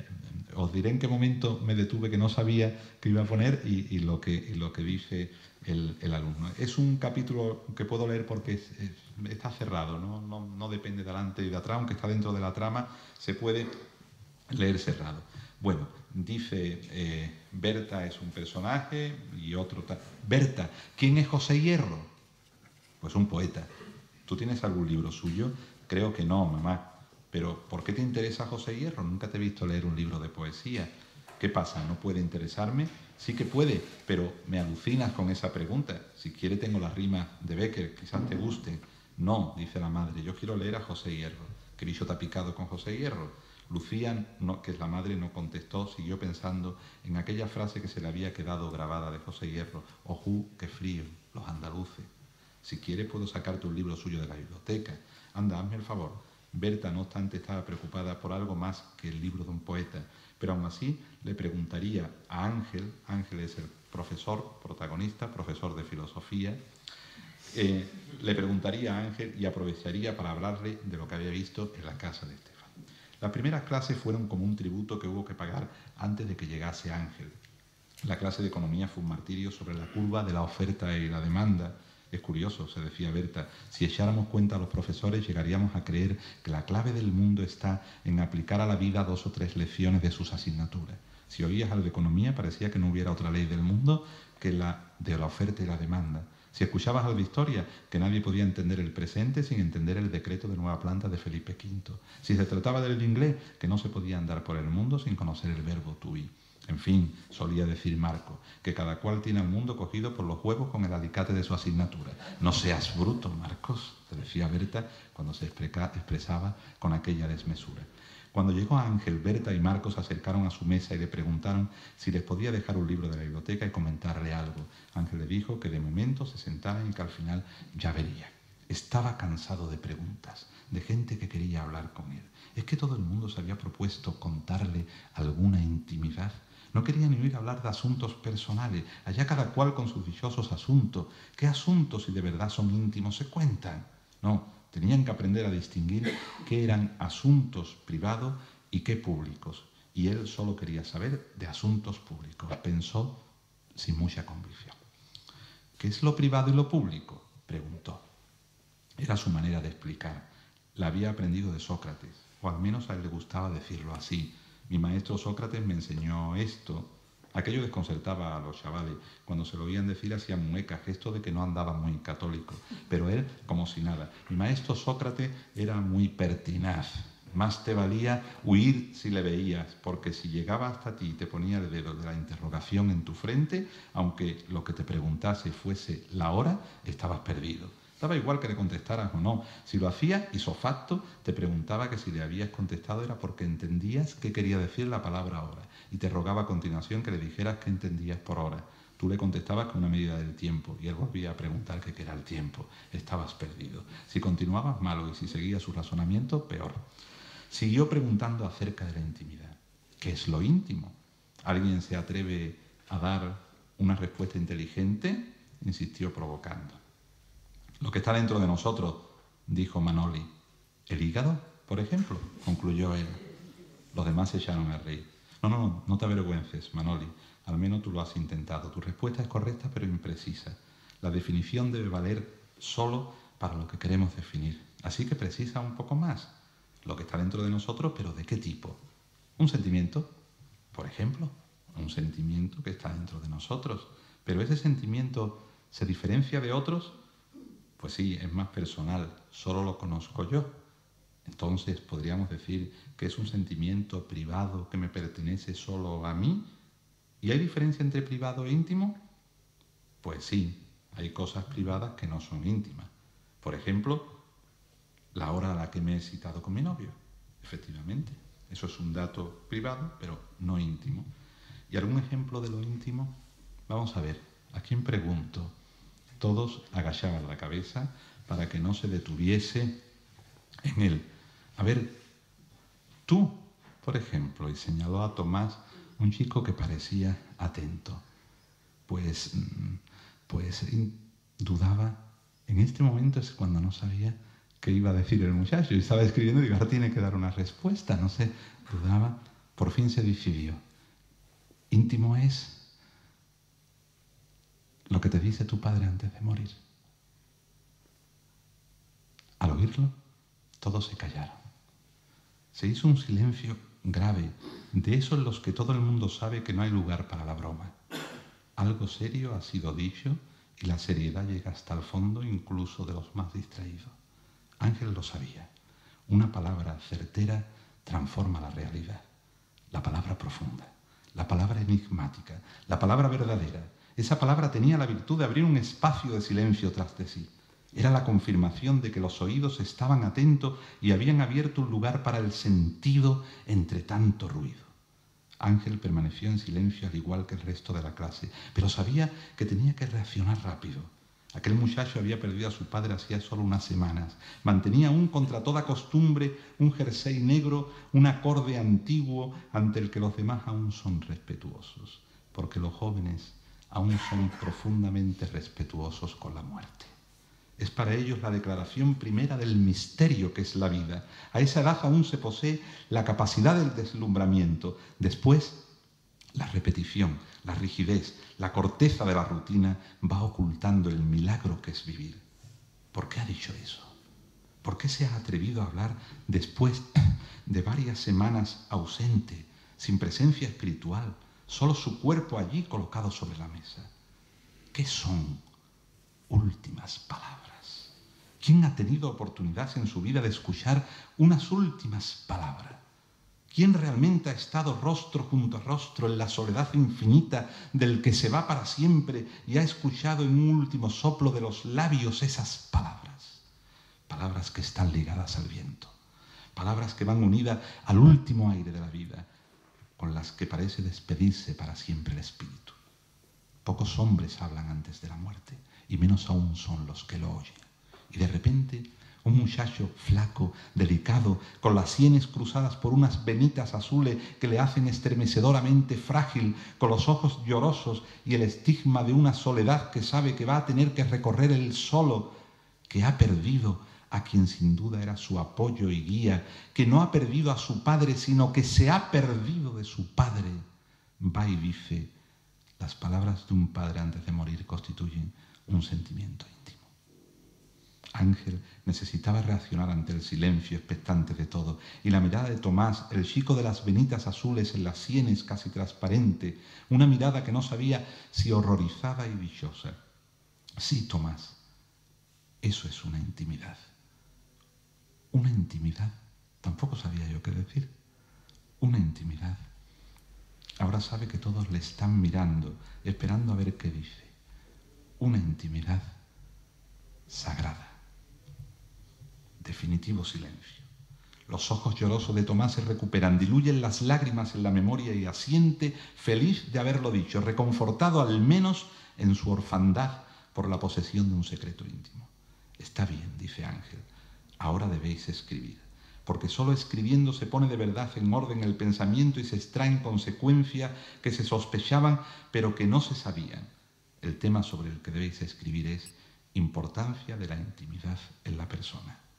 Os diré en qué momento me detuve, que no sabía que iba a poner, y lo que dice el alumno. Es un capítulo que puedo leer porque está cerrado, no depende de adelante y de atrás, aunque está dentro de la trama, se puede leer cerrado. Bueno, dice, Berta es un personaje y otro tal. Berta, ¿quién es José Hierro? Pues un poeta. ¿Tú tienes algún libro suyo? Creo que no, mamá. Pero ¿por qué te interesa José Hierro? Nunca te he visto leer un libro de poesía. ¿Qué pasa? ¿No puede interesarme? Sí que puede, pero me alucinas con esa pregunta. Si quiere tengo las rimas de Bécquer, quizás te guste. No, dice la madre, yo quiero leer a José Hierro. ¿Qué bicho te ha picado con José Hierro? Lucía, que es la madre, no contestó, siguió pensando en aquella frase que se le había quedado grabada de José Hierro. Ojú, qué frío, los andaluces. Si quieres puedo sacarte un libro suyo de la biblioteca. Anda, hazme el favor. Berta, no obstante, estaba preocupada por algo más que el libro de un poeta, pero aún así le preguntaría a Ángel, Ángel es el profesor, protagonista, profesor de filosofía, le preguntaría a Ángel y aprovecharía para hablarle de lo que había visto en la casa de Estefan. Las primeras clases fueron como un tributo que hubo que pagar antes de que llegase Ángel. La clase de economía fue un martirio sobre la curva de la oferta y la demanda. Es curioso, se decía Berta, si echáramos cuenta a los profesores llegaríamos a creer que la clave del mundo está en aplicar a la vida 2 o 3 lecciones de sus asignaturas. Si oías algo de economía parecía que no hubiera otra ley del mundo que la de la oferta y la demanda. Si escuchabas algo de historia, que nadie podía entender el presente sin entender el decreto de nueva planta de Felipe V. Si se trataba del inglés, que no se podía andar por el mundo sin conocer el verbo to be. En fin, solía decir Marco, que cada cual tiene al mundo cogido por los huevos con el alicate de su asignatura. No seas bruto, Marcos, te decía Berta cuando se expresaba con aquella desmesura. Cuando llegó Ángel, Berta y Marcos se acercaron a su mesa y le preguntaron si les podía dejar un libro de la biblioteca y comentarle algo. Ángel le dijo que de momento se sentaran y que al final ya vería. Estaba cansado de preguntas, de gente que quería hablar con él. ¿Es que todo el mundo se había propuesto contarle alguna intimidad? No quería ni oír hablar de asuntos personales, allá cada cual con sus dichosos asuntos. ¿Qué asuntos, si de verdad son íntimos, se cuentan? No, tenían que aprender a distinguir qué eran asuntos privados y qué públicos. Y él solo quería saber de asuntos públicos. Pensó sin mucha convicción. ¿Qué es lo privado y lo público?, preguntó. Era su manera de explicar. La había aprendido de Sócrates, o al menos a él le gustaba decirlo así. Mi maestro Sócrates me enseñó esto. Aquello desconcertaba a los chavales. Cuando se lo oían decir hacían muecas, gesto de que no andaba muy católico. Pero él, como si nada. Mi maestro Sócrates era muy pertinaz. Más te valía huir si le veías, porque si llegaba hasta ti y te ponía el dedo de la interrogación en tu frente, aunque lo que te preguntase fuese la hora, estabas perdido. Daba igual que le contestaras o no. Si lo hacía, ipso facto, te preguntaba que si le habías contestado era porque entendías qué quería decir la palabra hora. Y te rogaba a continuación que le dijeras qué entendías por hora. Tú le contestabas con una medida del tiempo y él volvía a preguntar qué era el tiempo. Estabas perdido. Si continuabas, malo, y si seguías su razonamiento, peor. Siguió preguntando acerca de la intimidad. ¿Qué es lo íntimo? ¿Alguien se atreve a dar una respuesta inteligente? Insistió provocando. Lo que está dentro de nosotros, dijo Manoli. ¿El hígado, por ejemplo?, concluyó él. Los demás se echaron a reír. No te avergüences, Manoli. Al menos tú lo has intentado. Tu respuesta es correcta pero imprecisa. La definición debe valer solo para lo que queremos definir. Así que precisa un poco más. Lo que está dentro de nosotros, pero ¿de qué tipo? ¿Un sentimiento? Por ejemplo, un sentimiento que está dentro de nosotros. Pero ese sentimiento se diferencia de otros. Pues sí, es más personal, solo lo conozco yo. Entonces, ¿podríamos decir que es un sentimiento privado que me pertenece solo a mí? ¿Y hay diferencia entre privado e íntimo? Pues sí, hay cosas privadas que no son íntimas. Por ejemplo, la hora a la que me he citado con mi novio. Efectivamente, eso es un dato privado, pero no íntimo. ¿Y algún ejemplo de lo íntimo? Vamos a ver, ¿a quién pregunto? Todos agachaban la cabeza para que no se detuviese en él. A ver, tú, por ejemplo, y señaló a Tomás, un chico que parecía atento. Pues dudaba. En este momento es cuando no sabía qué iba a decir el muchacho. Y estaba escribiendo y digo, ahora tiene que dar una respuesta. No sé, dudaba. Por fin se decidió. Íntimo es lo que te dice tu padre antes de morir. Al oírlo, todos se callaron. Se hizo un silencio grave, de esos en los que todo el mundo sabe que no hay lugar para la broma. Algo serio ha sido dicho y la seriedad llega hasta el fondo incluso de los más distraídos. Ángel lo sabía. Una palabra certera transforma la realidad. La palabra profunda, la palabra enigmática, la palabra verdadera. Esa palabra tenía la virtud de abrir un espacio de silencio tras de sí. Era la confirmación de que los oídos estaban atentos y habían abierto un lugar para el sentido entre tanto ruido. Ángel permaneció en silencio al igual que el resto de la clase, pero sabía que tenía que reaccionar rápido. Aquel muchacho había perdido a su padre hacía solo unas semanas. Mantenía aún contra toda costumbre un jersey negro, un acorde antiguo ante el que los demás aún son respetuosos, porque los jóvenes aún son profundamente respetuosos con la muerte. Es para ellos la declaración primera del misterio que es la vida. A esa edad aún se posee la capacidad del deslumbramiento. Después, la repetición, la rigidez, la corteza de la rutina va ocultando el milagro que es vivir. ¿Por qué ha dicho eso? ¿Por qué se ha atrevido a hablar después de varias semanas ausente, sin presencia espiritual, solo su cuerpo allí colocado sobre la mesa? ¿Qué son últimas palabras? ¿Quién ha tenido oportunidad en su vida de escuchar unas últimas palabras? ¿Quién realmente ha estado rostro junto a rostro en la soledad infinita del que se va para siempre y ha escuchado en un último soplo de los labios esas palabras? Palabras que están ligadas al viento, palabras que van unidas al último aire de la vida, con las que parece despedirse para siempre el espíritu. Pocos hombres hablan antes de la muerte, y menos aún son los que lo oyen. Y de repente, un muchacho flaco, delicado, con las sienes cruzadas por unas venitas azules que le hacen estremecedoramente frágil, con los ojos llorosos y el estigma de una soledad que sabe que va a tener que recorrer él solo, que ha perdido a quien sin duda era su apoyo y guía, que no ha perdido a su padre, sino que se ha perdido de su padre, va y dice: las palabras de un padre antes de morir constituyen un sentimiento íntimo. Ángel necesitaba reaccionar ante el silencio expectante de todo, y la mirada de Tomás, el chico de las venitas azules en las sienes casi transparente, una mirada que no sabía si horrorizada y dichosa. Sí, Tomás, eso es una intimidad. Una intimidad, tampoco sabía yo qué decir. Una intimidad. Ahora sabe que todos le están mirando, esperando a ver qué dice. Una intimidad sagrada. Definitivo silencio. Los ojos llorosos de Tomás se recuperan, diluyen las lágrimas en la memoria y asiente, feliz de haberlo dicho, reconfortado al menos en su orfandad por la posesión de un secreto íntimo. Está bien, dice Ángel, ahora debéis escribir, porque solo escribiendo se pone de verdad en orden el pensamiento y se extraen consecuencias que se sospechaban pero que no se sabían. El tema sobre el que debéis escribir es importancia de la intimidad en la persona.